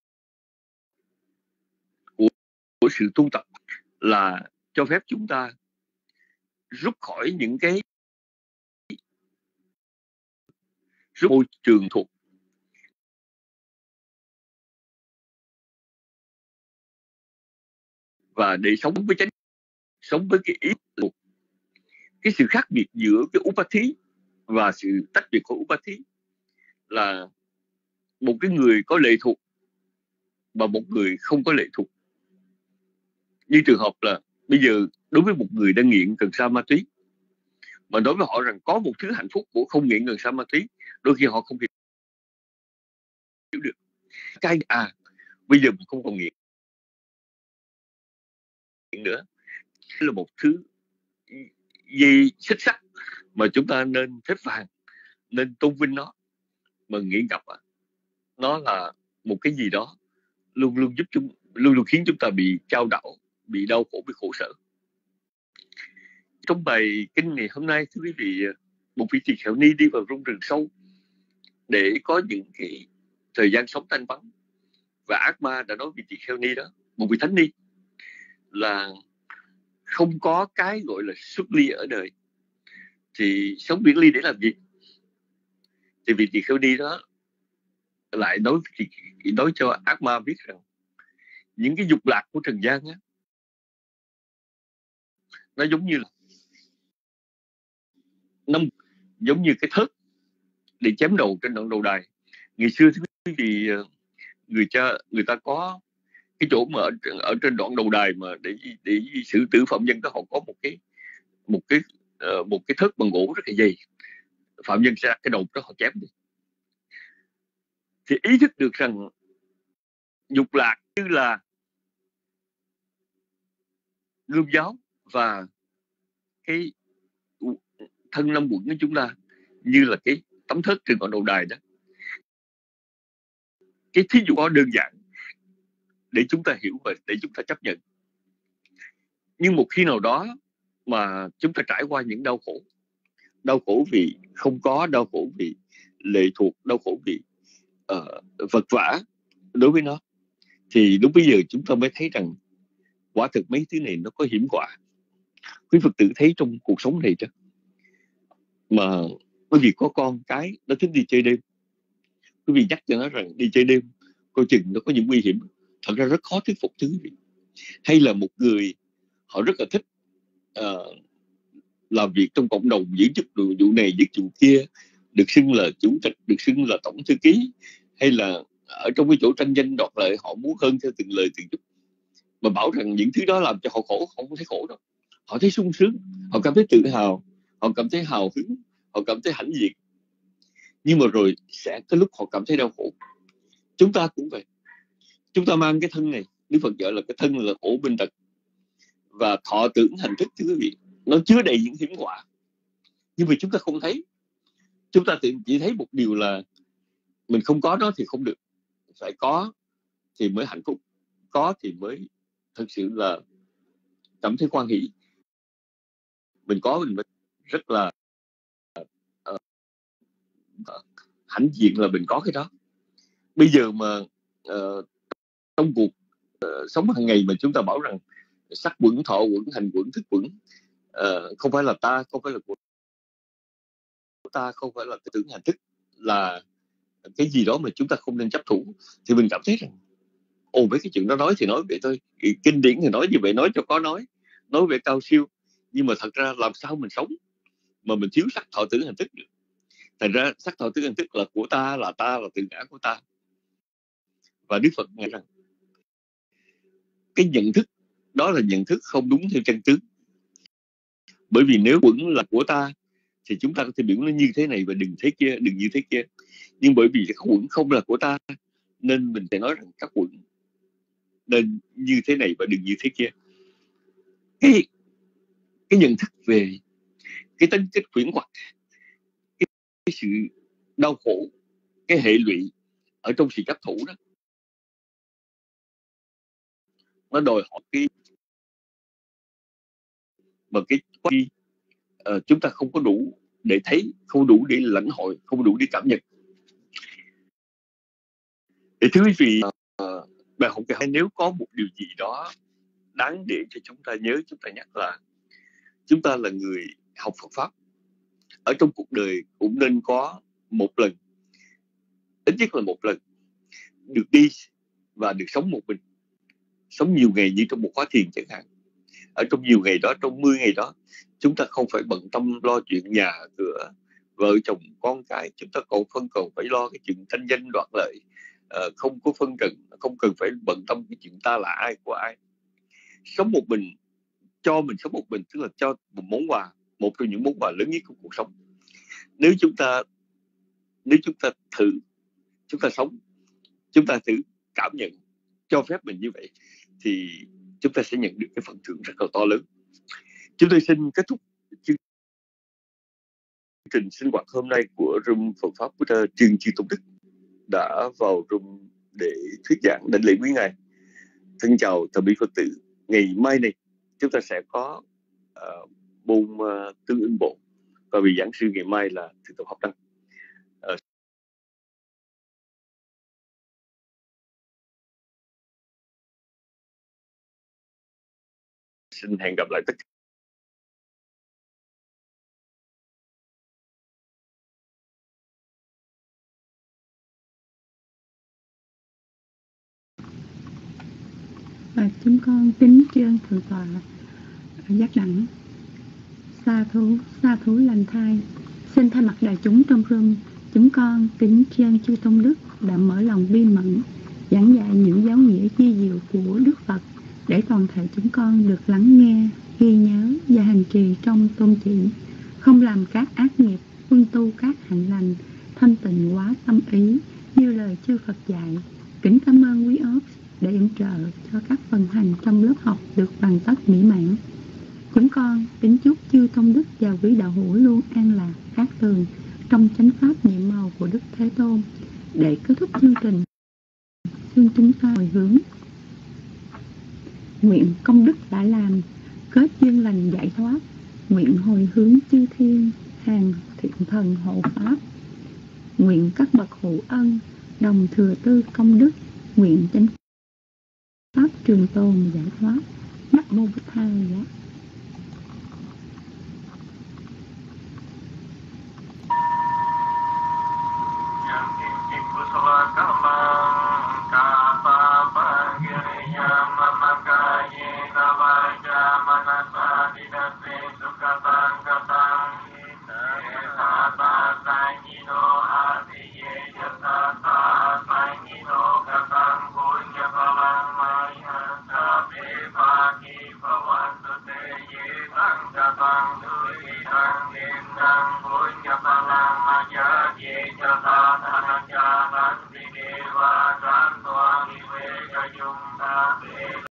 của, của sự tu tập là cho phép chúng ta rút khỏi những cái rút môi trường thuộc, và để sống với chánh, sống với cái ý thuộc. Cái sự khác biệt giữa cái upati và sự tách biệt của upati là một cái người có lệ thuộc và một người không có lệ thuộc. Như trường hợp là bây giờ đối với một người đang nghiện cần sa ma túy, mà đối với họ rằng có một thứ hạnh phúc của không nghiện cần sa ma túy, đôi khi họ không hiểu được cái à bây giờ mình không còn nghiện nữa. Đây là một thứ dây xích sắt mà chúng ta nên thép vàng, nên tôn vinh nó. Mà nghiện gặp nó là một cái gì đó luôn luôn giúp chúng, luôn luôn khiến chúng ta bị chao đảo, bị đau khổ, bị khổ sở. Trong bài kinh ngày hôm nay, thưa quý vị, một vị tỳ kheo ni đi vào trong rừng sâu để có những cái thời gian sống thanh vắng, và ác ma đã nói vị tỳ kheo ni đó, một vị thánh ni, là không có cái gọi là xuất ly ở đời, thì sống biệt ly để làm gì? Thì vị tỳ kheo ni đó lại nói nói cho ác ma biết rằng những cái dục lạc của trần gian á, nó giống như là năm giống như cái thớt để chém đầu trên đoạn đầu đài. Ngày xưa thì người cha người ta có cái chỗ mà ở, ở trên đoạn đầu đài mà để để xử tử phạm nhân, đó họ có một cái một cái uh, một cái thớt bằng gỗ rất là dày, phạm nhân sẽ đặt cái đầu đó họ chém đi. Thì ý thức được rằng dục lạc như là gươm giáo, và cái thân năm quận của chúng ta như là cái tấm thớt trên ngọn đầu đài đó. Cái thí dụ đó đơn giản để chúng ta hiểu và để chúng ta chấp nhận. Nhưng một khi nào đó mà chúng ta trải qua những đau khổ, đau khổ vì không có, đau khổ vì lệ thuộc, đau khổ vì uh, vật vã đối với nó, thì lúc bây giờ chúng ta mới thấy rằng quả thực mấy thứ này nó có hiểm họa. Quý Phật tử thấy trong cuộc sống này chứ, mà quý vị có con cái nó thích đi chơi đêm, quý vị nhắc cho nó rằng đi chơi đêm coi chừng nó có những nguy hiểm, thật ra rất khó thuyết phục thứ gì. Hay là một người họ rất là thích uh, làm việc trong cộng đồng, giữ chức vụ này giữ vụ kia, được xưng là chủ tịch, được xưng là tổng thư ký, hay là ở trong cái chỗ tranh danh đoạt lợi, họ muốn hơn theo từng lời từng chút, mà bảo rằng những thứ đó làm cho họ khổ, họ không thấy khổ đâu. Họ thấy sung sướng, họ cảm thấy tự hào, họ cảm thấy hào hứng, họ cảm thấy hãnh diện. Nhưng mà rồi sẽ có lúc họ cảm thấy đau khổ. Chúng ta cũng vậy. Chúng ta mang cái thân này, Đức Phật gọi là cái thân là khổ bệnh tật, và thọ tưởng hành thức, thưa quý vị, nó chứa đầy những hiểm họa. Nhưng mà chúng ta không thấy. Chúng ta chỉ thấy một điều là mình không có nó thì không được, phải có thì mới hạnh phúc, có thì mới thực sự là cảm thấy hoan hỷ. Mình có mình mới rất là uh, hãnh diện là mình có cái đó. Bây giờ mà uh, trong cuộc uh, sống hàng ngày mà chúng ta bảo rằng sắc quẩn, thọ quẩn, hành quẩn, thức quẩn uh, không phải là ta, không phải là của ta, không phải là tưởng hành thức, là cái gì đó mà chúng ta không nên chấp thủ, thì mình cảm thấy rằng ồ, với cái chuyện đó nói thì nói vậy thôi, kinh điển thì nói như vậy, nói cho có nói nói về cao siêu, nhưng mà thật ra làm sao mình sống mà mình thiếu sắc thọ tưởng hành thức được. Thành ra sắc thọ tưởng hành thức là của ta, là ta, là tự ngã của ta. Và Đức Phật nói rằng cái nhận thức đó là nhận thức không đúng theo chân tướng. Bởi vì nếu quẩn là của ta thì chúng ta có thể biểu nó như thế này và đừng thế kia, đừng như thế kia. Nhưng bởi vì cái quẩn không là của ta nên mình phải nói rằng các quẩn nên như thế này và đừng như thế kia. Cái, cái nhận thức về cái tính cách khuyển hoặc, cái, cái sự đau khổ, cái hệ lụy ở trong sự chấp thủ đó, nó đòi hỏi cái mà cái uh, chúng ta không có đủ để thấy, không đủ để lãnh hội, không đủ để cảm nhận. Để thưa quý vị, uh, bài học cái nếu có một điều gì đó đáng để cho chúng ta nhớ, chúng ta nhắc là chúng ta là người học Phật pháp, ở trong cuộc đời cũng nên có một lần, ít nhất là một lần, được đi và được sống một mình, sống nhiều ngày như trong một khóa thiền chẳng hạn. Ở trong nhiều ngày đó, trong mười ngày đó, chúng ta không phải bận tâm lo chuyện nhà cửa, vợ chồng con cái, chúng ta còn không cần phải lo cái chuyện tranh danh đoạt lợi, uh, không có phân trần, không cần phải bận tâm cái chuyện ta là ai của ai. Sống một mình, cho mình sống một mình, tức là cho một món quà, một trong những món quà lớn nhất của cuộc sống. Nếu chúng ta nếu chúng ta thử, chúng ta sống, chúng ta thử cảm nhận, cho phép mình như vậy, thì chúng ta sẽ nhận được cái phần thưởng rất là to lớn. Chúng tôi xin kết thúc chương trình sinh hoạt hôm nay của Room Phật Pháp Buddha Trương Chư Tôn Đức đã vào room để thuyết giảng đảnh lễ quý ngài. Thân chào thờ bí Phật tử. Ngày mai này chúng ta sẽ có uh, môn uh, tương ưng bộ, và vị giảng sư ngày mai là Thượng tọa Học Đăng. Uh, xin hẹn gặp lại tất cả. Và chúng con kính tri ân Thượng tọa Giác Đẳng. Sa thú, sa thú lành thai. Xin thay mặt đại chúng trong room, chúng con kính tri ân chư Tôn Đức đã mở lòng bi mẫn giảng dạy những giáo nghĩa chi diệu của Đức Phật, để toàn thể chúng con được lắng nghe, ghi nhớ và hành trì trong tôn chỉ, không làm các ác nghiệp, huân tu các hạnh lành, thanh tịnh hóa tâm ý như lời chư Phật dạy. Kính cảm ơn quý ốp để yểm trợ cho các phần hành trong lớp học được hoàn tất mỹ mãn. Chúng con kính chúc chư Tôn Đức và quý đạo hữu luôn an lạc, cát tường trong chánh pháp nhiệm màu của Đức Thế Tôn. Để kết thúc chương trình, xin chúng ta hồi hướng nguyện công đức đã làm, kết duyên lành giải thoát, nguyện hồi hướng chư thiên hàng thiện thần hộ pháp, nguyện các bậc hữu ân đồng thừa tư công đức, nguyện chánh pháp trường tồn giải thoát. Nam mô Bụt Tha Giá. Hãy subscribe cho kênh Ghiền Mì Gõ để không bỏ lỡ những video hấp dẫn.